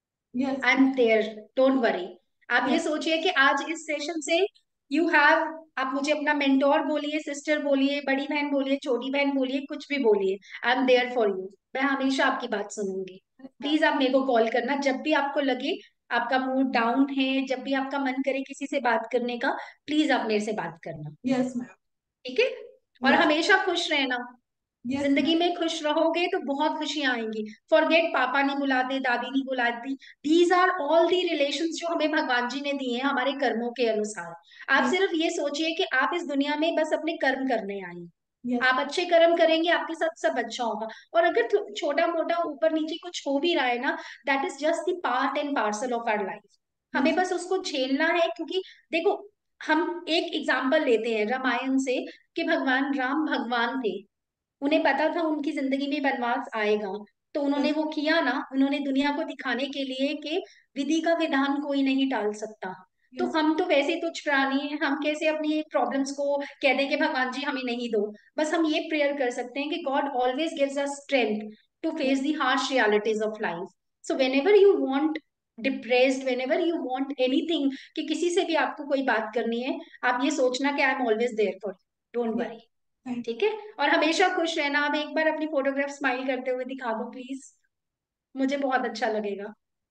Speaker 11: Yes
Speaker 1: I am there, don't worry. आप ये
Speaker 11: यस
Speaker 1: सोचिए कि आज इस सेशन से यू हैव, आप मुझे अपना मेंटोर बोलिए, सिस्टर बोलिए, बड़ी बहन बोलिए, छोटी बहन बोलिए, कुछ भी बोलिए, I am there for you. मैं हमेशा आपकी बात सुनूंगी. प्लीज आप मेरे को कॉल करना जब भी आपको लगे आपका मूड डाउन है, जब भी आपका मन करे किसी से बात करने का, प्लीज आप मेरे से बात करना.
Speaker 11: यस मैम
Speaker 1: ठीक है? और
Speaker 11: यस
Speaker 1: हमेशा खुश रहना.
Speaker 11: यस
Speaker 1: जिंदगी
Speaker 11: मैम
Speaker 1: में खुश रहोगे तो बहुत खुशियां आएंगी. फॉरगेट पापा नहीं बुलाते, दादी नहीं बुलाती. These are all the relations जो हमें भगवान जी ने दिए हैं हमारे कर्मों के अनुसार. आप
Speaker 11: यस
Speaker 1: सिर्फ ये सोचिए कि आप इस दुनिया में बस अपने कर्म करने आए हैं.
Speaker 11: यस
Speaker 1: आप अच्छे कर्म करेंगे, आपके साथ सब अच्छा होगा. और अगर छोटा मोटा ऊपर नीचे कुछ हो भी रहा है ना, that is just the part and parcel of our life. हमें
Speaker 11: यस
Speaker 1: बस उसको झेलना है. क्योंकि देखो, हम एक एग्जाम्पल लेते हैं रामायण से कि भगवान राम भगवान थे. उन्हें पता था उनकी जिंदगी में वनवास आएगा, तो उन्होंने
Speaker 11: यस
Speaker 1: वो किया ना. उन्होंने दुनिया को दिखाने के लिए कि विधि का विधान कोई नहीं टाल सकता. तो
Speaker 11: यस
Speaker 1: हम तो वैसे ही तुच्छ प्राणी हैं. हम कैसे अपनी प्रॉब्लम्स को कह दें कि भगवान जी हमें नहीं दो. बस हम ये प्रेयर कर सकते हैं कि God always gives us strength to face the harsh realities of life. So whenever you want depressed, whenever you want anything, कि किसी से भी आपको कोई बात करनी है, आप ये सोचना कि I am always there for you, don't
Speaker 11: yes
Speaker 1: worry.
Speaker 11: Thank
Speaker 1: ठीक है? और हमेशा खुश रहना. आप एक बार अपनी फोटोग्राफ स्माइल करते हुए दिखा दो प्लीज, मुझे बहुत अच्छा लगेगा.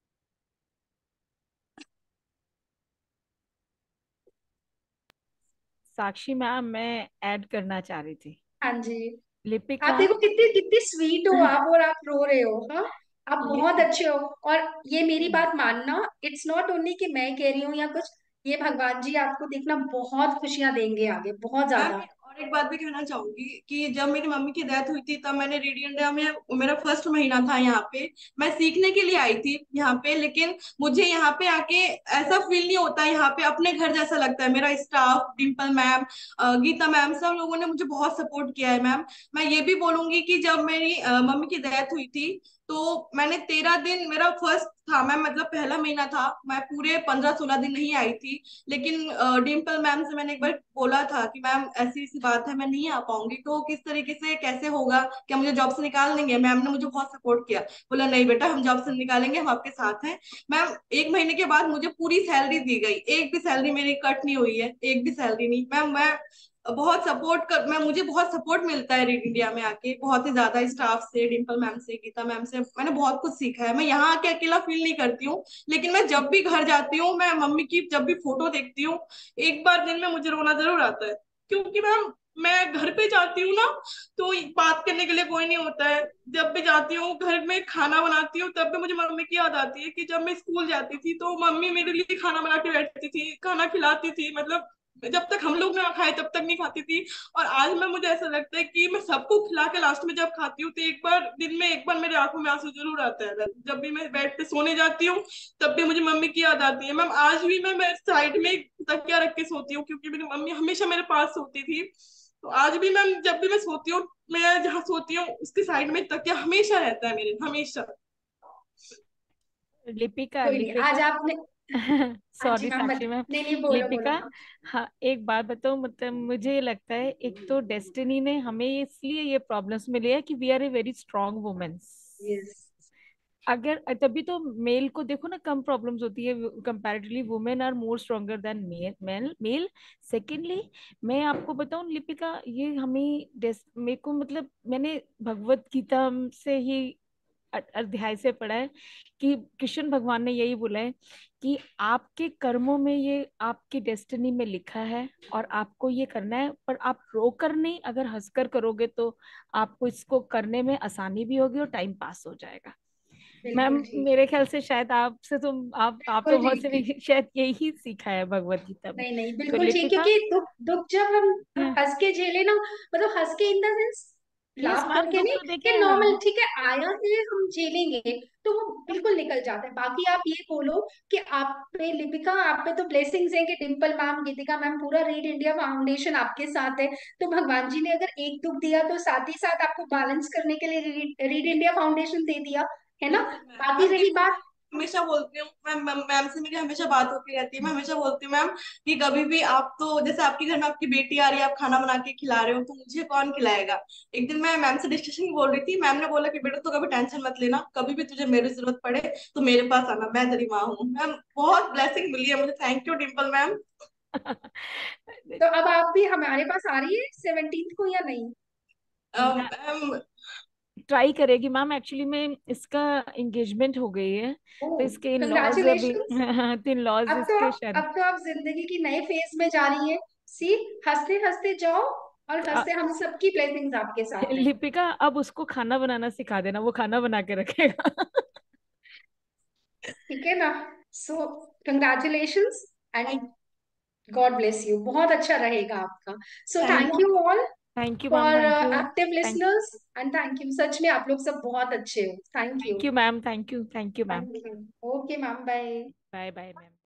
Speaker 6: साक्षी मैम, मैं ऐड करना चाह रही थी.
Speaker 1: हाँ जी. आप
Speaker 6: लिपिका.
Speaker 1: देखो कितनी कितनी स्वीट हो आप, और आप रो रहे हो. हाँ, आप बहुत
Speaker 6: लिप
Speaker 1: अच्छे हो. और ये मेरी बात मानना, इट्स नॉट ओनली कि मैं कह रही हूँ या कुछ, ये भगवान जी आपको देखना बहुत खुशियां देंगे आगे, बहुत
Speaker 11: मैम
Speaker 1: ज्यादा.
Speaker 11: और एक बात भी कहना चाहूंगी कि जब मेरी मम्मी की डेथ हुई थी तब मैंने रेडियो इंडिया में, मेरा फर्स्ट महीना था यहाँ पे, मैं सीखने के लिए आई थी यहाँ पे। लेकिन मुझे यहाँ पे आके ऐसा फील नहीं होता, यहाँ पे अपने घर जैसा लगता है। मेरा staff, Dimple ma'am, Geeta ma'am, सब लोगों ने मुझे बहुत सपोर्ट किया है मैम। मैं ये भी बोलूंगी कि जब मेरी मम्मी की डेथ हुई थी तो मैंने 13 दिन, मेरा फर्स्ट था मैम, मतलब पहला महीना था, मैं पूरे 15-16 दिन नहीं आई थी। लेकिन डिम्पल मैम से मैंने एक बार बोला था कि मैम ऐसी ऐसी बात है, मैं नहीं आ पाऊंगी, तो किस तरीके से कैसे होगा, क्या मुझे जॉब से निकाल देंगे? मैम ने मुझे बहुत सपोर्ट किया, बोला नहीं बेटा हम जॉब से निकालेंगे, हम आपके साथ हैं। मैम 1 महीने के बाद मुझे पूरी सैलरी दी गई, एक भी सैलरी मेरी कट नहीं हुई है, एक भी सैलरी नहीं मैम। बहुत सपोर्ट कर मैं मुझे बहुत सपोर्ट मिलता है रीड इंडिया में आके, बहुत ही ज्यादा स्टाफ से, डिम्पल मैम से, गीता मैम से मैंने बहुत कुछ सीखा है। मैं यहाँ आके अकेला फील नहीं करती हूँ, लेकिन मैं जब भी घर जाती हूँ, मैं मम्मी की जब भी फोटो देखती हूँ, एक बार दिन में मुझे रोना जरूर आता है। क्योंकि मैम मैं घर पे जाती हूँ ना, तो बात करने के लिए कोई नहीं होता है। जब भी जाती हूँ घर में खाना बनाती हूँ, तब भी मुझे मम्मी की याद आती है कि जब मैं स्कूल जाती थी तो मम्मी मेरे लिए खाना बना के बैठती थी, खाना खिलाती थी, मतलब जब तक हम लोग ना खाए तब तक नहीं खाती थी। और आज में मुझे ऐसा लगता है कि मैं सबको खिला के लास्ट में जब खाती हूँ, तो एक बार दिन में एक बार मेरी आंखों में आंसू जरूर आता है। जब भी मैं बेड पे सोने जाती हूँ, तब भी मुझे मम्मी की याद आती है। मैम आज भी मैं साइड में एक तकिया रख के सोती हूँ, क्योंकि मेरी मम्मी हमेशा मेरे पास सोती थी। तो आज भी मैम जब भी मैं सोती हूँ, मैं जहाँ सोती हूँ उसके साइड में तकिया हमेशा रहता है मेरे, हमेशा।
Speaker 6: लिपिका,
Speaker 1: कोई नहीं, आज
Speaker 6: लिपिका
Speaker 1: आपने। हाँ जी
Speaker 6: सॉरी
Speaker 1: मैम,
Speaker 6: साक्षी मैम।
Speaker 1: नहीं नहीं, बोलो बोलो
Speaker 6: लिपिका,
Speaker 1: हाँ।
Speaker 6: हाँ एक बात बताओ, मतलब मुझे लगता है एक तो डेस्टिनी ने हमें इसलिए ये प्रॉब्लम्स मिली है कि we are a very strong womens.
Speaker 1: Yes.
Speaker 6: अगर तभी तो मेल को देखो ना, कम प्रॉब्लम्स होती है comparatively, women are more stronger than male. Secondly, मैं आपको बताऊं लिपिका, ये हमें मेरे को मतलब मैंने भगवत गीता से ही अध्याय से पढ़ा है कि कृष्ण भगवान ने यही बोला है कि आपके कर्मों में ये आपकी डेस्टिनी में लिखा है और आपको ये करना है, पर आप रो कर नहीं, अगर हंसकर करोगे तो आपको इसको करने में आसानी भी होगी और टाइम पास हो जाएगा। मैम
Speaker 1: बिल्कुल ठीक।
Speaker 6: मेरे ख्याल से शायद आपसे तुम आप तो
Speaker 1: बिल्कुल
Speaker 6: बहुत से
Speaker 1: ठीक।
Speaker 6: भी शायद यही सीखा है भगवत गीता में।
Speaker 1: नहीं नहीं,
Speaker 6: तो
Speaker 1: बिल्कुल ठीक,
Speaker 6: लिपिका,
Speaker 1: क्योंकि दुख दुख जब हम हंस के झेले ना, मतलब हंस के in the sense
Speaker 6: yes
Speaker 1: laugh
Speaker 6: ma'am,
Speaker 1: करके
Speaker 6: दुख
Speaker 1: नहीं,
Speaker 6: तो देखे
Speaker 1: कि
Speaker 6: हाँ।
Speaker 1: नॉर्मल ठीक है आया है हम झेलेंगे, तो वो बिल्कुल निकल जाता है। बाकी आप ये बोलो कि आप पे लिपिका, आप पे तो ब्लेसिंग्स हैं कि डिम्पल मैम, गीतिका मैम, पूरा रीड इंडिया फाउंडेशन आपके साथ है। तो भगवान जी ने अगर एक दुख दिया तो साथ ही साथ आपको बैलेंस करने के लिए रीड इंडिया फाउंडेशन दे दिया, है ना।
Speaker 11: बिल्कुल मैम।
Speaker 1: बाकी
Speaker 11: मैम
Speaker 1: रही
Speaker 11: देखो,
Speaker 1: बात।
Speaker 11: हमेशा बोलती हूँ मैम, मैम से मेरी हमेशा बात होती रहती है, मैं हमेशा बोलती हूँ मैम कि कभी भी आप, तो जैसे आपके घर में आपकी बेटी आ रही है, आप खाना बना के खिला रहे हो, तो मुझे कौन खिलाएगा? एक दिन मैं मैम से डिस्कशन बोल रही थी, मैम ने बोला कि बेटा तो कभी टेंशन मत लेना, कभी भी तुझे मेरी जरूरत पड़े तो मेरे पास आना, मैं तेरी माँ हूँ। मैम बहुत ब्लेसिंग मिली है मुझे, थैंक यू डिम्पल मैम।
Speaker 1: तो अब आप भी हमारे पास आ रही है 17th को या नहीं?
Speaker 11: मैम
Speaker 6: ट्राई करेगी मैम, एक्चुअली में इसका एंगेजमेंट हो गई है,
Speaker 1: ओह,
Speaker 6: तो इसके इन लॉज अभी
Speaker 1: कंग्रेचुलेशंस।
Speaker 6: तो इन लॉज
Speaker 1: अब तो
Speaker 6: इसके
Speaker 1: आप
Speaker 6: शादी।
Speaker 1: अब तो आप जिंदगी की नए फेज में जा रही है। सी, हंसते हंसते जाओ, और
Speaker 6: आ,
Speaker 1: हंसते, हम सबकी ब्लेसिंग्स आपके साथ है।
Speaker 6: लिपिका अब उसको खाना बनाना सिखा देना, वो खाना बना के रखेगा।
Speaker 1: ठीक है ना। So congratulations and God bless you, बहुत अच्छा रहेगा आपका। So
Speaker 11: thank
Speaker 1: thank you all
Speaker 6: thank you ma'am,
Speaker 1: for
Speaker 6: thank you.
Speaker 1: Active
Speaker 6: thank
Speaker 1: listeners, and thank you, सच में आप लोग सब बहुत अच्छे हो। Thank you.
Speaker 6: Thank you ma'am, thank you ma'am.
Speaker 1: Thank you. Okay ma'am, bye.
Speaker 6: Bye bye ma'am.